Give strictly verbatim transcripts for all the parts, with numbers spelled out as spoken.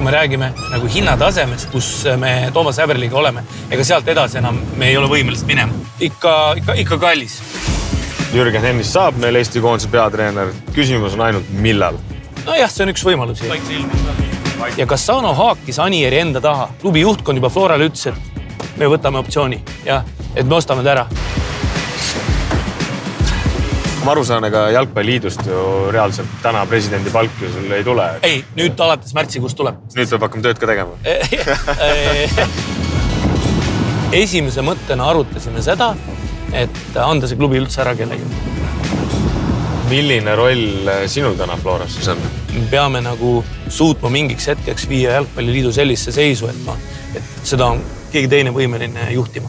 kui me räägime nagu hinnatasemest, kus me Toomas Häberliga oleme, ega sealt edasi enam me ei ole võimelised minema. Ikka, ikka, ikka kallis. Jürgen Hennis saab meil Eesti koondise peatreener. Küsimus on ainult millal. No jah, see on üks võimalus. Ja Cassano haakis Anieri enda taha. Klubi juhtkond juba Florale ütles, et me võtame optsiooni ja et me ostame ta ära. Ma aru saan, ega Jalgpalliliidust ju reaalselt täna presidendi palk ju sul ei tule. Ei, nüüd alates märtsikuust tuleb. Nüüd peab hakkama tööd ka tegema. Esimese mõttena arutasime seda, et anda see klubi üldse ära kellegi. Milline roll sinul täna Floras on? Me peame nagu suutma mingiks hetkeks viia Jalgpalliliidu sellisse seisu, et, ma, et seda on keegi teine võimeline juhtima.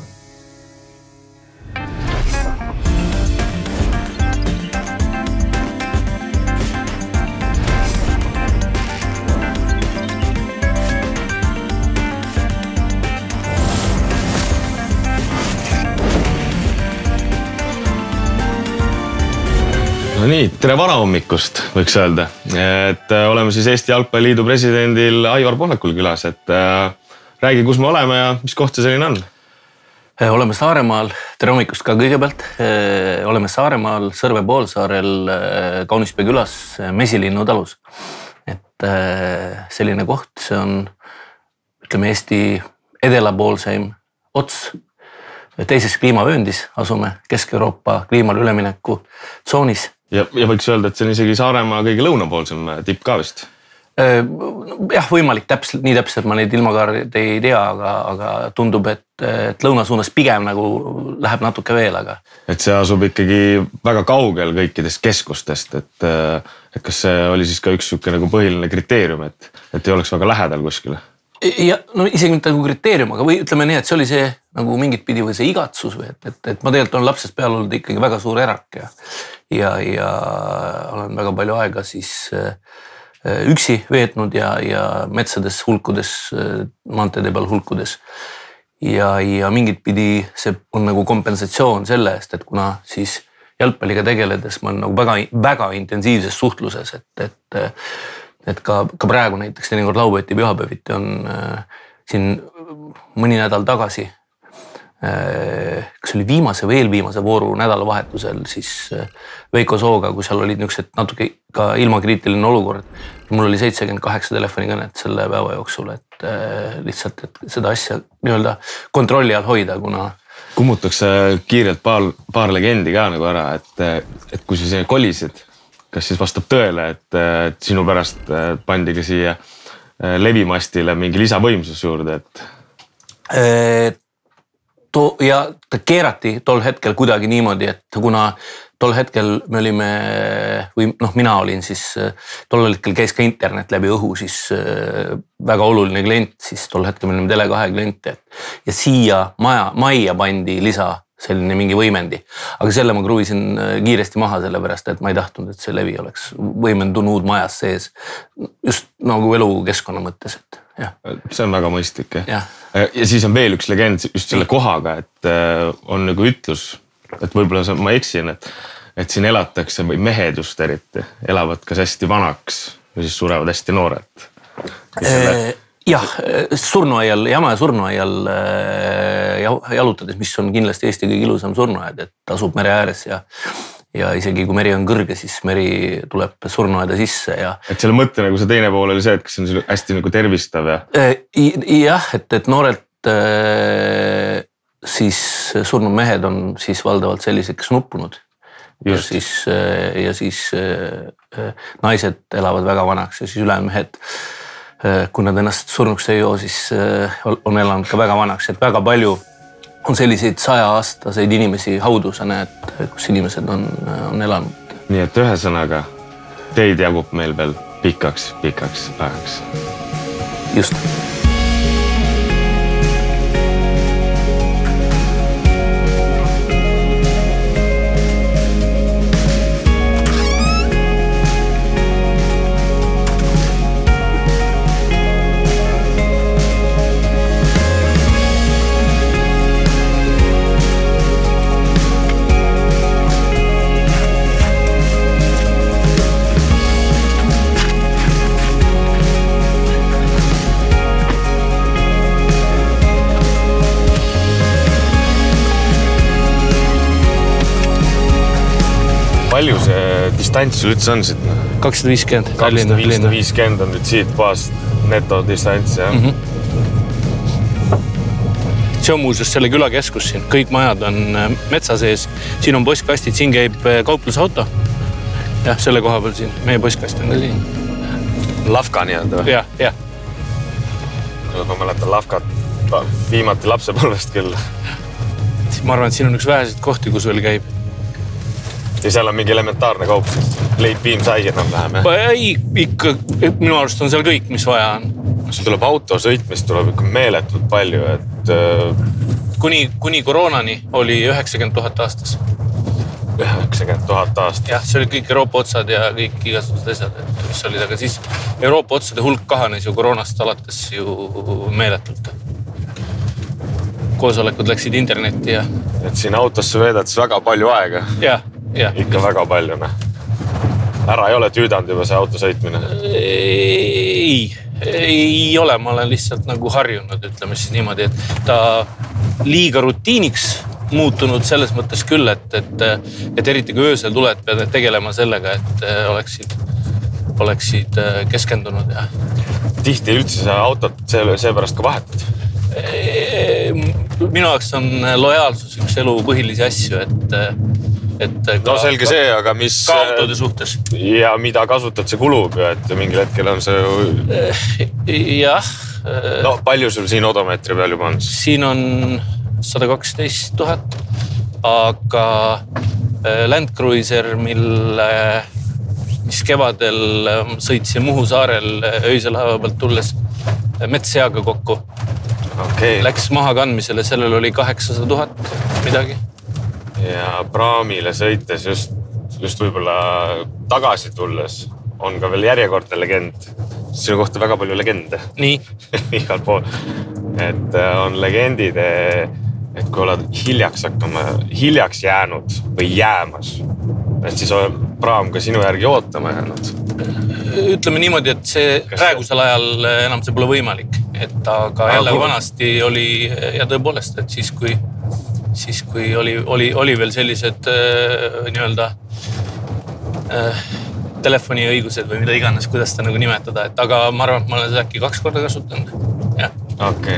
No nii, tere varahommikust, võiks öelda. Et oleme siis Eesti Jalgpalliliidu presidendil Aivar Pohlakul külas, et räägi, kus me oleme ja mis koht see selline on? Oleme Saaremaal, tere hommikust ka kõigepealt. Oleme Saaremaal, Sõrve poolsaarel, Kaunispea külas, Mesilinnu talus. Et selline koht, see on, ütleme, Eesti edelapoolseim ots. Teises kliimavööndis asume Kesk-Euroopa kliimale ülemineku tsoonis. Ja, ja võiks öelda, et see on isegi Saaremaa kõige lõunapoolsem tipp ka vist? Jah, võimalik täpselt, nii täpselt ma neid ilmakaarde ei tea, aga, aga tundub, et, et lõunasuunas pigem nagu läheb natuke veel. Aga... Et see asub ikkagi väga kaugel kõikidest keskustest, et, et kas see oli siis ka üks siuke nagu põhiline kriteerium, et, et ei oleks väga lähedal kuskile? Ja, no isegi mitte nagu kriteerium, aga või ütleme nii, et see oli see nagu mingit pidi või see igatsus või et, et, et ma tegelikult on lapsest peal olnud ikkagi väga suur erak ja, ja, ja olen väga palju aega siis üksi veetnud ja, ja metsades hulkudes, maanteede peal hulkudes. Ja, ja mingit pidi see on nagu kompensatsioon selle eest, et kuna siis jalgpalliga tegeledes ma olen nagu väga, väga intensiivses suhtluses, et, et et ka, ka praegu näiteks teinekord laupäeviti, pühapäeviti on äh, siin mõni nädal tagasi, äh, kas oli viimase või eelviimase vooru nädalavahetusel siis äh, Veiko Sooga, kui seal olid niisugused natuke ka ilmakriitiline olukord. Mul oli seitsekümmend kaheksa telefonikõnet selle päeva jooksul, et äh, lihtsalt et seda asja nii-öelda kontrolli all hoida, kuna... Kummutakse kiirelt paar, paar legendi ka nagu ära, et, et kui siis kolisid, kas siis vastab tõele, et, et sinu pärast pandigi siia levimastile mingi lisavõimsus juurde, et... To, ja ta keerati tol hetkel kuidagi niimoodi, et kuna tol hetkel me olime, või noh, mina olin siis, tol hetkel käis ka internet läbi õhu, siis väga oluline klient, siis tol hetkel me olime Tele kahe klient, ja siia maja, maja pandi lisa selline mingi võimendi. Aga selle ma kruvisin kiiresti maha selle pärast, et ma ei tahtnud, et see levi oleks võimendunud majas sees. Just nagu elukeskkonna mõttes, et jah. See on väga mõistlik, jah. Ja. ja siis on veel üks legend just selle kohaga, et on nagu ütlus, et võib-olla ma eksin, et, et siin elatakse või mehed just eriti, elavad kas hästi vanaks või siis surevad hästi noored. Selle... Jah, surnuaial, Jamaja surnuaial jalutades, mis on kindlasti Eesti kõige ilusam surnuaed, et asub mere ääres ja, ja isegi kui meri on kõrge, siis meri tuleb surnuaeda sisse. Ja... Et selle mõtte nagu see teine pool oli see, et kas see on hästi nagu tervistav ja... Jah, et, et noorelt siis surnud mehed on siis valdavalt sellised, kes on uppunud. Ja siis, ja siis naised elavad väga vanaks ja siis ülejäänud mehed kui nad ennast surnuks ei joo, siis on elanud ka väga vanaks, et väga palju on selliseid saja-aastaseid inimesi haudu, sa näed, kus inimesed on, on elanud. Nii et ühesõnaga, teid jagub meil veel pikaks, pikaks päevaks. Just. palju see distants üldse on siit? kakssada viiskümmend. kakssada viiskümmend on nüüd siit kohast neto distants, jah? Mm -hmm. See on muuseas selle küla keskus siin. Kõik majad on metsa sees. Siin on postkastid, siin käib kauplusauto. Jah, selle koha peal siin. Meie postkast on ka siin. Lavka nii-öelda või? Jah, jah. Ma mäletan Lavkat viimati lapsepõlvest küll. Ma arvan, et siin on üks väheseid kohti, kus veel käib. Ja seal on mingi elementaarne kaup, leib, piim, sai enam vähem, jah? Ei, ikka, minu arust on seal kõik, mis vaja on. See tuleb auto sõitmist, tuleb ikka meeletult palju, et... Kuni, kuni koroonani oli üheksakümmend tuhat aastas. üheksakümmend tuhat aastas? Jah, see oli kõik Euroopa otsad ja kõik igasugused asjad, mis olid, aga siis Euroopa otsade hulk kahanes ju koroonast alates ju meeletult. Koosolekud läksid internetti ja... Et siin autosse veedades väga palju aega. Jah, jah. Ikka väga palju, ne? Ära ei ole tüüdanud juba see auto sõitmine? Ei, ei ole. Ma olen lihtsalt nagu harjunud, ütleme siis niimoodi, et ta liiga rutiiniks muutunud selles mõttes küll, et, et, et eriti kui öösel tuled, pead tegelema sellega, et oleksid, oleksid keskendunud. Ja... Tihti üldse see autot seepärast ka vahetad? Minu jaoks on lojaalsus üks elu põhilisi asju, et, et no selge see, aga mis... Ka autode suhtes. Ja mida kasutad, see kulub ju, et mingil hetkel on see ju... Jah. No palju sul siin odomeetri peal juba on? Siin on sada kaksteist tuhat, aga Land Cruiser, mille, mis kevadel sõitsin Muhu saarel öise laeva pealt tulles metsseaga kokku. Okay. Läks maha kandmisele, sellel oli kaheksasada tuhat midagi. Ja praamile sõites just, just võib-olla tagasi tulles on ka veel järjekordne legend. Sinu kohta väga palju legende. Nii. Igal pool. Et on legendid, et kui oled hiljaks hakkama, hiljaks jäänud või jäämas, et siis on praam ka sinu järgi ootama jäänud. Ütleme niimoodi, et see praegusel ajal enam see pole võimalik. Et aga jälle vanasti oli, ja tõepoolest, et siis kui, siis kui oli, oli, oli veel sellised äh, nii-öelda äh, telefoniõigused või mida iganes, kuidas ta nagu nimetada. Et aga ma arvan, et ma olen seda äkki kaks korda kasutanud. Jah. Okei.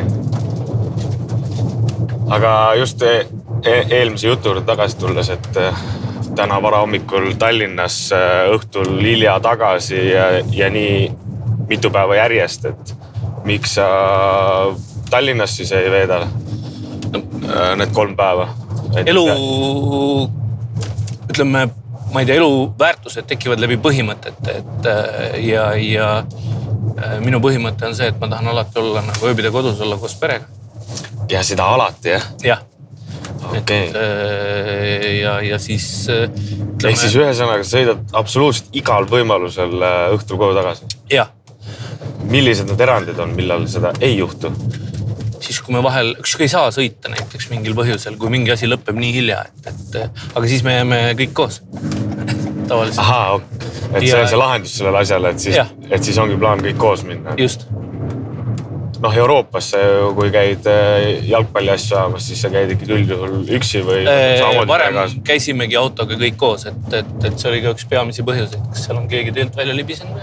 Aga just e eelmise jutu juurde tagasi tulles, et täna vara hommikul Tallinnas õhtul hilja tagasi ja, ja nii mitu päeva järjest, et miks sa Tallinnas siis ei veeda no, need kolm päeva? Et... Elu, ütleme, ma ei tea, elu väärtused tekivad läbi põhimõtet, et ja, ja minu põhimõte on see, et ma tahan alati olla nagu ööbida kodus, olla koos perega. Ja seda alati, jah? Jah. Okay. Et, ja, ja siis... Ütleme... Ehk siis ühe sõnaga sõidad absoluutselt igal võimalusel õhtul koju tagasi? Jah. Millised need erandid on, millal seda ei juhtu? Siis kui me vahel, ükski ei saa sõita näiteks mingil põhjusel, kui mingi asi lõpeb nii hilja, et, et, aga siis me jääme kõik koos. Tavaliselt. Ahaa, et see on see lahendus sellele asjale, et siis, et siis ongi plaan kõik koos minna. Just. Noh, Euroopas, kui käid jalgpalli asju saamas, siis sa käid ikka üldjuhul üksi või... Varem käisimegi autoga kõik koos, et, et, et see oli ka üks peamisi põhjuseid, kas seal on keegi teelt välja libisenud.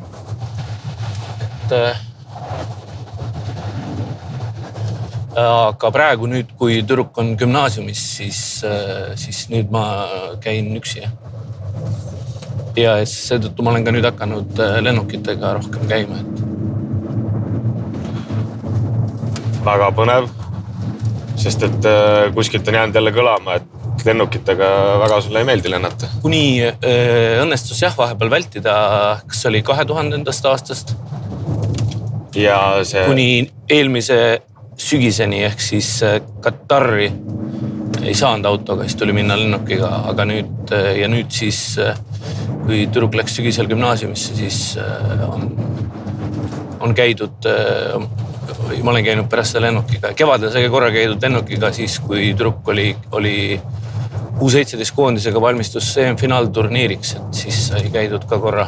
Et, aga praegu nüüd, kui tüdruk on gümnaasiumis, siis, siis nüüd ma käin üksi. Ja seetõttu ma olen ka nüüd hakanud lennukitega rohkem käima, et väga põnev, sest et kuskilt on jäänud jälle kõlama, et lennukitega väga sulle ei meeldi lennata. Kuni õnnestus jah vahepeal vältida, kas oli kahe tuhandendast aastast, ja see... kuni eelmise sügiseni ehk siis Katari ei saanud autoga, siis tuli minna lennukiga, aga nüüd ja nüüd siis, kui tüdruk läks sügisel gümnaasiumisse, siis on, on käidud ma olen käinud pärast selle lennukiga. Kevadel sai korra käidud lennukiga siis, kui tüdruk oli, oli U seitseteist koondisega valmistus E M-finaalturniiriks, et siis sai käidud ka korra,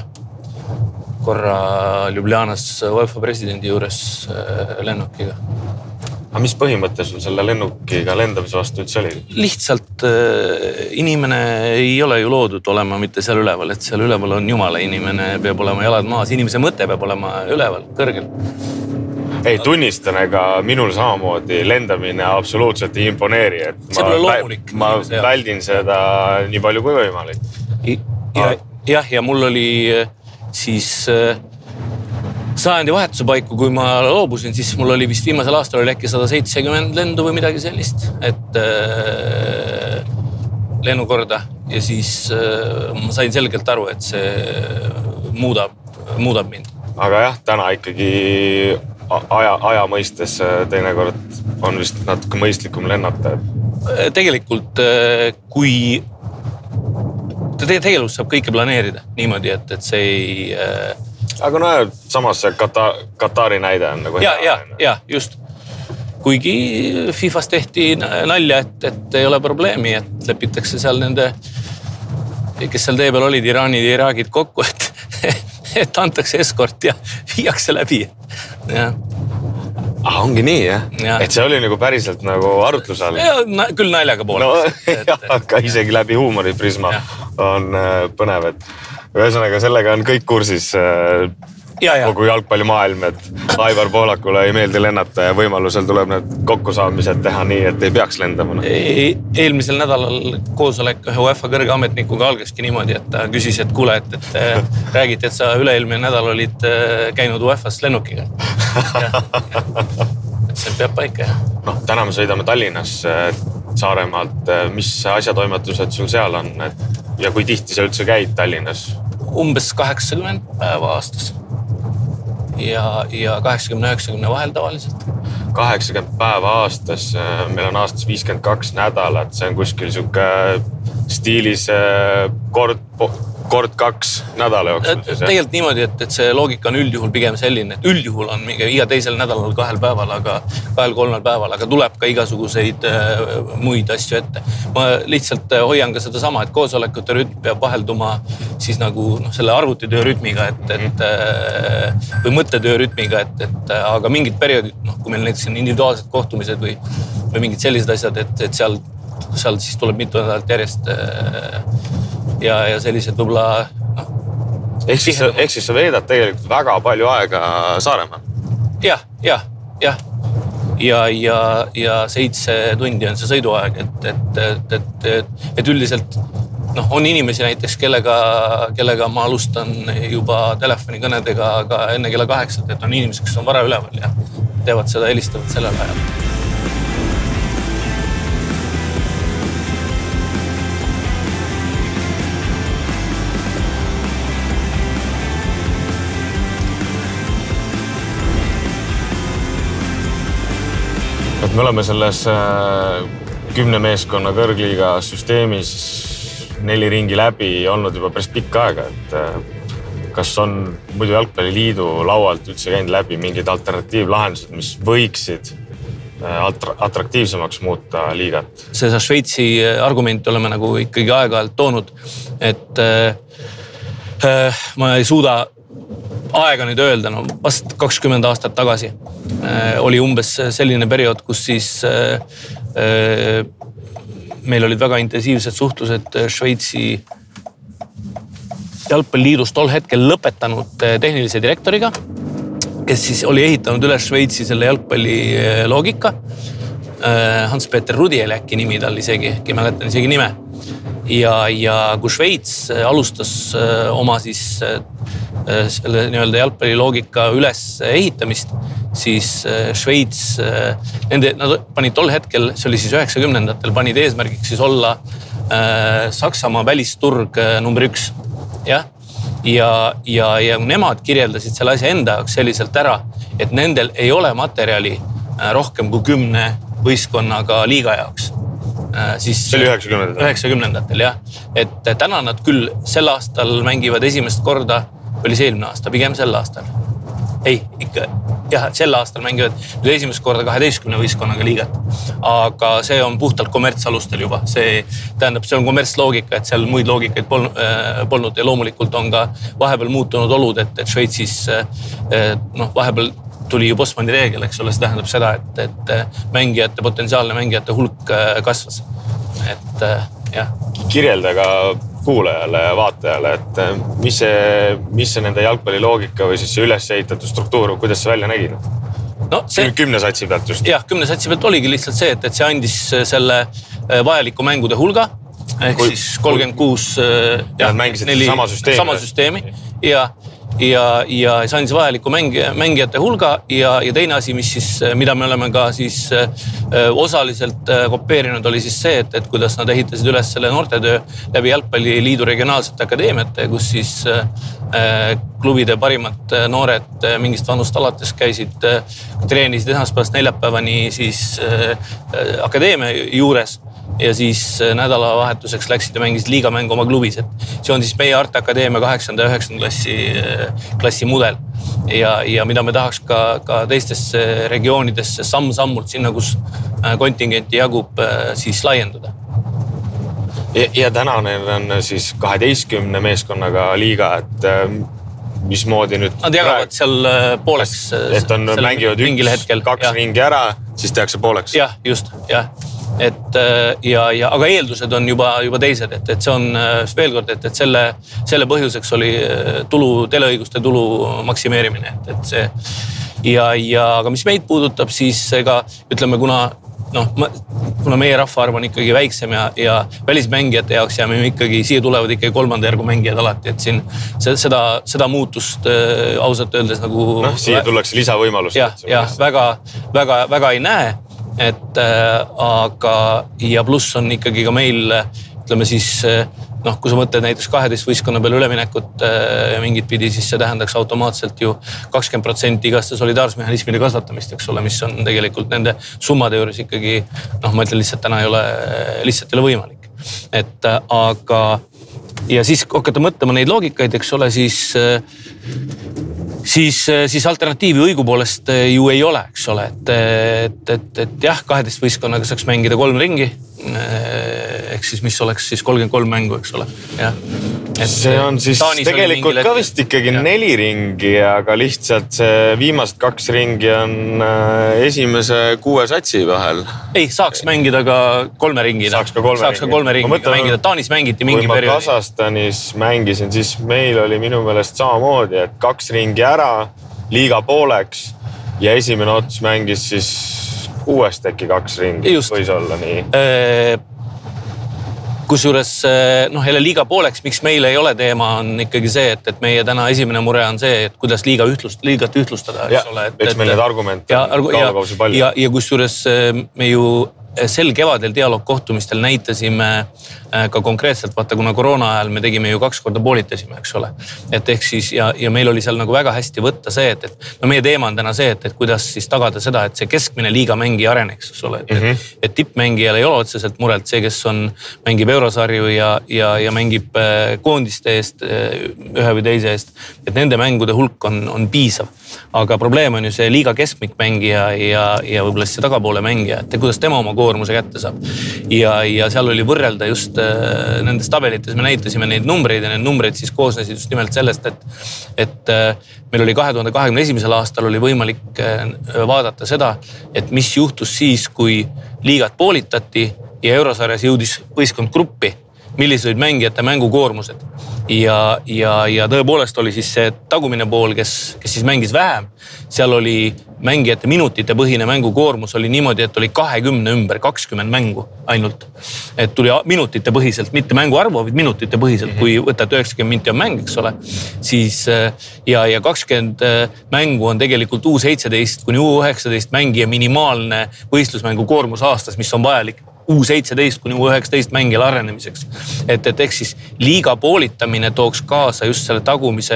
korra Ljubljanas UEFA presidendi juures lennukiga. aga mis põhimõte sul selle lennukiga lendamise vastu üldse oli? Lihtsalt äh, inimene ei ole ju loodud olema mitte seal üleval, et seal üleval on jumala inimene, peab olema jalad maas, inimese mõte peab olema üleval, kõrgel. Ei, tunnistan, ega minul samamoodi lendamine absoluutselt ei imponeeri, et see pole loomulik. Ma väldin seda nii palju kui võimalik. Ja, jah, ja mul oli siis sajandi vahetuse paiku, kui ma loobusin, siis mul oli vist viimasel aastal oli äkki sada seitsekümmend lendu või midagi sellist, et äh, lennukorda ja siis äh, ma sain selgelt aru, et see muudab, muudab mind. Aga jah, täna ikkagi aja, aja mõistes teinekord on vist natuke mõistlikum lennata. Tegelikult, kui tegelikult saab kõike planeerida niimoodi, et, et see ei... Aga no samas see Kata, Katari näide on nagu... Ja, ja, ja, just. Kuigi FIFAs tehti nalja, et, et ei ole probleemi, et lepitakse seal nende, kes seal tee peal olid, Iraanid ja Iraagid kokku, et, et antakse eskort ja viiakse läbi. Ja. Ah, ongi nii, jah? Ja. Et see oli nagu päriselt nagu arutluse all? Ja, küll naljaga poole. No, et, aga isegi läbi huumoriprisma ja. On põnev, et ühesõnaga sellega on kõik kursis ja, ja. Kogu jalgpallimaailm, et Aivar Poolakule ei meeldi lennata ja võimalusel tuleb need kokkusaamised teha nii, et ei peaks lendama. E eelmisel nädalal koosolek UEFA kõrge ametnikuga algaski niimoodi, et ta küsis, et kuule, et, et räägiti, et sa üle-eelmine nädal olid käinud UEFAs lennukiga. Ja, ja. Et see peab paika. No, täna me sõidame Tallinnas Saaremaalt. Mis asjatoimetused sul seal on? Et, ja kui tihti sa üldse käid Tallinnas? Umbes kaheksakümmend päeva aastas. Ja, ja kaheksakümmend üheksakümmend vahel tavaliselt. kaheksakümmend päeva aastas, meil on aastas viiskümmend kaks nädalat, see on kuskil siuke stiilis kord, kord kaks nädala jooksul. Tegelikult niimoodi, et, et see loogika on üldjuhul pigem selline, et üldjuhul on mingi iga teisel nädalal kahel päeval, aga kahel kolmel päeval, aga tuleb ka igasuguseid muid asju ette. Ma lihtsalt hoian ka seda sama, et koosolekute rütm peab vahelduma siis nagu no, selle arvutitöö rütmiga, et, et, või mõttetöö rütmiga, et, et aga mingid perioodid, noh, kui meil näiteks on individuaalsed kohtumised või, või mingid sellised asjad, et, et seal, seal siis tuleb mitu nädalat järjest ja, ja sellised võib-olla no, ehk, siis, ehk siis sa veedad tegelikult väga palju aega Saaremaal? Jah, jah, jah. Ja, ja, ja seitse tundi on see sõiduaeg, et, et, et, et, et üldiselt noh, on inimesi näiteks, kellega, kellega ma alustan juba telefonikõnedega aga enne kella kaheksat, et on inimesed, kes on vara üleval ja teevad seda, helistavad sellel ajal. Et me oleme selles kümne meeskonna kõrgliiga süsteemis neli ringi läbi olnud juba päris pikka aega, et kas on muidu jalgpalliliidu laualt üldse käinud läbi mingid alternatiivlahendused, mis võiksid atraktiivsemaks muuta liigat? See Šveitsi argument oleme nagu ikkagi aeg-ajalt toonud, et äh, ma ei suuda aega nüüd öelda, no vast kakskümmend aastat tagasi äh, oli umbes selline periood, kus siis äh, äh, meil olid väga intensiivsed suhtlused Šveitsi jalgpalliliidus tol hetkel lõpetanud tehnilise direktoriga, kes siis oli ehitanud üles Šveitsi selle jalgpalli loogika. äh, Hans-Peter Rudi oli äkki nimi tal isegi, äkki mäletan isegi nime. Ja, ja kui Šveits alustas äh, oma siis äh, selle nii-öelda jalgpalli loogika üles ehitamist, siis Šveits, nende, nad panid tol hetkel, see oli siis üheksakümnendatel, panid eesmärgiks siis olla äh, Saksamaa välisturg number üks. Ja, ja, ja, ja nemad kirjeldasid selle asja enda jaoks selliselt ära, et nendel ei ole materjali äh, rohkem kui kümne võistkonnaga liiga jaoks. Äh, siis, see oli üheksakümnendatel. üheksakümnendatel, jah. Et täna nad küll sel aastal mängivad esimest korda oli see eelmine aasta, pigem sel aastal. Ei, ikka, jah, sel aastal mängivad nüüd esimest korda kaheteistkümne võistkonnaga liigat. Aga see on puhtalt kommertsalustel juba. See tähendab, see on kommertsloogika, et seal muid loogikaid polnud, äh, polnud ja loomulikult on ka vahepeal muutunud olud, et, et Šveitsis äh, noh, vahepeal tuli ju Bosmani reegel, eks ole, see tähendab seda, et, et mängijate, potentsiaalne mängijate hulk kasvas. Et jah. Kirjelda ka kuulajale ja vaatajale, et mis see, mis see nende jalgpalli loogika või siis see üles ehitatud struktuur, kuidas see välja nägi? No, see, kümne satsi pealt just. Jah, kümne satsi pealt oligi lihtsalt see, et, et see andis selle vajaliku mängude hulga, ehk kui, siis kolmkümmend kuus ja, neli, sama süsteemi, sama süsteemi ja, ja, ja see andis vajaliku mäng, mängijate hulga ja, ja teine asi, mis siis, mida me oleme ka siis osaliselt kopeerinud, oli siis see, et, et kuidas nad ehitasid üles selle noortetöö läbi Jalgpalliliidu regionaalsete akadeemiate, kus siis klubide parimad noored mingist vanust alates käisid, treenisid esmaspäevast neljapäevani siis akadeemia juures ja siis nädalavahetuseks läksid ja mängisid liigamängu oma klubis. Et see on siis meie Arte Akadeemia kaheksanda ja üheksanda klassi, klassi mudel ja, ja mida me tahaks ka, ka teistesse regioonidesse samm-sammult sinna, kus kontingenti jagub siis laiendada. Ja, ja tänane on siis kaheteistkümne meeskonnaga liiga, et mismoodi nüüd... Nad jagavad seal pooleks. Et on mängivad üks, hetkel, kaks ja. Ringi ära, siis tehakse pooleks. Jah, just, jah. Et, ja, ja, aga eeldused on juba, juba teised, et, et see on veel kord, et, et selle, selle põhjuseks oli tulu, teleõiguste tulu maksimeerimine. Et, et see, ja, ja, aga mis meid puudutab, siis ega ütleme, kuna, no, kuna meie rahvaarv on ikkagi väiksem ja, ja välismängijate jaoks jääme ikkagi, siia tulevad ikkagi kolmanda järgu mängijad alati, et siin seda, seda muutust äh, ausalt öeldes nagu... No, siia tullakse lisavõimalust. Jah, ja, väga, väga, väga ei näe. Et äh, aga ja pluss on ikkagi ka meil, ütleme siis, noh, kui sa mõtled näiteks kaheteist võistkonna peale üleminekut äh, mingit pidi, siis see tähendaks automaatselt ju kakskümmend protsenti igaste solidaarsmehhanismide kasvatamist, eks ole, mis on tegelikult nende summade juures ikkagi, noh, ma ütlen lihtsalt täna ei ole, lihtsalt ei ole võimalik. Et äh, aga, ja siis hakata mõtlema neid loogikaid, eks ole, siis äh, Siis, siis alternatiivi õigu poolest ju ei ole, eks ole, et, et, et, et jah, kaheteist võistkonnaga saaks mängida kolm ringi, ehk siis mis oleks siis kolmkümmend kolm mängu, eks ole. Ja. Et see on siis Taanis tegelikult ka vist ikkagi ja. neli ringi, aga lihtsalt see viimased kaks ringi on esimese kuue satsi vahel. Ei, saaks mängida ka kolme ringina. Saaks ka kolme saaks ringi. Ka kolme ringi mõtlen, mängida. Taanis mängiti mingi perioodi. Kui ma Kasahstanis mängisin, siis meil oli minu meelest samamoodi, et kaks ringi ära, liiga pooleks ja esimene ots mängis siis kuuest äkki kaks ringi. Just. Võis olla nii. Eee... Kusjuures, noh, jälle liiga pooleks, miks meil ei ole teema, on ikkagi see, et, et meie täna esimene mure on see, et kuidas liiga ühtlust, liigat ühtlustada. Ja, eks meil need argumente ja, on kaugausi palju. Ja, ja kusjuures me ju sel kevadel dialoogkohtumistel näitasime ka konkreetselt, vaata, kuna koroona ajal me tegime ju kaks korda poolitasime, eks ole. Et ehk siis, ja, ja meil oli seal nagu väga hästi võtta see, et, et no meie teema on täna see, et, et kuidas siis tagada seda, et see keskmine liiga mängi areneks, eks ole. Et, mm -hmm. et, et tippmängijal ei ole otseselt murelt see, kes on, mängib eurosarju ja, ja, ja mängib koondiste eest, ühe või teise eest, et nende mängude hulk on, on piisav. Aga probleem on ju see liiga keskmik mängija ja, ja võib-olla see tagapoole mängija, et kuidas tema oma koormuse kätte saab. Ja, ja seal oli võrrelda just nendes tabelites, me näitasime neid numbreid ja need numbreid siis koosnesid just nimelt sellest, et, et meil oli kahe tuhande kahekümne esimesel aastal oli võimalik vaadata seda, et mis juhtus siis, kui liigat poolitati ja eurosarjas jõudis võistkond gruppi, millised olid mängijate mängukoormused. Ja, ja, ja tõepoolest oli siis see tagumine pool, kes, kes siis mängis vähem. Seal oli mängijate minutite põhine mängukoormus oli niimoodi, et oli kahekümne ümber kakskümmend mängu ainult. Et tuli minutite põhiselt, mitte mängu arvu, vaid minutite põhiselt, kui võtad üheksakümmend minti on mäng, eks ole. Siis ja, ja kakskümmend mängu on tegelikult U seitseteist kuni U üheksateist mängija minimaalne võistlusmängu koormus aastas, mis on vajalik U seitseteist kuni U üheksateist mängijal arenemiseks. Et, et ehk siis liiga poolitamine tooks kaasa just selle tagumise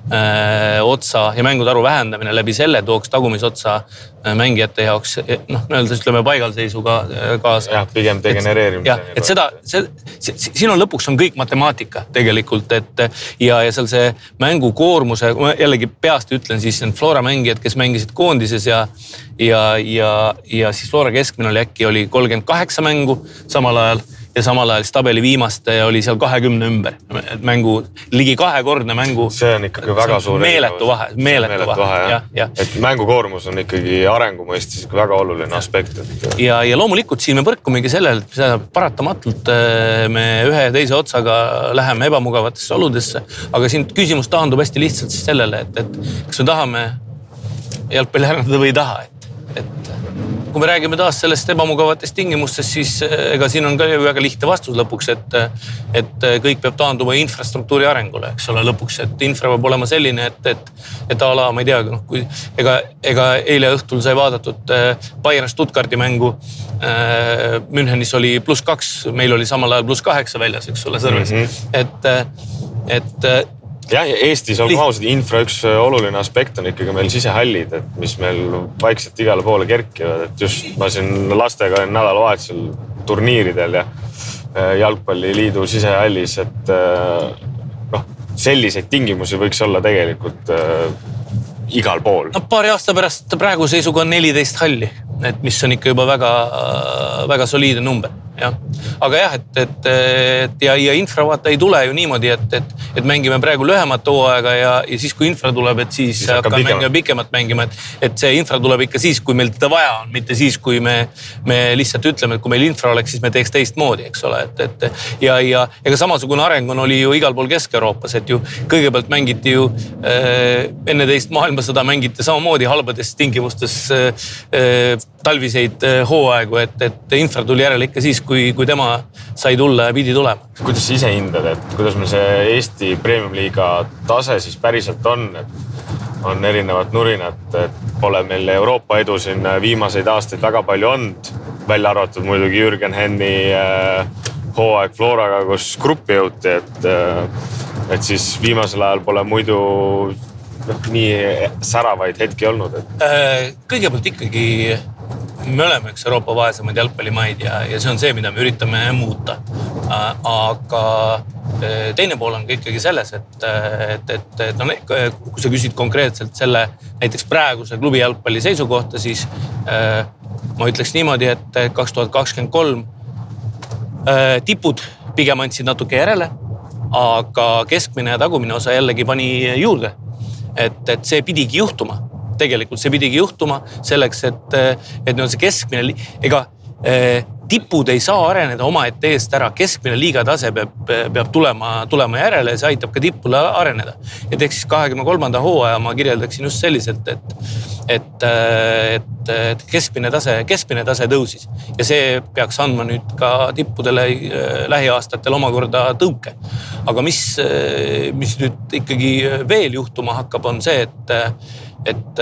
äh, otsa ja mängude arvu vähendamine läbi selle tooks tagumise otsa äh, mängijate jaoks, noh, öelda ütleme paigalseisuga äh, kaasa. Jah, pigem degenereerimise. Jah, et seda, see, see, siin on lõpuks on kõik matemaatika tegelikult, et ja, ja seal see mängukoormuse, ma jällegi peast ütlen siis need Flora mängijad, kes mängisid koondises ja, ja, ja, ja siis Flora keskmine oli äkki oli kolmkümmend kaheksa mängu samal ajal ja samal ajal tabeli viimaste oli seal kahekümne ümber. Mängu, ligi kahekordne mängu. See on ikkagi väga suur. Meeletu vahe, meeletu vahe. vahe ja, ja. Et mängukoormus on ikkagi arengu mõistes väga oluline aspekt. Et... Ja, ja loomulikult siin me põrkumegi sellel, et paratamatult me ühe ja teise otsaga läheme ebamugavatesse oludesse, aga siin küsimus taandub hästi lihtsalt siis sellele, et, et kas me tahame jalgpalli arendada või ei taha. Et, et kui me räägime taas sellest ebamugavatest tingimustest, siis ega siin on ka väga lihtne vastus lõpuks, et, et kõik peab taanduma infrastruktuuri arengule, eks ole lõpuks, et infra peab olema selline, et, et, et ala, ma ei tea, noh, kui ega, ega eile õhtul sai vaadatud Bayern Stuttgarti mängu. Münchenis oli pluss kaks, meil oli samal ajal pluss kaheksa väljas, eks ole, sõrmes. Mm-hmm. Et, et jah, Eestis olgu ausad, infra üks oluline aspekt on ikkagi meil sisehallid, et mis meil vaikselt igale poole kerkivad, et just ma siin lastega olen nädalavahetusel turniiridel ja jalgpalliliidu sisehallis, et noh, selliseid tingimusi võiks olla tegelikult igal pool. No, paari aasta pärast praegu seisuga on neliteist halli, et mis on ikka juba väga, väga soliidne number. Ja. Aga jah, et, et, et ja, ja infra vaata ei tule ju niimoodi, et, et, et mängime praegu lühemat hooaega ja, ja siis kui infra tuleb, et siis, siis hakkab mängima pikemat mängima, et, et see infra tuleb ikka siis, kui meil teda vaja on, mitte siis, kui me, me lihtsalt ütleme, et kui meil infra oleks, siis me teeks teist moodi, eks ole, et, et ja, ja ega samasugune areng on oli ju igal pool Kesk-Euroopas, et ju kõigepealt mängiti ju äh, enne teist maailmasõda mängiti samamoodi halbades tingimustes äh, talviseid äh, hooaegu, et, et infra tuli järele ikka siis, kui, kui tema sai tulla ja pidi tulema. Kuidas sa ise hindad, et kuidas meil see Eesti Premium-liiga tase siis päriselt on, et on erinevad nurinad, et pole meil Euroopa edu siin viimaseid aastaid väga palju olnud, välja arvatud muidugi Jürgen Henni äh, hooaeg Floraga, kus gruppi jõuti, et, äh, et siis viimasel ajal pole muidu noh, nii säravaid hetki olnud. Et... Kõigepealt ikkagi me oleme üks Euroopa vaesemaid jalgpallimaid ja, ja see on see, mida me üritame muuta. Aga teine pool on ikkagi selles, et, et, et, et no, kui sa küsid konkreetselt selle näiteks praeguse klubi jalgpalli seisukohta, siis äh, ma ütleks niimoodi, et kaks tuhat kakskümmend kolm äh, tipud pigem andsid natuke järele, aga keskmine ja tagumine osa jällegi pani juurde. Et, et see pidigi juhtuma. Tegelikult see pidigi juhtuma selleks, et, et see keskmine, ega eh, tipud ei saa areneda oma ette eest ära. Keskmine liiga tase peab, peab tulema, tulema järele ja see aitab ka tippule areneda. Ja teeks siis kahekümne kolmanda hooaja ma kirjeldaksin just selliselt, et, et, et, et keskmine, tase, keskmine tase tõusis. Ja see peaks andma nüüd ka tippudele lähiaastatel omakorda tõuke. Aga mis, mis nüüd ikkagi veel juhtuma hakkab, on see, et et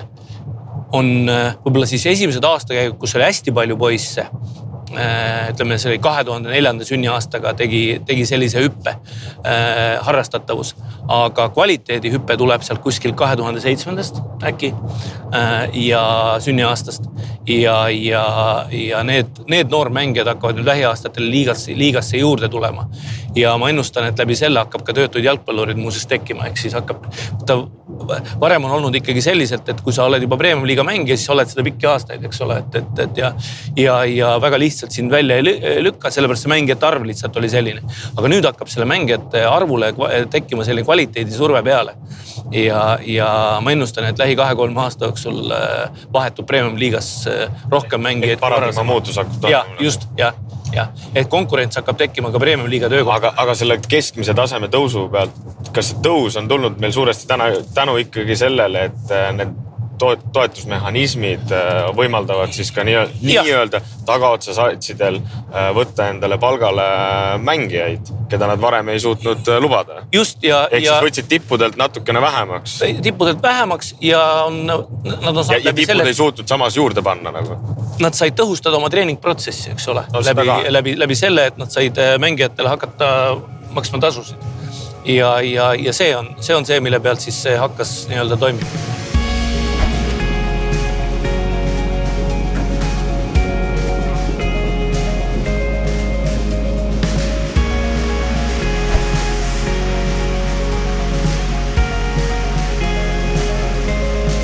on võib-olla siis esimesed aastakäigud, kus oli hästi palju poisse, ütleme, see oli kahe tuhande neljanda sünniaastaga tegi, tegi sellise hüppe äh, harrastatavus, aga kvaliteedi hüppe tuleb sealt kuskil kahe tuhande seitsmendast äkki äh, ja sünniaastast ja, ja, ja need, need noormängijad hakkavad nüüd lähiaastatel liigasse, liigasse juurde tulema ja ma ennustan, et läbi selle hakkab ka töötuid jalgpallurid muuseas tekkima, ehk siis hakkab ta, varem on olnud ikkagi selliselt, et kui sa oled juba Premium-liiga mängija, siis oled seda pikki aastaid, eks ole, et, et, et ja, ja, ja väga lihtsalt sind välja ei lükka, sellepärast see mängijate arv lihtsalt oli selline. Aga nüüd hakkab selle mängijate arvule tekkima selline kvaliteedi surve peale. Ja, ja ma ennustan, et lähi kahe-kolm aasta jooksul vahetub Premium-liigas rohkem mängijaid. Paradigma muutus hakkab toimuma. Ja, just, ja, ja. Et konkurents hakkab tekkima ka Premium-liiga töökohta. Aga, aga selle keskmise taseme tõusu pealt, kas see tõus on tulnud meil suuresti täna, tänu ikkagi sellele, et need toetusmehhanismid võimaldavad siis ka nii, nii-öelda tagaotsa satsidel võtta endale palgale mängijaid, keda nad varem ei suutnud lubada. Just ja... Ehk siis võtsid tippudelt natukene vähemaks. Tippudelt vähemaks ja on... Nad on ja, ja tippud selle... ei suutnud samas juurde panna nagu? Nad said tõhustada oma treeningprotsessi, eks ole. No, läbi, läbi, läbi selle, et nad said mängijatele hakata maksma tasusid. Ja, ja, ja see, on, see on see, mille pealt siis see hakkas nii-öelda toimima.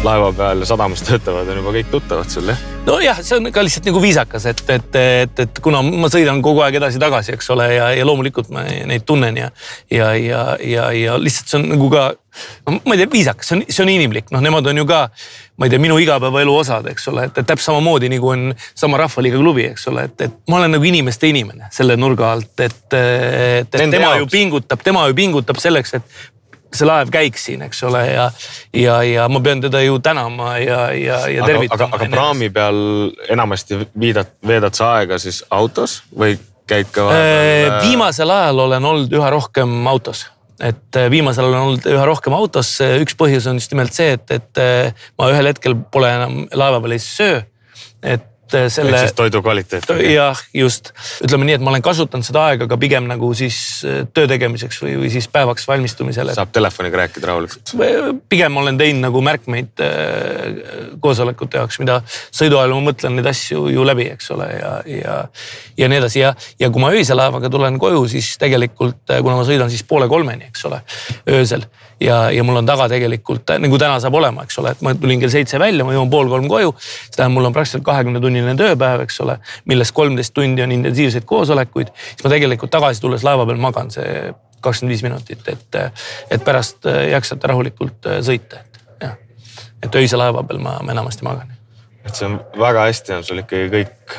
laeva peal ja sadamas töötavad on juba kõik tuttavad sul, jah? No jah, see on ka lihtsalt nagu viisakas, et, et, et, et kuna ma sõidan kogu aeg edasi-tagasi, eks ole, ja, ja loomulikult ma neid tunnen ja, ja, ja, ja, ja lihtsalt see on nagu ka, no, ma ei tea, viisakas, see on, see on inimlik, noh, nemad on ju ka, ma ei tea, minu igapäevaelu osad, eks ole, et, et täpselt samamoodi nagu on sama Rahvaliiga klubi, eks ole, et, et ma olen nagu inimeste inimene selle nurga alt, et, et, et tema jaoks. ju pingutab, tema ju pingutab selleks, et see laev käiks siin, eks ole, ja, ja, ja ma pean teda ju tänama ja, ja, ja tervitama. Aga, aga praami peal enamasti viidad, veedad sa aega siis autos või käid ka vahepeal? Viimasel ajal olen olnud üha rohkem autos. Et viimasel olen olnud üha rohkem autos. Üks põhjus on just nimelt see, et, et ma ühel hetkel pole enam laeva peal ei söö. Et selle... Ehk siis toidu kvaliteet. Jah, just. Ütleme nii, et ma olen kasutanud seda aega ka pigem nagu siis töö tegemiseks või, või siis päevaks valmistumisel. Saab telefoniga rääkida rahulikult. Pigem olen teinud nagu märkmeid koosolekute jaoks, mida sõidu ajal ma mõtlen neid asju ju läbi, eks ole, ja, ja, ja nii edasi. Ja, ja kui ma öise laevaga tulen koju, siis tegelikult, kuna ma sõidan siis poole kolmeni, eks ole, öösel. Ja, ja mul on taga tegelikult, nagu täna saab olema, eks ole, et ma tulin kell seitse välja, ma jõuan pool kolm koju. Seda mul on praktiliselt kahekümne tunnine tööpäev, eks ole, millest kolmteist tundi on intensiivseid koosolekuid. Siis ma tegelikult tagasi tulles laeva peal magan see kakskümmend viis minutit, et, et pärast jaksate rahulikult sõita. Et, jah. et öise laeva peal ma enamasti magan. Et see on väga hästi, on sul ikkagi kõik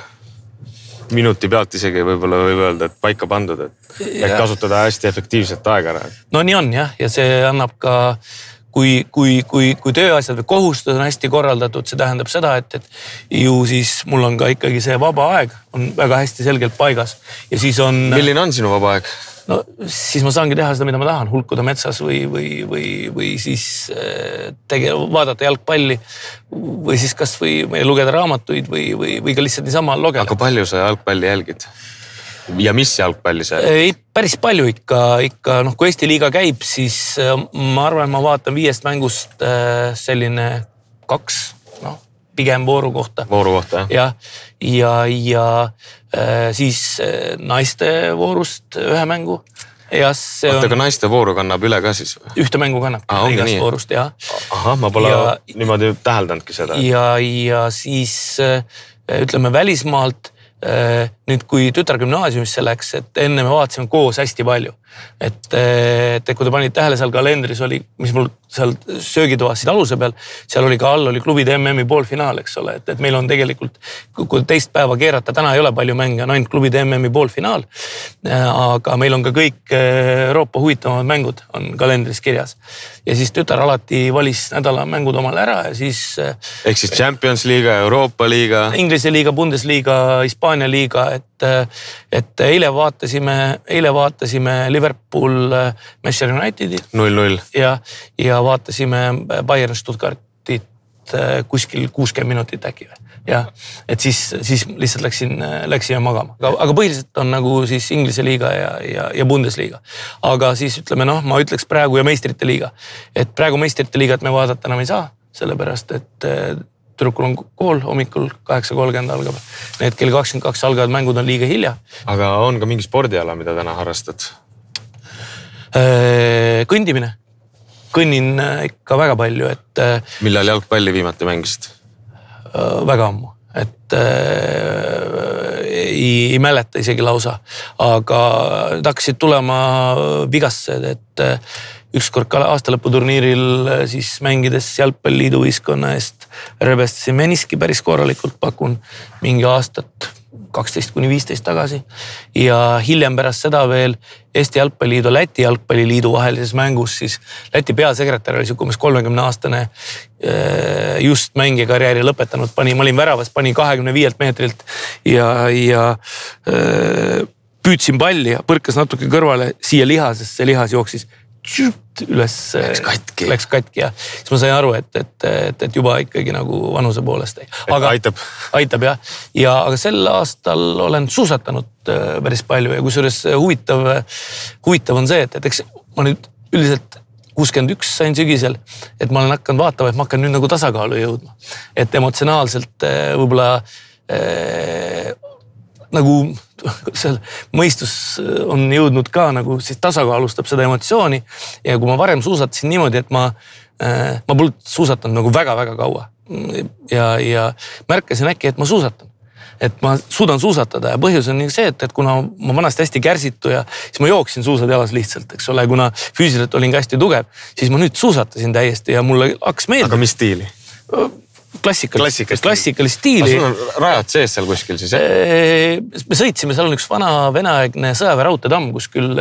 minuti pealt isegi võib-olla võib öelda, et paika pandud, et, et kasutada hästi efektiivset aega ära. No nii on jah, ja see annab ka, kui, kui, kui, kui tööasjad või kohustus on hästi korraldatud, see tähendab seda, et, et ju siis mul on ka ikkagi see vaba aeg on väga hästi selgelt paigas. Ja siis on... Milline on sinu vaba aeg? No siis ma saangi teha seda, mida ma tahan, hulkuda metsas või, või, või, või siis tege, vaadata jalgpalli või siis kas või lugeda raamatuid või, või, või ka lihtsalt niisama logeda. Aga palju sa jalgpalli jälgid? Ja mis jalgpalli sa jälgid? Ei, päris palju ikka, ikka noh, kui Eesti liiga käib, siis ma arvan, ma vaatan viiest mängust selline kaks, noh, pigem vooru kohta. Vooru kohta, jah. Ja, ja, ja siis naiste voorust ühe mängu. Ja see Oota, on... aga naiste vooru kannab üle ka siis? Ühte mängu kannab ah, igast voorust, jah. Aha, ma pole ja, niimoodi täheldandki seda. Ja, ja siis ütleme välismaalt, nüüd kui tütargümnaasiumisse läks, et enne me vaatasime koos hästi palju. Et, et kui te panid tähele, seal kalendris oli, mis mul seal söögitoasid aluse peal, seal oli ka all, oli klubide M M-i poolfinaal, eks ole. Et, et meil on tegelikult, kui teist päeva keerata, täna ei ole palju mänge, on ainult klubide M M-i poolfinaal. Aga meil on ka kõik Euroopa huvitavamad mängud on kalendris kirjas. Ja siis tütar alati valis nädala mängud omale ära ja siis... Ehk siis Champions Liiga, Euroopa Liiga... Inglise liiga, Bundesliga, Hispaania liiga, et, et eile vaatasime, eile vaatasime Liverpool Manchester Unitedi. null null. Ja, ja vaatasime Bayern Stuttgartit kuskil kuuskümmend minutit äkki. Ja, et siis, siis lihtsalt läksin, läksime magama. Aga, aga põhiliselt on nagu siis Inglise liiga ja, ja, ja Bundesliga. Aga siis ütleme, noh, ma ütleks praegu ja meistrite liiga. Et praegu meistrite liigat me vaadata enam ei saa, sellepärast, et tüdrukul on kool hommikul kaheksa kolmkümmend algab. Need kell kakskümmend kaks algavad mängud on liiga hilja. Aga on ka mingi spordiala, mida täna harrastad? Kõndimine. Kõnnin ikka väga palju, et... Millal jalgpalli viimati mängisid? Väga ammu, et äh, ei, ei mäleta isegi lausa, aga taksid tulema vigassed, et äh, ükskord ka aastalõputurniiril siis mängides jalgpalliliidu võistkonna eest rebestasin meniski päris korralikult, pakun mingi aastat kaksteist kuni viisteist tagasi ja hiljem pärast seda veel Eesti jalgpalliliidu, Läti jalgpalliliidu vahelises mängus siis Läti peasekretär oli umbes kolmekümne aastane just mängija karjääri lõpetanud, pani, ma olin väravas, pani kahekümne viielt meetrilt ja, ja püüdsin palli ja põrkas natuke kõrvale siia lihasest, see lihas jooksis üles, läks katki. Läks katki ja siis ma sain aru, et, et, et, et juba ikkagi nagu vanuse poolest. Aga aitab. Aitab jah. Ja, aga sel aastal olen suusatanud päris palju ja kusjuures huvitav, huvitav on see, et, et eks ma nüüd üldiselt kuuskümmend üks sain sügisel, et ma olen hakanud vaatama, et ma hakkan nüüd nagu tasakaalu jõudma. Et emotsionaalselt võib-olla äh, nagu seal mõistus on jõudnud ka nagu siis tasakaalustab seda emotsiooni ja kui ma varem suusatasin niimoodi, et ma ma polnud suusatanud nagu väga-väga kaua ja, ja märkasin äkki, et ma suusatan. Et ma suudan suusatada ja põhjus on see, et, et kuna ma vanasti hästi kärsitu ja siis ma jooksin suusad jalas lihtsalt, eks ole, kuna füüsiliselt olin ka hästi tugev, siis ma nüüd suusatasin täiesti ja mulle hakkas meelde. Aga mis stiili? Klassikalist, klassikalist stiili. Sul on rajad sees seal kuskil siis? Me sõitsime, seal on üks vana veneaegne sõjaväe raudteetamm, kus küll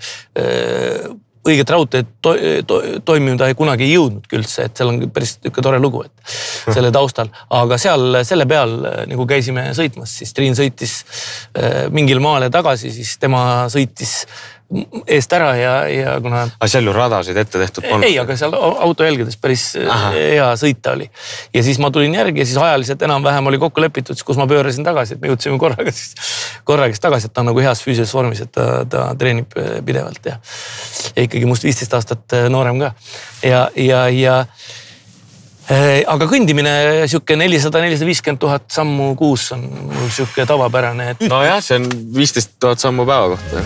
õiget raudteed to, to, toimida ei kunagi ei jõudnud üldse, et seal on päris tükka tore lugu, et selle taustal. Aga seal selle peal nagu käisime sõitmas, siis Triin sõitis mingil maale tagasi, siis tema sõitis eest ära ja, ja kuna... Aga seal ju radasid ette tehtud polnud? Ei, aga seal auto jälgides päris Aha. hea sõita oli. Ja siis ma tulin järgi ja siis ajaliselt enam-vähem oli kokku lepitud, kus ma pöörasin tagasi, et me jõudsime korraga siis korraga tagasi, et ta on nagu heas füüsilises vormis, et ta, ta treenib pidevalt ja, ja ikkagi must viisteist aastat noorem ka. Ja, ja, ja aga kõndimine siuke nelisada nelisada viiskümmend tuhat sammu kuus on mul siuke tavapärane. Et... No jah, see on viisteist tuhat sammu päeva kohta.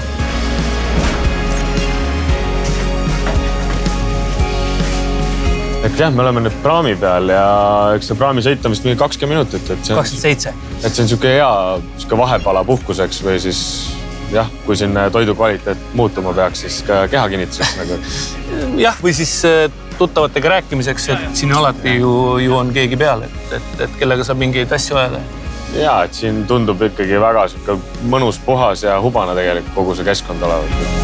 Et jah, me oleme nüüd praami peal ja eks see praami sõit on vist mingi kakskümmend minutit. Et see on, kakskümmend seitse. Et see on siuke hea siuke vahepala puhkuseks või siis jah, kui siin toidu kvaliteet muutuma peaks, siis ka kehakinnituseks nagu. Jah, või siis tuttavatega rääkimiseks, et siin alati ju, ju on keegi peal, et, et, et kellega saab mingeid asju ajada. Ja, et siin tundub ikkagi väga siuke mõnus, puhas ja hubane tegelikult kogu see keskkond olevat.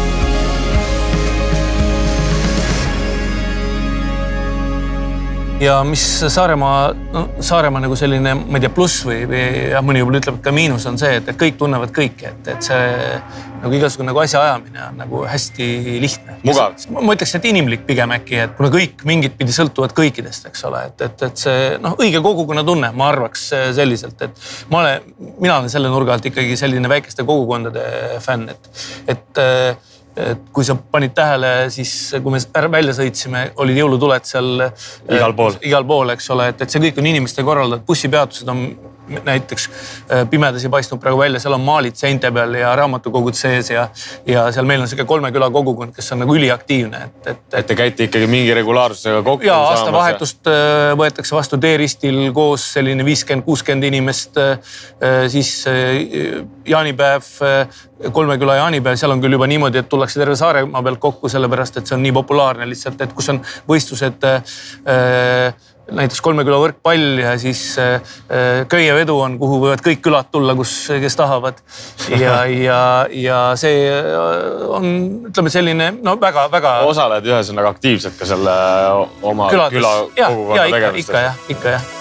Ja mis Saaremaa, no, Saaremaa nagu selline, ma ei tea, pluss või, või ja mõni juba ütleb ka miinus on see, et kõik tunnevad kõike, et, et see nagu igasugune nagu asja ajamine on nagu hästi lihtne. Mugav. Ma ütleks, et inimlik pigem äkki, et kuna kõik mingit pidi sõltuvad kõikidest, eks ole, et, et, et see noh, õige kogukonna tunne, ma arvaks selliselt, et ma olen, mina olen selle nurga alt ikkagi selline väikeste kogukondade fänn, et, et et kui sa panid tähele, siis kui me välja sõitsime, olid jõulutuled seal igal pool, igal pool, eks ole, et, et see kõik on inimeste korraldatud, bussipeatused on näiteks pimedas ei paistnud praegu välja, seal on maalid seinte peal ja raamatukogud sees ja, ja seal meil on siuke kolme küla kogukond, kes on nagu üliaktiivne. Et, et, et te käite ikkagi mingi regulaarsusega kokku? Ja aastavahetust ja... võetakse vastu teeristil koos selline viiskümmend kuuskümmend inimest, siis jaanipäev, kolme küla jaanipäev, seal on küll juba niimoodi, et tullakse terve Saaremaa pealt kokku, sellepärast, et see on nii populaarne lihtsalt, et kus on võistlused näiteks kolme küla võrkpall ja siis köievedu on, kuhu võivad kõik külad tulla, kus, kes tahavad. Ja, ja, ja see on, ütleme selline, no väga, väga... Osaled ühesõnaga aktiivselt ka selle oma Külades. Küla ja, kogukonna ja, tegevustes? Ikka jah, ikka jah.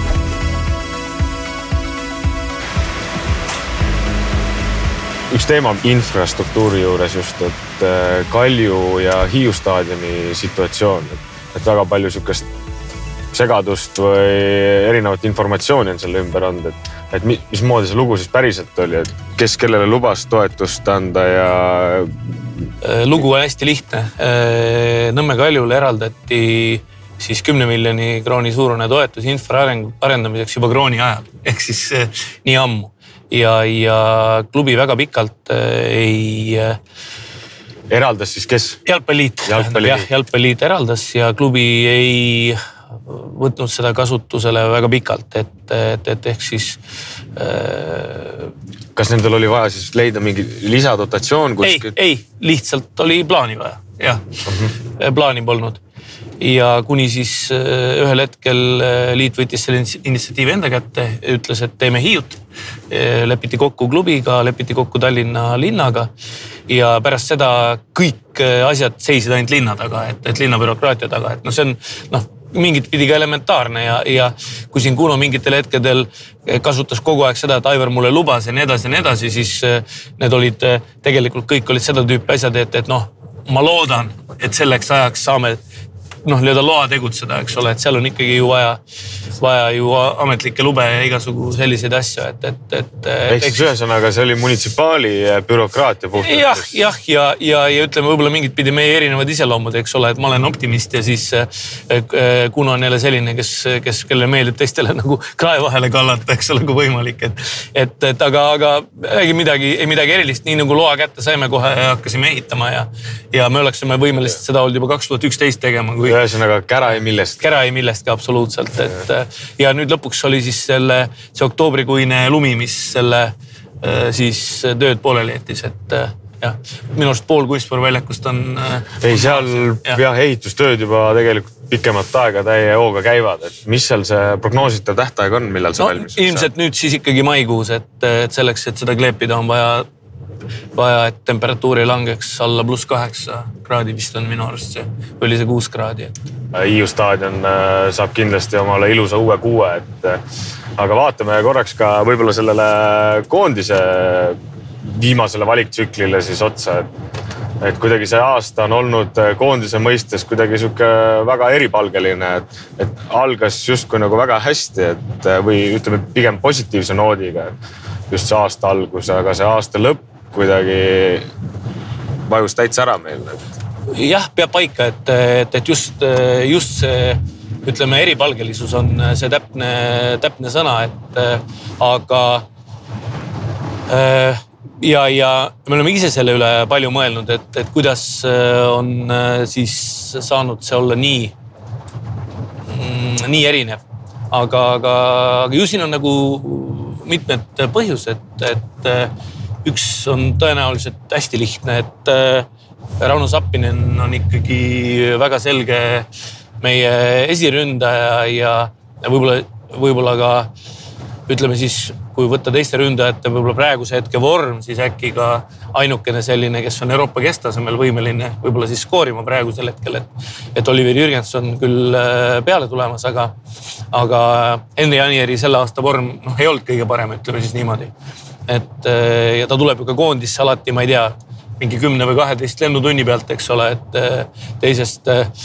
Üks teema infrastruktuuri juures just, et Kalju ja Hiiu staadioni situatsioon, et väga palju sükest segadust või erinevat informatsiooni on selle ümber olnud, et, et mis moodi see lugu siis päriselt oli, et kes kellele lubas toetust anda ja... Lugu on hästi lihtne. Nõmme Kaljule eraldati siis kümne miljoni krooni suurune toetus infra arendamiseks juba krooni ajal, ehk siis nii ammu. Ja, ja klubi väga pikalt ei... Eraldas siis kes? Jalgpalliliit. Jalgpalliliit. Jalgpalliliit eraldas ja klubi ei võtnud seda kasutusele väga pikalt, et, et, et ehk siis... Äh... Kas nendel oli vaja siis leida mingi lisadotatsioon? Kuskil? Ei, ei, lihtsalt oli plaani vaja. Jah, uh-huh. Plaani polnud. Ja kuni siis ühel hetkel liit võttis selle initsiatiivi enda kätte, ütles, et teeme Hiiut. Lepiti kokku klubiga, lepiti kokku Tallinna linnaga ja pärast seda kõik asjad seisid ainult linna taga, et, et linna bürokraatia taga, et no see on noh, mingit pidi ka elementaarne ja, ja kui siin Kuno mingitel hetkedel kasutas kogu aeg seda, et Aivar mulle lubas ja nii edasi ja nii edasi, siis need olid tegelikult kõik olid seda tüüpi asjad, et, et noh, ma loodan, et selleks ajaks saame noh, lööda loa tegutseda, eks ole, et seal on ikkagi ju vaja, vaja ju ametlikke lube ja igasugu selliseid asju, et, et, et... Ehk siis ühesõnaga, see oli munitsipaali bürokraatia puhtalt. Jah, jah, ja, ja, ja ütleme võib-olla mingit pidi meie erinevad iseloomud, eks ole, et ma olen optimist ja siis Kuno on jälle selline, kes, kes kellele meeldib teistele nagu krae vahele kallata, eks ole, kui võimalik, et, et, et aga, aga ei midagi, ei midagi erilist, nii nagu loa kätte saime kohe ja hakkasime ehitama ja, ja me oleksime võimelised seda olnud juba kaks tuhat üksteist tegema, kui ühesõnaga kära ei millestki. Kära ei millestki absoluutselt, et ja nüüd lõpuks oli siis selle, see oktoobrikuine lumi, mis selle siis tööd pooleli jättis, et jah, minu arust pool Kuispõrväljakust on... Ei, seal jah, ehitustööd juba tegelikult pikemat aega täie hooga käivad, et mis seal see prognoositav tähtaeg on, millal see no, valmis? Ilmselt nüüd siis ikkagi maikuus, et, et selleks, et seda kleepida on vaja, vaja, et temperatuuri langeks alla pluss kaheksa kraadi vist on minu arust see, või oli see kuus kraadi. Et... Hiiu staadion saab kindlasti omale ilusa uue kuue, et aga vaatame korraks ka võib-olla sellele koondise viimasele valiktsüklile siis otsa, et, et kuidagi see aasta on olnud koondise mõistes kuidagi sihuke väga eripalgeline, et, et algas justkui nagu väga hästi, et või ütleme pigem positiivse noodiga, just see aasta algus, aga see aasta lõpp kuidagi vajus täitsa ära meil. Et... Jah, peab paika, et, et, et just, just see, ütleme, eripalgelisus on see täpne, täpne sõna, et aga ja, ja me oleme ise selle üle palju mõelnud, et, et kuidas on siis saanud see olla nii, nii erinev. Aga, aga, aga ju siin on nagu mitmed põhjused, et üks on tõenäoliselt hästi lihtne, et Rauno Sappinen on ikkagi väga selge meie esiründaja ja, ja võib-olla, võib-olla ka ütleme siis, kui võtta teiste ründajate võib-olla praeguse hetke vorm, siis äkki ka ainukene selline, kes on Euroopa kesktasemel võimeline võib-olla siis skoorima praegusel hetkel, et, et Oliver Jürgenson küll peale tulemas, aga, aga Henri Anieri selle aasta vorm no, ei olnud kõige parem, ütleme siis niimoodi. Et, ja ta tuleb ju ka koondisse alati, ma ei tea, mingi kümne või kaheteist lennutunni pealt, eks ole, et teisest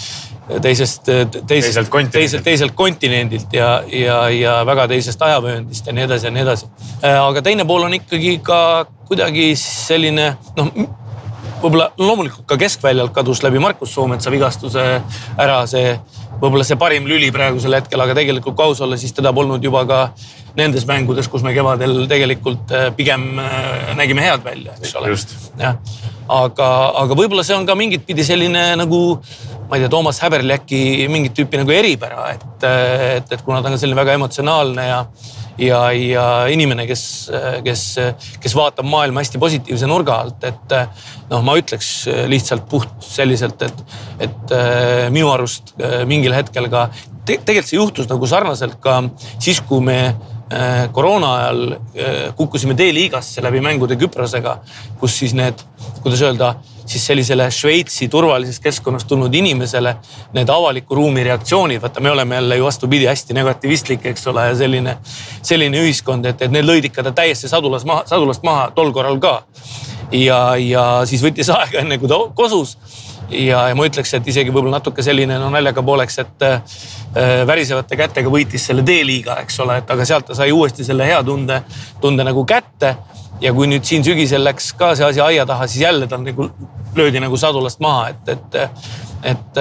teisest, teisest, teiselt kontinendilt, teiselt, teiselt kontinendilt ja, ja, ja väga teisest ajavööndist ja nii edasi ja nii edasi. Aga teine pool on ikkagi ka kuidagi selline, noh, võib-olla loomulikult ka keskväljalt kadus läbi Markus Soometsa vigastuse ära see, võib-olla see parim lüli praegusel hetkel, aga tegelikult kaus olla, siis teda polnud juba ka nendes mängudes, kus me kevadel tegelikult pigem nägime head välja, eks ole. Jah. Aga, aga võib-olla see on ka mingit pidi selline nagu, ma ei tea, Toomas Häberli äkki mingit tüüpi nagu eripära, et, et, et kuna ta on selline väga emotsionaalne ja, ja, ja inimene, kes, kes, kes vaatab maailma hästi positiivse nurga alt, et noh, ma ütleks lihtsalt puht selliselt, et, et minu arust mingil hetkel ka, te, tegelikult see juhtus nagu sarnaselt ka siis, kui me koroona ajal kukkusime D-liigasse läbi mängude Küprosega, kus siis need, kuidas öelda, siis sellisele Šveitsi turvalisest keskkonnast tulnud inimesele need avaliku ruumi reaktsioonid, vaata me oleme jälle ju vastupidi hästi negatiivistlik, eks ole, ja selline, selline ühiskond, et, et need lõid ikka ta täiesti sadulas maha, sadulast maha tol korral ka. Ja, ja siis võttis aega enne, kui ta kosus. Ja, ja ma ütleks, et isegi võib-olla natuke selline no, naljaga pooleks, et äh, värisevate kätega võitis selle D-liiga, eks ole, et aga sealt ta sai uuesti selle hea tunde, tunde nagu kätte. Ja kui nüüd siin sügisel läks ka see asi aia taha, siis jälle tal nagu löödi nagu sadulast maha, et, et, et,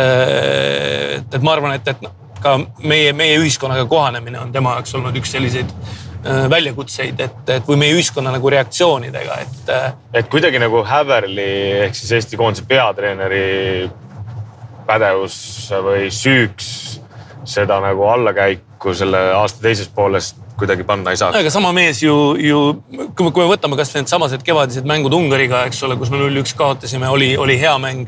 et, et ma arvan, et, et ka meie, meie ühiskonnaga kohanemine on tema jaoks olnud üks selliseid väljakutseid, et, et või meie ühiskonna nagu reaktsioonidega, et... Et kuidagi nagu Häberli ehk siis Eesti koondise peatreeneri pädevus või süüks seda nagu allakäiku selle aasta teisest poolest kuidagi panna ei saa. Aga sama mees ju, ju kui me võtame kas need samased kevadised mängud Ungariga, eks ole, kus me null üks kaotasime, oli, oli hea mäng.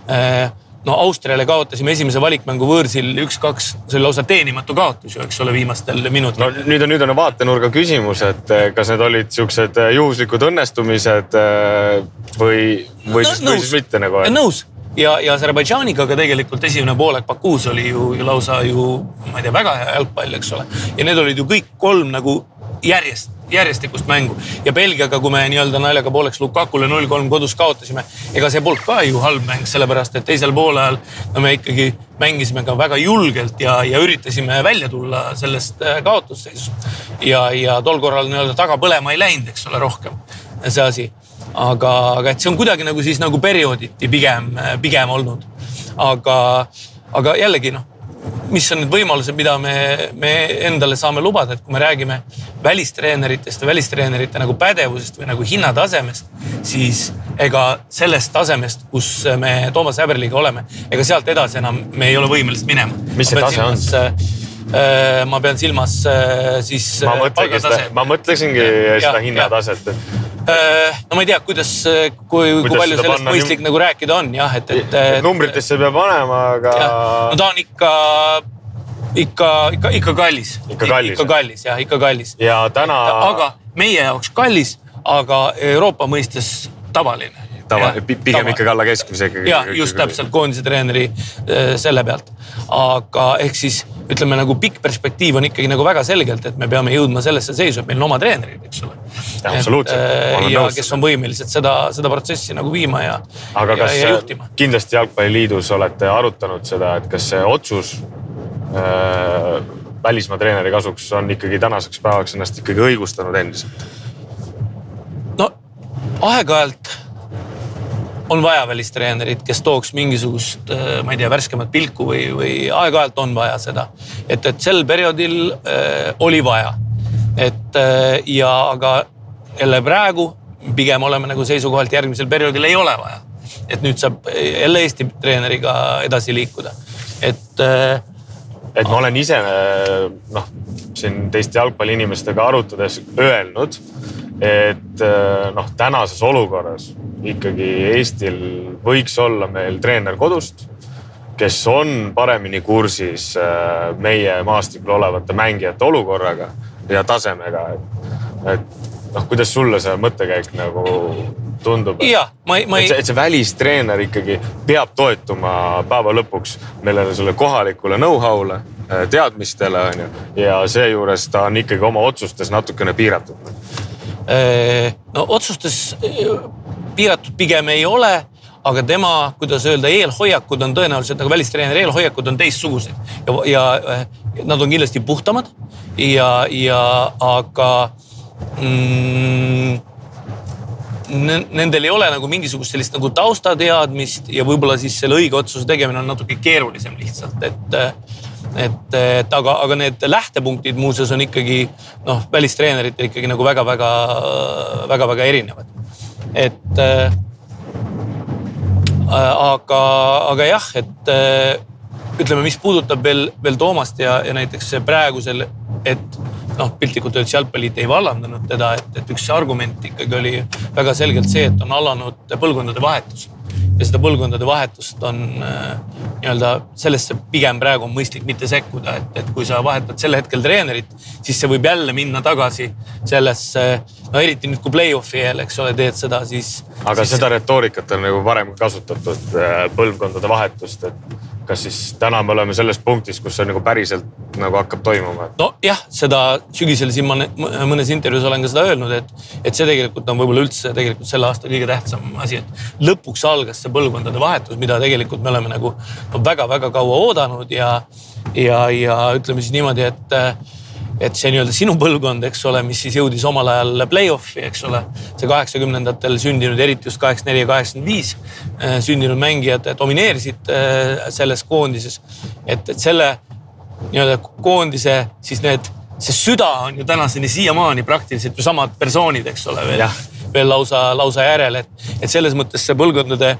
No Austriale kaotasime esimese valikmängu võõrsil üks kaks, see oli lausa teenimatu kaotus ju, eks ole, viimastel minutil. No nüüd on, nüüd on vaatenurga küsimus, et kas need olid siuksed juhuslikud õnnestumised või, või, no, siis, või siis mitte nagu? Nõus. Ja, ja Aserbaidžaaniga ka tegelikult esimene poolek Bakuus oli ju, ju lausa ju, ma ei tea, väga hea jalgpall, eks ole. Ja need olid ju kõik kolm nagu järjest, järjestikust mängu. Ja Belgiaga, kui me nii-öelda naljaga pooleks Lukakule null kolm kodus kaotasime, ega see polnud ka ju halb mäng, sellepärast, et teisel poolajal no me ikkagi mängisime ka väga julgelt ja, ja üritasime välja tulla sellest kaotusseisust. Ja, ja tol korral nii-öelda taga põlema ei läinud, eks ole, rohkem see asi. Aga, aga et see on kuidagi nagu siis nagu periooditi pigem, pigem olnud. Aga, aga jällegi noh, mis on need võimalused, mida me, me endale saame lubada, et kui me räägime välistreeneritest ja välistreenerite nagu pädevusest või nagu hinnatasemest, siis ega sellest tasemest, kus me Toomas Häberliga oleme, ega sealt edasi enam me ei ole võimelised minema. Mis see tase on? Ma pean silmas siis ma palgatase. Ma mõtlesingi ja, seda hinnataset. No ma ei tea, kuidas, kui, kuidas kui palju sellest mõistlik nim... nagu rääkida on. Jah, et, et, et, numbritesse peab panema, aga... Ja, no ta on ikka, ikka, ikka, ikka kallis. Ikka kallis. Ikka kallis, jah, ikka kallis. Ja täna... Aga meie jaoks kallis, aga Euroopa mõistes tavaline. Tava, ja, pigem tava. Ikkagi alla keskmise. Ja, just täpselt koondise treeneri selle pealt. Aga ehk siis, ütleme, nagu pikk perspektiiv on ikkagi nagu väga selgelt, et me peame jõudma sellesse seisu, et meil on oma treenerid, eks ole. Ja, absoluutselt. Ja kes on võimelised seda, seda protsessi nagu viima ja, aga ja, kas ja juhtima. Kindlasti Jalgpalliliidus olete arutanud seda, et kas see otsus äh, välismaa treeneri kasuks on ikkagi tänaseks päevaks ennast ikkagi õigustanud endiselt? No, aeg-ajalt on vaja välistreenerit, kes tooks mingisugust, ma ei tea, värskemat pilku või, või aeg-ajalt on vaja seda. Et, et sel perioodil äh, oli vaja. Et, äh, ja aga jälle praegu pigem oleme nagu seisukohalt järgmisel perioodil ei ole vaja. Et nüüd saab jälle Eesti treeneriga edasi liikuda. Et, äh, et ma olen ise noh, siin teiste jalgpalliinimestega arutades öelnud, et noh, tänases olukorras ikkagi Eestil võiks olla meil treener kodust, kes on paremini kursis meie maastikul olevate mängijate olukorraga ja tasemega. Et, et noh, kuidas sulle see mõttekäik nagu tundub? Ja, ma ei, ma ei... Et, see, et see välistreener ikkagi peab toetuma päeva lõpuks meile selle kohalikule know-how'le, teadmistele on ju, ja seejuures ta on ikkagi oma otsustes natukene piiratud. No otsustes piiratud pigem ei ole, aga tema, kuidas öelda, eelhoiakud on tõenäoliselt, nagu välistreeneri eelhoiakud on teistsugused ja, ja nad on kindlasti puhtamad ja, ja aga mm, nendel ei ole nagu mingisugust sellist nagu taustateadmist ja võib-olla siis selle õige otsuse tegemine on natuke keerulisem lihtsalt, et Et, et aga, aga need lähtepunktid muuseas on ikkagi noh, välistreeneritel ikkagi nagu väga, väga, väga, väga erinevad. Et äh, aga, aga jah, et äh, ütleme, mis puudutab veel, veel Toomast ja, ja näiteks praegusel, et noh, piltlikult öeldes Jalgpalliliit ei vallandanud teda, et, et üks argument ikkagi oli väga selgelt see, et on alanud põlvkondade vahetus. Ja seda põlvkondade vahetust on nii-öelda sellesse pigem praegu on mõistlik mitte sekkuda, et, et kui sa vahetad selle hetkel treenerit, siis see võib jälle minna tagasi sellesse, no eriti nüüd kui play-offi eel, eks ole, teed seda, siis... Aga siis... seda retoorikat on nagu varem kasutatud põlvkondade vahetust, et kas siis täna me oleme selles punktis, kus see nagu päriselt nagu hakkab toimuma? No jah, seda sügisel siin ma mõnes intervjuus olen ka seda öelnud, et, et see tegelikult on võib-olla üldse tegelikult selle aasta kõige tähtsam asi, et lõpuks algas see põlvkondade vahetus, mida tegelikult me oleme nagu no, väga-väga kaua oodanud ja, ja, ja ütleme siis niimoodi, et et see nii-öelda sinu põlvkond, eks ole, mis siis jõudis omal ajal play-offi, eks ole, see kaheksakümnendatel sündinud, eriti just kaheksakümmend neli ja kaheksakümmend viis sündinud mängijad domineerisid selles koondises, et, et selle nii-öelda koondise siis need, see süda on ju tänaseni siiamaani praktiliselt ju samad persoonid, eks ole, veel, veel lausa, lausa järel, et, et selles mõttes see põlvkondade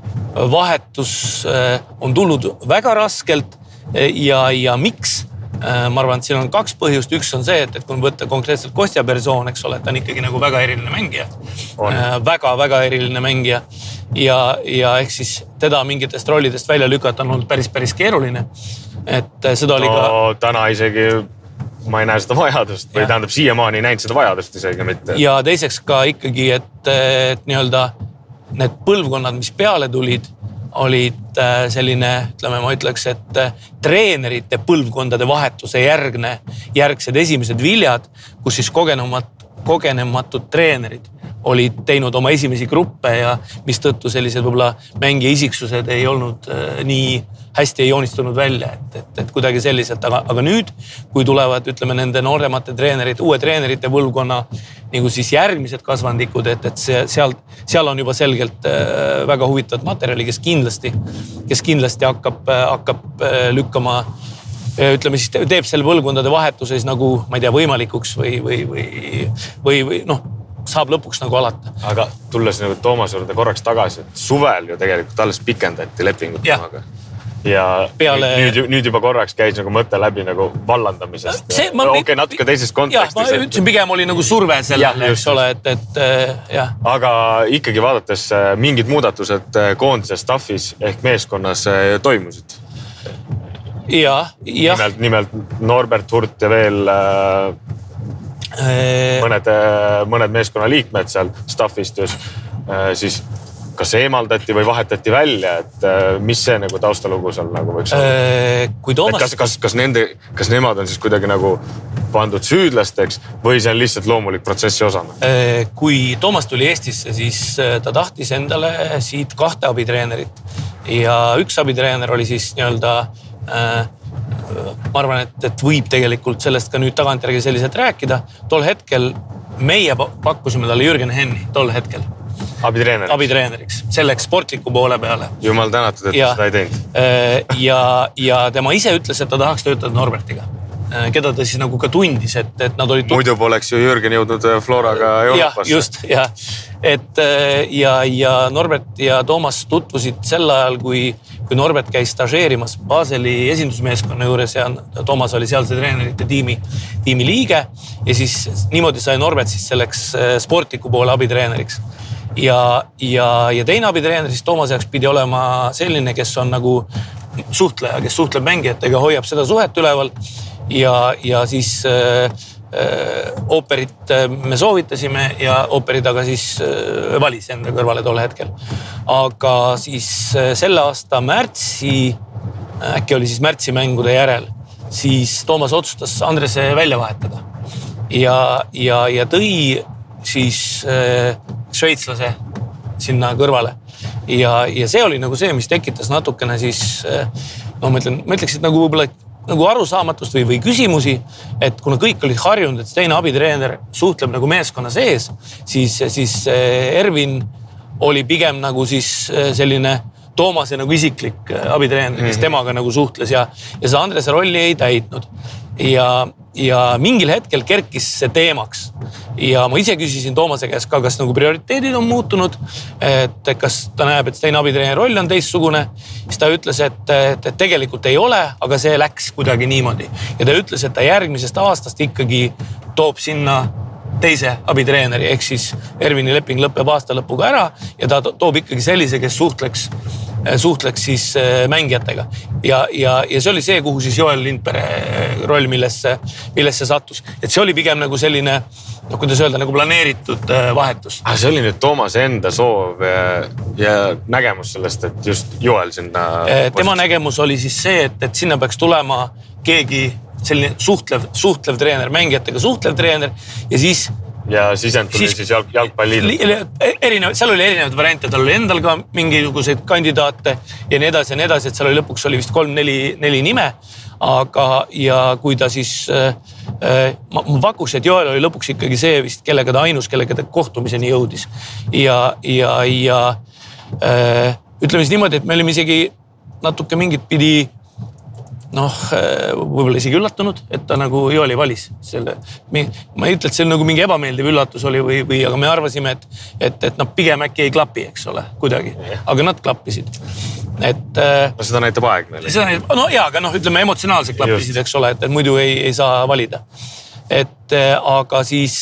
vahetus on tulnud väga raskelt ja, ja miks? Ma arvan, et siin on kaks põhjust. Üks on see, et, et kui võtta konkreetselt Kostja persoon, eks ole, et ta on ikkagi nagu väga eriline mängija. Väga, väga eriline mängija. Ja, ja ehk siis teda mingitest rollidest välja lükata on olnud päris, päris keeruline. Et seda oli ka... No, täna isegi ma ei näe seda vajadust või ja. Tähendab siiamaani ei näinud seda vajadust isegi mitte. Ja teiseks ka ikkagi, et, et nii-öelda need põlvkonnad, mis peale tulid, olid selline, ütleme, ma ütleks, et treenerite põlvkondade vahetuse järgne, järgsed esimesed viljad, kus siis kogenemat, kogenematud treenerid olid teinud oma esimesi gruppe ja mis tõttu sellised võib-olla mängija isiksused ei olnud nii hästi ei joonistunud välja, et, et, et kuidagi selliselt, aga, aga nüüd, kui tulevad, ütleme, nende nooremate treenerite, uue treenerite põlvkonna nagu siis järgmised kasvandikud, et, et see, seal, seal on juba selgelt väga huvitavat materjali, kes kindlasti, kes kindlasti hakkab, hakkab lükkama ütleme siis teeb selle põlvkondade vahetuses nagu, ma ei tea, võimalikuks või, või, või, või, või noh, saab lõpuks nagu alata. Aga tulles nagu Toomas juurde korraks tagasi, et suvel ju tegelikult alles pikendati lepingut temaga. Ja Peale... nüüd, nüüd juba korraks käis nagu mõte läbi nagu vallandamisest. Ma... Okei, okay, natuke teises kontekstis. Ja, ma ütlesin, pigem oli nagu surve sellele, eks ole, et, et jah. Aga ikkagi vaadates mingid muudatused koondise staffis ehk meeskonnas toimusid. Ja, ja. Nimelt, nimelt Norbert Hurt ja veel äh, mõned, mõned meeskonna liikmed seal staffist just, äh, siis kas eemaldati või vahetati välja, et mis see nagu taustalugu seal nagu võiks olla? Kui Toomas... Kas, kas, kas, nende, kas nemad on siis kuidagi nagu pandud süüdlasteks või see on lihtsalt loomulik protsessi osana? Kui Toomas tuli Eestisse, siis ta tahtis endale siit kahte abitreenerit ja üks abitreener oli siis nii-öelda, ma arvan, et, et võib tegelikult sellest ka nüüd tagantjärgi selliselt rääkida. Tol hetkel meie pakkusime talle Jürgen Henni, tol hetkel. Abitreeneriks. Abitreeneriks, selleks sportliku poole peale. Jumal tänatud, et ja, seda ei teinud. Ja, ja tema ise ütles, et ta tahaks töötada Norbertiga, keda ta siis nagu ka tundis, et, et nad olid... Muidu poleks ju Jürgen jõudnud Floraga Euroopasse. Ja, just, ja. Et, ja, ja Norbert ja Toomas tutvusid sel ajal, kui, kui Norbert käis stažeerimas Baseli esindusmeeskonna juures ja Toomas oli sealse treenerite tiimi, tiimi liige ja siis niimoodi sai Norbert siis selleks sportliku poole abitreeneriks. Ja, ja, ja teine abitreener siis Toomas jaoks pidi olema selline, kes on nagu suhtleja, kes suhtleb mängijatega, hoiab seda suhet üleval ja, ja siis äh, ooperit me soovitasime ja ooperi taga siis äh, valis enda kõrvale tol hetkel. Aga siis äh, selle aasta märtsi, äkki oli siis märtsi mängude järel, siis Toomas otsustas Andrese välja vahetada ja, ja, ja tõi siis äh, šveitslase sinna kõrvale. Ja, ja see oli nagu see, mis tekitas natukene siis, no ma ütlen, ma ütleks, et nagu võib-olla nagu arusaamatust või, või küsimusi, et kuna kõik olid harjunud, et teine abitreener suhtleb nagu meeskonna sees, siis, siis Ervin oli pigem nagu siis selline Toomase nagu isiklik abitreener, kes temaga nagu suhtles ja, ja see Andrese rolli ei täitnud. Ja, ja mingil hetkel kerkis see teemaks ja ma ise küsisin Toomase käest ka, kas nagu prioriteedid on muutunud, et kas ta näeb, et teine abitreeneri roll on teistsugune, siis ta ütles, et, et, et tegelikult ei ole, aga see läks kuidagi niimoodi ja ta ütles, et ta järgmisest aastast ikkagi toob sinna teise abitreeneri, ehk siis Ervini leping lõpeb aasta lõpuga ära ja ta toob ikkagi sellise, kes suhtleks suhtleks siis mängijatega ja, ja, ja see oli see, kuhu siis Joel Lindpere roll, millesse, millesse sattus. Et see oli pigem nagu selline, no kuidas öelda, nagu planeeritud vahetus. Ah, see oli nüüd Toomase enda soov ja, ja nägemus sellest, et just Joel sinna... Tema nägemus oli siis see, et, et sinna peaks tulema keegi selline suhtlev, suhtlev treener, mängijatega suhtlev treener ja siis ja sisend tuli siis, siis jalg, jalgpalliidu. Erinev, seal oli erinevad variante, tal oli endal ka mingisuguseid kandidaate ja nii edasi ja nii edasi, et seal oli lõpuks oli vist kolm, neli, neli nime, aga ja kui ta siis, äh, ma, ma pakuks, et Joel oli lõpuks ikkagi see vist, kellega ta ainus, kellega ta kohtumiseni jõudis ja, ja, ja äh, ütleme siis niimoodi, et me olime isegi natuke mingit pidi noh, võib-olla isegi üllatunud, et ta nagu Joeli valis selle. Ma ei ütle, et see nagu mingi ebameeldiv üllatus oli või, või aga me arvasime, et, et, et noh, pigem äkki ei klapi, eks ole, kuidagi. Aga nad klappisid. Et, no seda näitab aeg meile. Seda näitab, no jaa, aga noh, ütleme emotsionaalselt klappisid, Just. eks ole, et, et muidu ei, ei saa valida. Et aga siis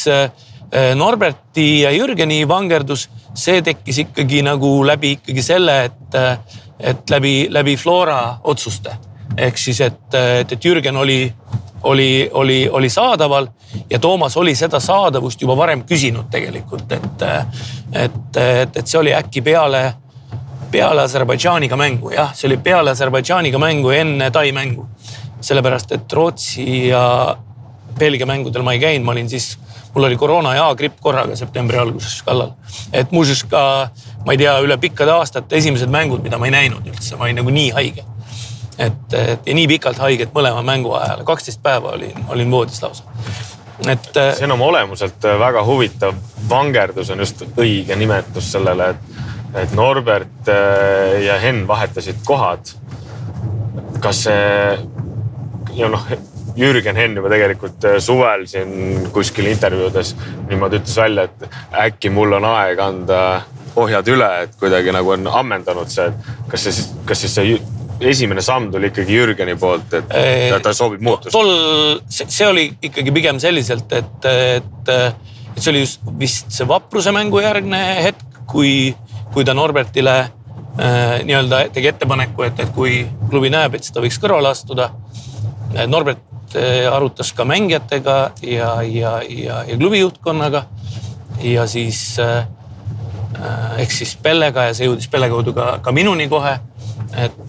Norberti ja Jürgeni vangerdus, see tekkis ikkagi nagu läbi ikkagi selle, et, et läbi, läbi Flora otsuste. Ehk siis, et, et, et Jürgen oli, oli, oli, oli saadaval ja Toomas oli seda saadavust juba varem küsinud tegelikult, et, et, et, et see oli äkki peale, peale Aserbaidžaaniga mängu. Jah, see oli peale Aserbaidžaaniga mängu enne Tai mängu. Sellepärast, et Rootsi ja Belgia mängudel ma ei käinud, ma olin siis, mul oli koroona ja A-gripp korraga septembri alguses kallal. Et muuseas ka, ma ei tea, üle pikkade aastate esimesed mängud, mida ma ei näinud üldse, ma olin nagu nii haige. Et, et ja nii pikalt haiget mõlema mängu ajal, kaksteist päeva olin, olin voodis lausa. Et, see on oma olemuselt väga huvitav. Vangerdus on just õige nimetus sellele, et, et Norbert ja Henn vahetasid kohad. Kas see, ja noh, Jürgen Henn juba tegelikult suvel siin kuskil intervjuudes niimoodi ütles välja, et äkki mul on aeg anda ohjad üle, et kuidagi nagu on ammendanud see, et kas see, kas siis see esimene samm tuli ikkagi Jürgeni poolt, et ta, ta soovib muutust? Tol, see oli ikkagi pigem selliselt, et, et, et see oli just vist see Vapruse mängu järgne hetk, kui, kui ta Norbertile äh, nii-öelda tegi ettepaneku, et, et kui klubi näeb, et seda võiks kõrvale astuda. Norbert arutas ka mängijatega ja, ja, ja, ja klubi juhtkonnaga ja siis äh, ehk siis Pellega ja see jõudis Pelle kaudu ka, ka minuni kohe. Et,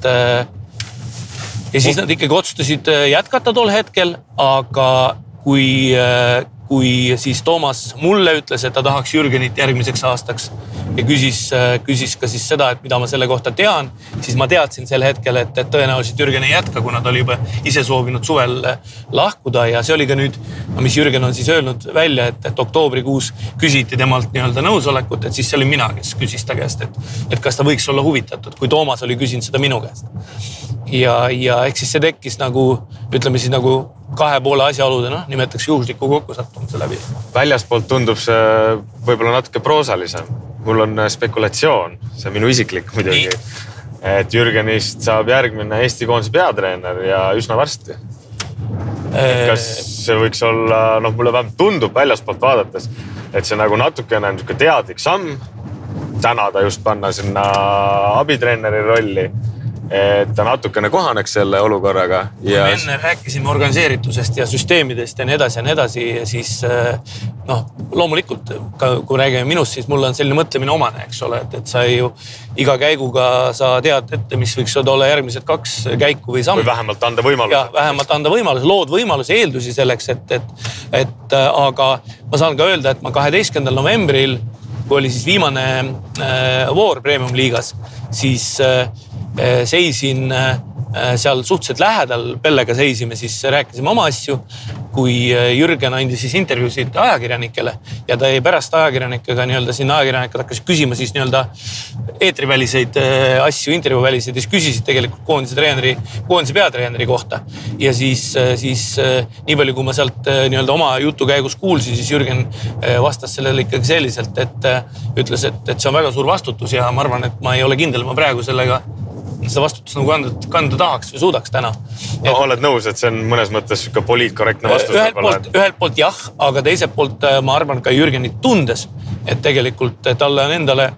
ja siis nad ikkagi otsustasid jätkata tol hetkel, aga kui, kui siis Toomas mulle ütles, et ta tahaks Jürgenit järgmiseks aastaks ja küsis, küsis ka siis seda, et mida ma selle kohta tean, siis ma teadsin sel hetkel, et, et tõenäoliselt Jürgen ei jätka, kuna ta oli juba ise soovinud suvel lahkuda ja see oli ka nüüd, mis Jürgen on siis öelnud välja, et, et oktoobrikuus küsiti temalt nii-öelda nõusolekut, et siis see oli mina, kes küsis ta käest, et, et kas ta võiks olla huvitatud, kui Toomas oli küsinud seda minu käest. Ja, ja ehk siis see tekkis nagu, ütleme siis nagu kahe poole asjaolude, noh, nimetaks juhusliku kokkusattumise läbi. Väljaspoolt tundub see võib-olla natuke proosalisem. Mul on spekulatsioon, see on minu isiklik muidugi, et Jürgenist saab järgmine Eesti koondise peatreener ja üsna varsti. Kas see võiks olla, noh, mulle vähemalt tundub väljaspoolt vaadates, et see nagu natukene on teadlik samm, täna ta just panna sinna abitreeneri rolli, et ta natukene kohaneks selle olukorraga. Ja me enne rääkisime organiseeritusest ja süsteemidest ja nii edasi ja nii edasi ja siis noh, loomulikult, kui räägime minust, siis mul on selline mõtlemine omane, eks ole, et, et sa ju iga käiguga sa tead ette, mis võiks olla järgmised kaks käiku või samm. Või vähemalt anda võimalus. Ja, vähemalt anda võimalus, lood võimaluse eeldusi selleks, et, et, et aga ma saan ka öelda, et ma kaheteistkümnendal novembril, kui oli siis viimane äh, voor Premium liigas, siis äh, seisin seal suhteliselt lähedal, Pellega seisime, siis rääkisime oma asju, kui Jürgen andis siis intervjuusid ajakirjanikele ja ta jäi pärast ajakirjanikega nii-öelda sinna ajakirjanikud hakkasid küsima siis nii-öelda eetriväliseid asju, intervjuuväliseid ja siis küsisid tegelikult koondise treeneri, koondise peatreeneri kohta. Ja siis, siis nii palju, kui ma sealt nii-öelda oma jutu käigus kuulsin, siis Jürgen vastas sellele ikkagi selliselt, et ütles, et, et see on väga suur vastutus ja ma arvan, et ma ei ole kindel, ma praegu sellega seda vastutust nagu kanda, kanda tahaks või suudaks täna. No, oled nõus, et see on mõnes mõttes ka poliitkorrektne vastus? Ühelt poolt, ühelt poolt jah, aga teiselt poolt ma arvan ka Jürgenit tundes, et tegelikult talle on endale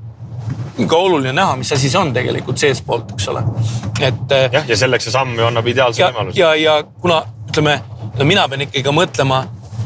ka oluline näha, mis asi see on tegelikult sees poolt, eks ole. Et, jah, ja selleks see samm ju annab ideaalse ja, võimaluse. Ja, ja kuna, ütleme, no mina pean ikkagi mõtlema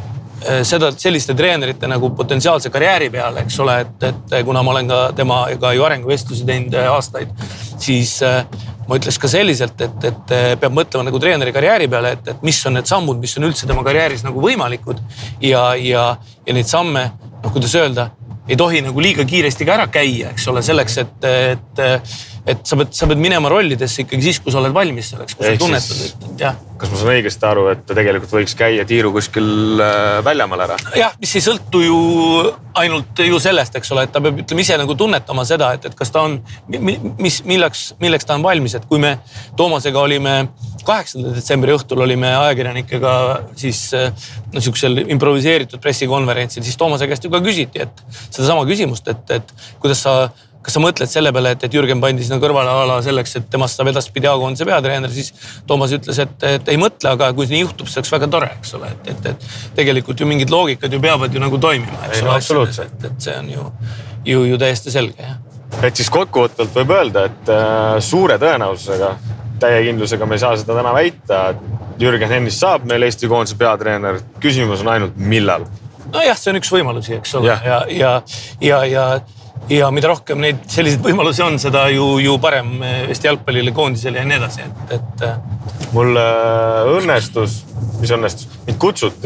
seda selliste treenerite nagu potentsiaalse karjääri peale, eks ole, et, et kuna ma olen ka tema ka ju arenguvestlusi teinud aastaid, siis ma ütleks ka selliselt, et, et peab mõtlema nagu treeneri karjääri peale, et, et mis on need sammud, mis on üldse tema karjääris nagu võimalikud ja, ja, ja neid samme, noh, kuidas öelda, ei tohi nagu liiga kiiresti ka ära käia, eks ole, selleks, et, et, et sa pead, sa pead minema rollidesse ikkagi siis, kui sa oled valmis selleks, kui sa tunnetad, et, et jah. Kas ma saan õigesti aru, et ta tegelikult võiks käia tiiru kuskil väljamaal ära? Jah, mis ei sõltu ju ainult ju sellest, eks ole, et ta peab ütlema ise nagu tunnetama seda, et, et kas ta on, mis, milleks, milleks ta on valmis, et kui me Toomasega olime kaheksanda detsembri õhtul olime ajakirjanikega siis no, siuksel improviseeritud pressikonverentsil, siis Toomase käest ju ka küsiti, et seda sama küsimust, et, et kuidas sa kas sa mõtled selle peale, et, et Jürgen pandi sinna kõrvale ala selleks, et temast saab edaspidi A-koondise peatreener, siis Toomas ütles, et, et ei mõtle, aga kui nii juhtub, see oleks väga tore, eks ole, et, et, et tegelikult ju mingid loogikad ju peavad ju nagu toimima, eks ei, ole, no, et, et see on ju, ju, ju täiesti selge. Ja. Et siis kokkuvõtvalt võib öelda, et äh, suure tõenäosusega, täiekindlusega me ei saa seda täna väita, et Jürgen Hennist saab meil Eesti koondise peatreener, küsimus on ainult millal. No jah, see on üks võimalusi, eks ole, ja, ja, ja, ja ja mida rohkem neid selliseid võimalusi on, seda ju, ju parem Eesti jalgpallile, koondisele ja nii edasi. Et, et... Mul õnnestus, mis õnnestus, mind kutsuti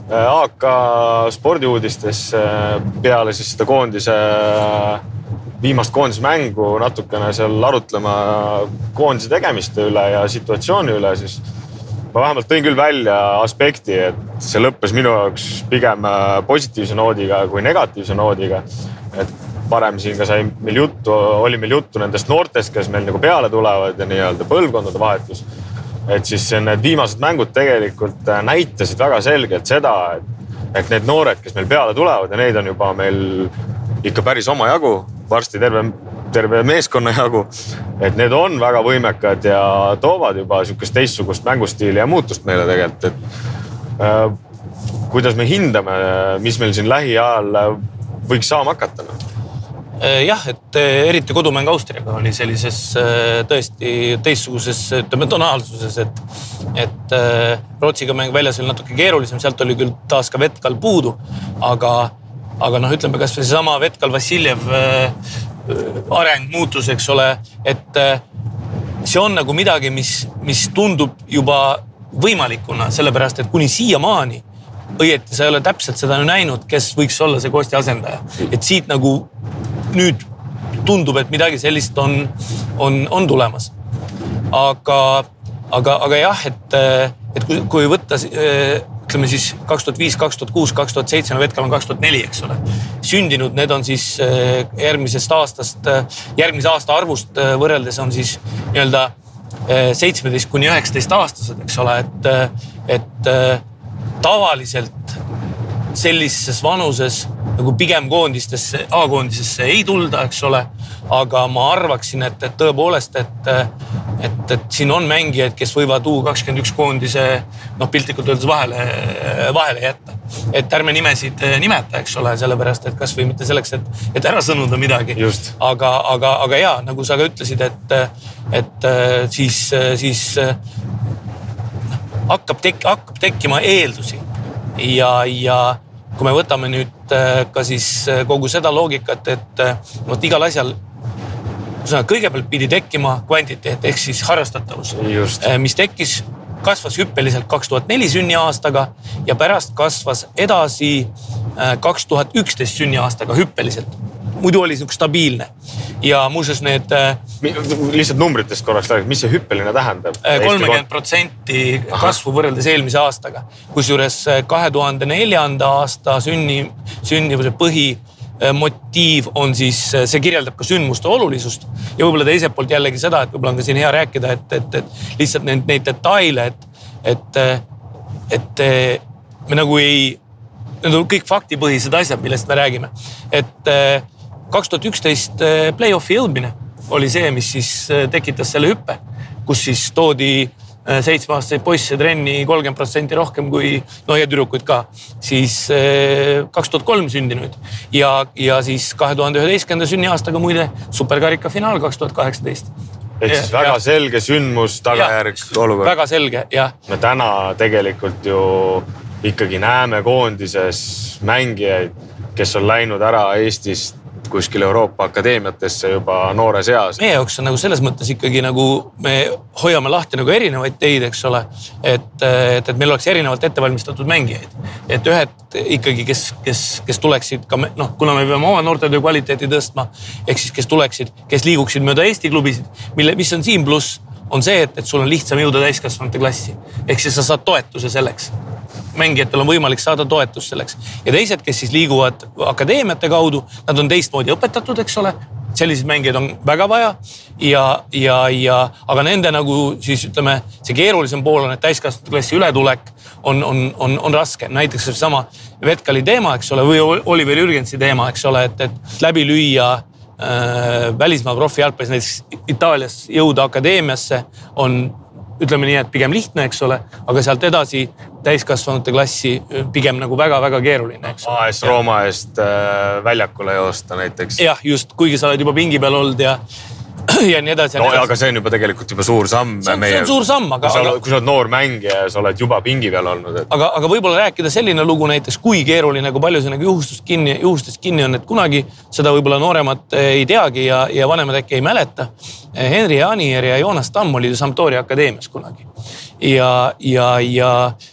A K spordiuudistes peale siis seda koondise, viimast koondise mängu natukene seal arutlema koondise tegemiste üle ja situatsiooni üle, siis ma vähemalt tõin küll välja aspekti, et see lõppes minu jaoks pigem positiivse noodiga kui negatiivse noodiga. Et parem siin ka sai meil juttu, oli meil juttu nendest noortest, kes meil nagu peale tulevad ja nii-öelda põlvkondade vahetus. et siis need viimased mängud tegelikult näitasid väga selgelt seda, et, et need noored, kes meil peale tulevad ja neid on juba meil ikka päris oma jagu, varsti terve, terve meeskonna jagu, et need on väga võimekad ja toovad juba niisugust teistsugust mängustiili ja muutust meile tegelikult, et äh, kuidas me hindame, mis meil siin lähiajal võiks saama hakata? Jah, et eriti kodumäng Austriaga oli sellises tõesti teistsuguses, ütleme, tonaalsuses, et, et Rootsiga mäng väljas oli natuke keerulisem, sealt oli küll taas ka Vetkal puudu, aga, aga noh, ütleme, kas või sama Vetkal Vassiljev areng muutus, eks ole, et see on nagu midagi, mis, mis tundub juba võimalikuna, sellepärast, et kuni siiamaani õieti sa ei ole täpselt seda näinud, kes võiks olla see Kosti asendaja. Et siit nagu nüüd tundub, et midagi sellist on, on, on tulemas. Aga, aga, aga jah, et, et kui, kui võtta, ütleme siis kaks tuhat viis, kaks tuhat kuus, kaks tuhat seitse, Vetkal on kaks tuhat neli, eks ole. Sündinud, need on siis järgmisest aastast, järgmise aasta arvust võrreldes on siis nii-öelda seitsmeteist kuni üheksateist aastased, eks ole, et, et tavaliselt sellises vanuses nagu pigem koondistesse, A-koondisesse ei tulda, eks ole, aga ma arvaksin, et, et tõepoolest, et, et, et siin on mängijaid, kes võivad U kakskümmend üks koondise noh, piltlikult öeldes vahele, vahele jätta. Et ärme nimesid nimeta, eks ole, sellepärast, et kas või mitte selleks, et, et ära sõnuda midagi. Just. Aga, aga, aga jaa, nagu sa ka ütlesid, et, et siis, siis hakkab, tek, hakkab tekkima eeldusi ja, ja kui me võtame nüüd ka siis kogu seda loogikat, et võt, igal asjal kõigepealt pidi tekkima kvantiteet ehk siis harrastatavus, Just. mis tekkis, kasvas hüppeliselt kaks tuhat neli sünniaastaga ja pärast kasvas edasi kaks tuhat üksteist sünniaastaga hüppeliselt. Muidu oli niisugune stabiilne ja muuseas need lihtsalt numbritest korraks räägid, mis see hüppeline tähendab? kolmkümmend protsenti kasvu võrreldes eelmise aastaga, kusjuures kahe tuhande neljanda aasta sünni, sünnivuse põhimotiiv on siis, see kirjeldab ka sündmuste olulisust ja võib-olla teiselt poolt jällegi seda, et võib-olla on ka siin hea rääkida, et, et, et lihtsalt neid, neid detaile, et, et, et me nagu ei, need on kõik faktipõhised asjad, millest me räägime, et kaks tuhat üksteist play-offi jõudmine oli see, mis siis tekitas selle hüppe, kus siis toodi seitsmeaastaseid poisse trenni kolmkümmend protsenti rohkem kui, no ja tüdrukuid ka, siis kaks tuhat kolm sündinuid ja, ja siis kahe tuhande üheteistkümnenda sünniaastaga muide superkarika finaal kaks tuhat kaheksateist. Ehk siis väga ja, selge sündmus, tagajärg, olukord. Väga selge, jah. Me täna tegelikult ju ikkagi näeme koondises mängijaid, kes on läinud ära Eestist kuskil Euroopa akadeemiatesse juba noores eas. Meie jaoks on nagu selles mõttes ikkagi nagu me hoiame lahti nagu erinevaid teid, eks ole, et, et, et meil oleks erinevalt ettevalmistatud mängijaid. Et ühed ikkagi, kes, kes, kes tuleksid ka, noh, kuna me peame oma noortetöö kvaliteeti tõstma, ehk siis kes tuleksid, kes liiguksid mööda Eesti klubisid, mille, mis on siin pluss, on see, et, et sul on lihtsam jõuda täiskasvanute klassi. Ehk siis sa saad toetuse selleks. Mängijatel on võimalik saada toetust selleks. Ja teised, kes siis liiguvad akadeemiate kaudu, nad on teistmoodi õpetatud, eks ole. Sellised mängijad on väga vaja. Ja, ja, ja, aga nende nagu siis ütleme, see keerulisem pool on, et täiskasvanute klassi ületulek on, on, on, on raske. Näiteks see sama Vetkali teema, eks ole, või Oliver Jürgensi teema, eks ole, et, et läbi lüüa äh, välismaa profi jalgpallis, näiteks Itaalias jõuda akadeemiasse on ütleme nii, et pigem lihtne, eks ole, aga sealt edasi täiskasvanute klassi pigem nagu väga-väga keeruline, eks ole. A S Rooma eest äh, väljakule joosta näiteks. Jah, just, kuigi sa oled juba pingi peal olnud ja, ja nii edasi. No, aga see on juba tegelikult juba suur samm. See on, meie, see on suur samm, aga... Kui sa, kui sa oled noor mängija ja sa oled juba pingi peal olnud. Et... Aga, aga võib-olla rääkida selline lugu näiteks, kui keeruline, kui palju see nagu juhustust kinni, juhustust kinni on, et kunagi seda võib-olla nooremad ei teagi ja, ja vanemad äkki ei mäleta. Henri Anier ja Joonas Tamm olid Sampdoria akadeemias kunagi. Ja, ja, ja,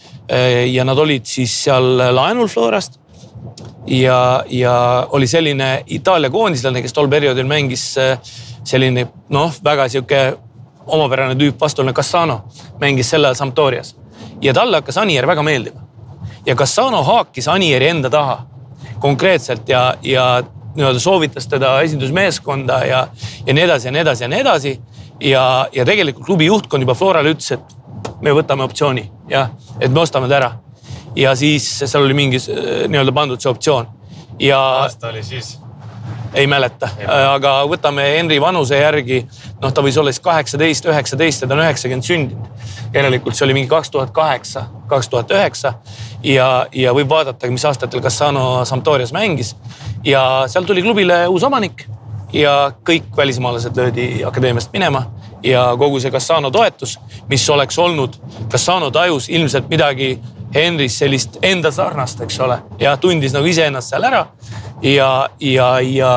ja nad olid siis seal laenul Florast. Ja, ja oli selline Itaalia koondislane, kes tol perioodil mängis selline, noh, väga siuke omapärane tüüp vastuline Cassano mängis selle Sampdorias. Ja talle hakkas Anier väga meeldima. Ja Cassano haakis Anieri enda taha konkreetselt ja, ja nii-öelda soovitas teda esindusmeeskonda ja, ja nii edasi ja nii edasi ja nii edasi. Ja, ja tegelikult klubi juhtkond juba Florale ütles, et me võtame optsiooni ja et me ostame ta ära. Ja siis seal oli mingi nii-öelda pandud see optsioon. Ja aasta oli siis? Ei mäleta, aga võtame Henri vanuse järgi, noh ta võis olla siis kaheksateist, üheksateist ja ta on üheksakümmend sündinud. Järelikult see oli mingi kaks tuhat kaheksa, kaks tuhat üheksa ja, ja võib vaadata, mis aastatel Cassano Sampdorias mängis. Ja seal tuli klubile uus omanik ja kõik välismaalased löödi akadeemiast minema ja kogu see Cassano toetus, mis oleks olnud, Cassano tajus ilmselt midagi Henris sellist enda sarnast, eks ole, ja tundis nagu ise ennast seal ära ja, ja, ja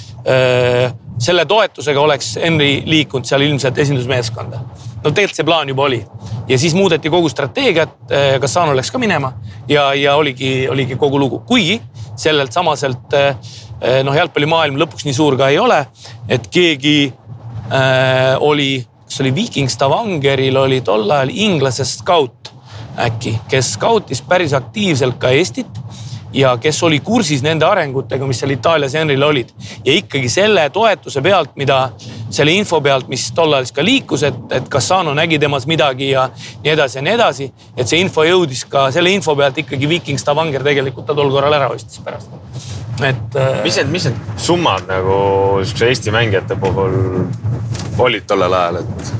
öö, selle toetusega oleks Henri liikunud seal ilmselt esindusmeeskonda. No tegelikult see plaan juba oli ja siis muudeti kogu strateegiat, Cassano läks ka minema ja, ja oligi, oligi kogu lugu. Kuigi sellelt samaselt noh, jalgpallimaailm lõpuks nii suur ka ei ole, et keegi äh, oli, kas oli Viking Stavangeril oli tol ajal inglase scout äkki, kes scoutis päris aktiivselt ka Eestit ja kes oli kursis nende arengutega, mis seal Itaalias Henrile olid. Ja ikkagi selle toetuse pealt, mida selle info pealt, mis tol ajal ka liikus, et, et Cassano nägi temas midagi ja nii edasi ja nii edasi, et see info jõudis ka selle info pealt ikkagi Viking Stavanger tegelikult ta tol korral ära ostis pärast. Et, mis need, mis need summad nagu Eesti mängijate puhul olid tollel ajal, et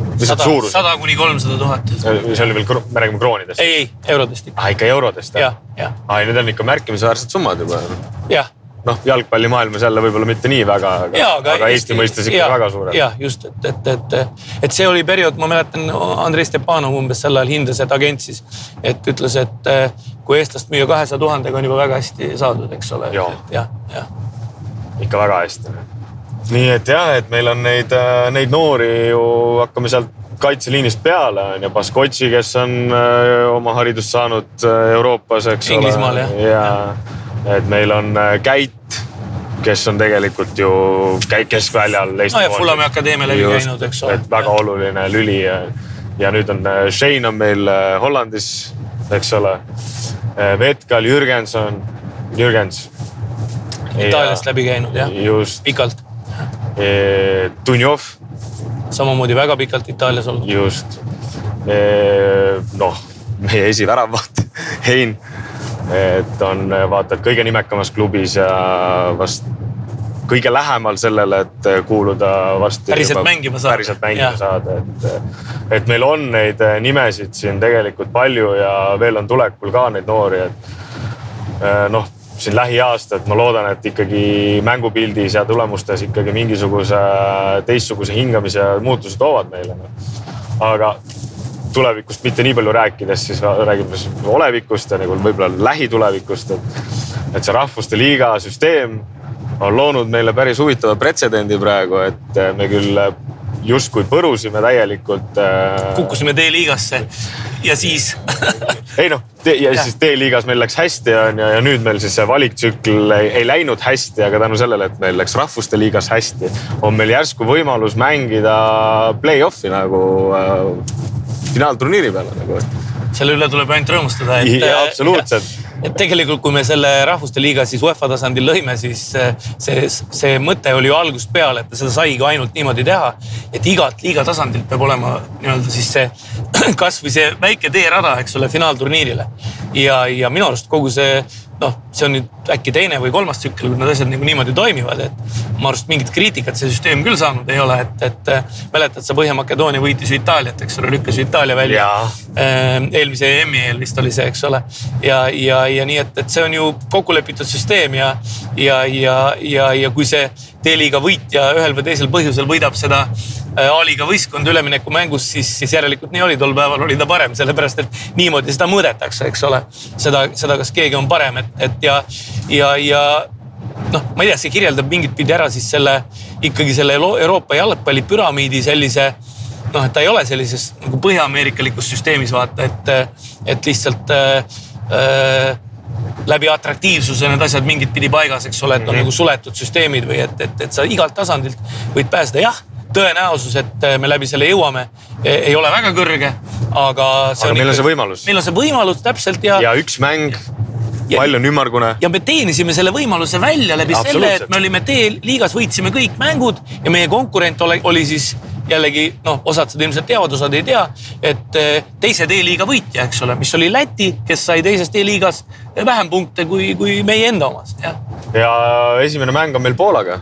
sada kuni kolmsada tuhat. See oli veel, me räägime kroonidest? Ei, ei, eurodest. Ah, ikka eurodest? Ja, ja. Ah, need on ikka märkimisväärsed summad juba. Jah. Noh, jalgpallimaailmas jälle võib-olla mitte nii väga, aga, ja, aga, aga Eesti mõistes ikka ja, väga suured. Ja, just, et, et, et, et see oli periood, ma mäletan, Andrei Stepanov umbes sel ajal hindas, et agent siis, et ütles, et kui eestlast müüa kahesaja tuhandega on juba väga hästi saadud, eks ole. Ja. Ja, ja. Ikka väga hästi. Nii et jah, et meil on neid, neid noori ju hakkame sealt kaitseliinist peale on ja Baskotši, kes on oma haridust saanud Euroopas, eks Inglismaal, ole. Ja, ja et meil on Käit, kes on tegelikult ju keskväljal. No ja Fulami akadeemia läbi käinud, eks ole. Et väga oluline lüli ja, ja nüüd on Shane on meil Hollandis, eks ole. Vetkal, Jürgenson, Jürgens. Itaaliast läbi käinud, jah. Just. Pikalt. Tunjov. Samamoodi väga pikalt Itaalias olnud. Just. Noh, meie esiväravaht, Hein, et on vaatad kõige nimekamas klubis ja vast kõige lähemal sellele, et kuuluda varsti. Päriselt mängima saada. Päriselt mängima ja. saada. Et, et meil on neid nimesid siin tegelikult palju ja veel on tulekul ka neid noori, et noh, siin lähiaastad ma loodan, et ikkagi mängupildis ja tulemustes ikkagi mingisuguse teistsuguse hingamise muutused toovad meile. Aga tulevikust mitte nii palju rääkides, siis räägime olevikust ja nagu võib-olla lähitulevikust, et, et see rahvuste liiga süsteem on loonud meile päris huvitava pretsedendi praegu, et me küll justkui põrusime täielikult. Kukkusime D-liigasse ja siis... ei noh, ja siis D-liigas meil läks hästi ja, ja nüüd meil siis see valiktsükkel ei, ei läinud hästi, aga tänu sellele, et meil läks rahvuste liigas hästi, on meil järsku võimalus mängida play-offi nagu äh, finaalturniiri peale. Nagu. Selle üle tuleb ainult rõõmustada. Et, ja, absoluutselt. Et tegelikult, kui me selle rahvuste liiga siis UEFA tasandil lõime, siis see, see mõte oli ju algust peale, et seda saigi ainult niimoodi teha, et igat liiga tasandilt peab olema nii-öelda siis see kas või see väike teerada, eks ole, finaalturniirile. Ja, ja minu arust kogu see, noh, see on nüüd äkki teine või kolmas tsükkel, kui need asjad nagu niimoodi toimivad, et ma arust mingit kriitikat see süsteem küll saanud ei ole, et, et mäletad sa Põhja-Makedoonia võitis ju Itaaliat, eks ole, lükkas ju Itaalia välja. Eelmise E M-i eel vist oli see, eks ole. Ja, ja, ja nii, et, et see on ju kokkulepitud süsteem ja, ja, ja, ja, ja kui see D-liiga võitja ühel või teisel põhjusel võidab seda A-liiga võistkond ülemineku mängus, siis, siis järelikult nii oli, tol päeval oli ta parem, sellepärast, et niimoodi seda mõõdetakse, eks ole. Seda, seda kas keegi on parem, et, et ja, ja, ja noh, ma ei tea, see kirjeldab mingit pidi ära siis selle, ikkagi selle Euroopa jalgpalli püramiidi sellise, noh, et ta ei ole sellises nagu Põhja-Ameerikalikus süsteemis vaata, et, et lihtsalt äh, läbi atraktiivsuse need asjad mingit pidi paigas, eks ole, et on mm-hmm. nagu suletud süsteemid või et, et, et sa igalt tasandilt võid pääseda, jah, tõenäosus, et me läbi selle jõuame, ei ole väga kõrge, aga see aga on meil on ikka, see võimalus. Meil on see võimalus täpselt ja... Ja üks mäng, ja, palju on ümmargune. Ja me teenisime selle võimaluse välja läbi selle, et me olime D-liigas, võitsime kõik mängud ja meie konkurent oli, oli siis jällegi, noh, osad seda ilmselt teavad, osad ei tea, et teise D-liiga võitja, eks ole, mis oli Läti, kes sai teises D-liigas vähem punkte kui, kui meie enda omas. Ja, ja esimene mäng on meil Poolaga,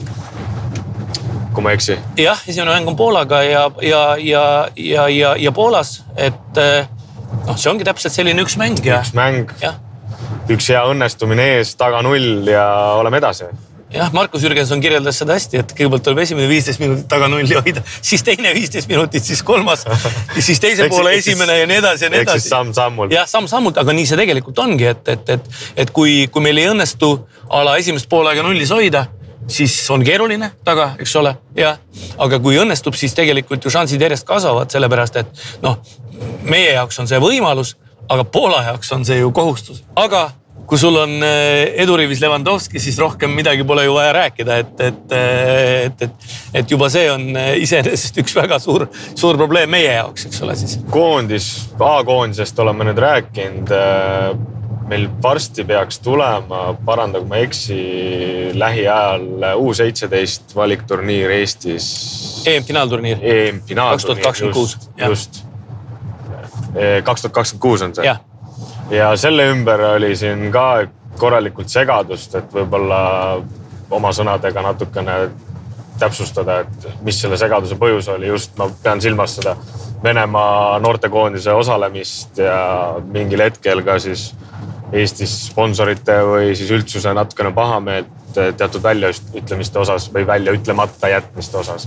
kui ma eksi. Jah, esimene mäng on Poolaga ja, ja, ja, ja, ja, ja Poolas, et noh, see ongi täpselt selline üks mäng. Ja, üks mäng, ja. üks hea õnnestumine ees, taga null ja oleme edasi. Jah, Markus Jürgenson kirjeldas seda hästi, et kõigepealt tuleb esimene viisteist minutit taga nulli hoida, siis teine viisteist minutit, siis kolmas, siis teise poole esimene ja nii edasi ja nii edasi. Eks siis samm-sammult. Jah, samm-sammult, aga nii see tegelikult ongi, et, et, et, et kui, kui meil ei õnnestu ala esimest poolega nullis hoida, siis on keeruline taga, eks ole, ja, aga kui õnnestub, siis tegelikult ju šansid järjest kasvavad, sellepärast, et noh, meie jaoks on see võimalus, aga Poola jaoks on see ju kohustus. Aga kui sul on edurivis Lewandowski, siis rohkem midagi pole ju vaja rääkida, et, et, et, et, et juba see on iseenesest üks väga suur, suur probleem meie jaoks, eks ole siis. Koondis, A-koondisest oleme nüüd rääkinud. Meil varsti peaks tulema, paranda kui ma eksi, lähiajal U seitseteist valikturniir Eestis. E M-finaalturniir. E M-finaalturniir. kaks tuhat kakskümmend kuus. Just. kaks tuhat kakskümmend kuus on see. Jah. Ja selle ümber oli siin ka korralikult segadust, et võib-olla oma sõnadega natukene täpsustada, et mis selle segaduse põhjus oli. Just ma pean silmas seda Venemaa noortekoondise osalemist ja mingil hetkel ka siis Eestis sponsorite või siis üldsuse natukene pahameelt teatud väljaütlemiste osas või välja ütlemata jätmiste osas.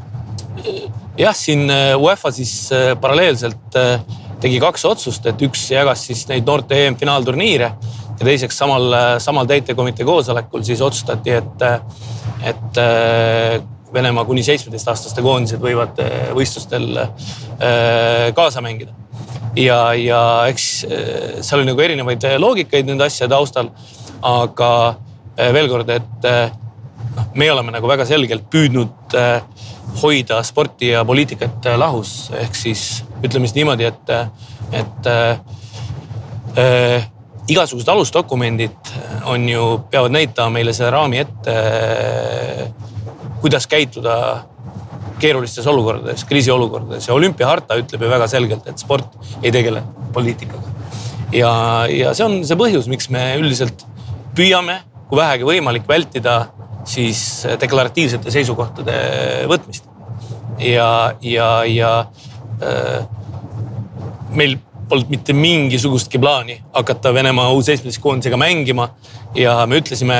Jah, siin UEFA siis paralleelselt tegi kaks otsust, et üks jagas siis neid noorte E M-finaalturniire ja teiseks samal, samal täitekomitee koosolekul siis otsustati, et, et Venemaa kuni seitsmeteist-aastaste koondised võivad võistlustel kaasa mängida. Ja, ja eks seal oli nagu erinevaid loogikaid nende asjade taustal, aga veel kord, et no, me oleme nagu väga selgelt püüdnud hoida sporti ja poliitikat lahus, ehk siis ütleme siis niimoodi, et, et äh, igasugused alusdokumendid on ju, peavad näitama meile selle raami ette, kuidas käituda keerulistes olukordades, kriisiolukordades ja olümpiaharta ütleb ju väga selgelt, et sport ei tegele poliitikaga. Ja, ja see on see põhjus, miks me üldiselt püüame, kui vähegi võimalik vältida siis deklaratiivsete seisukohtade võtmist. Ja, ja, ja äh, meil polnud mitte mingisugustki plaani hakata Venemaa U seitseteist koondisega mängima ja me ütlesime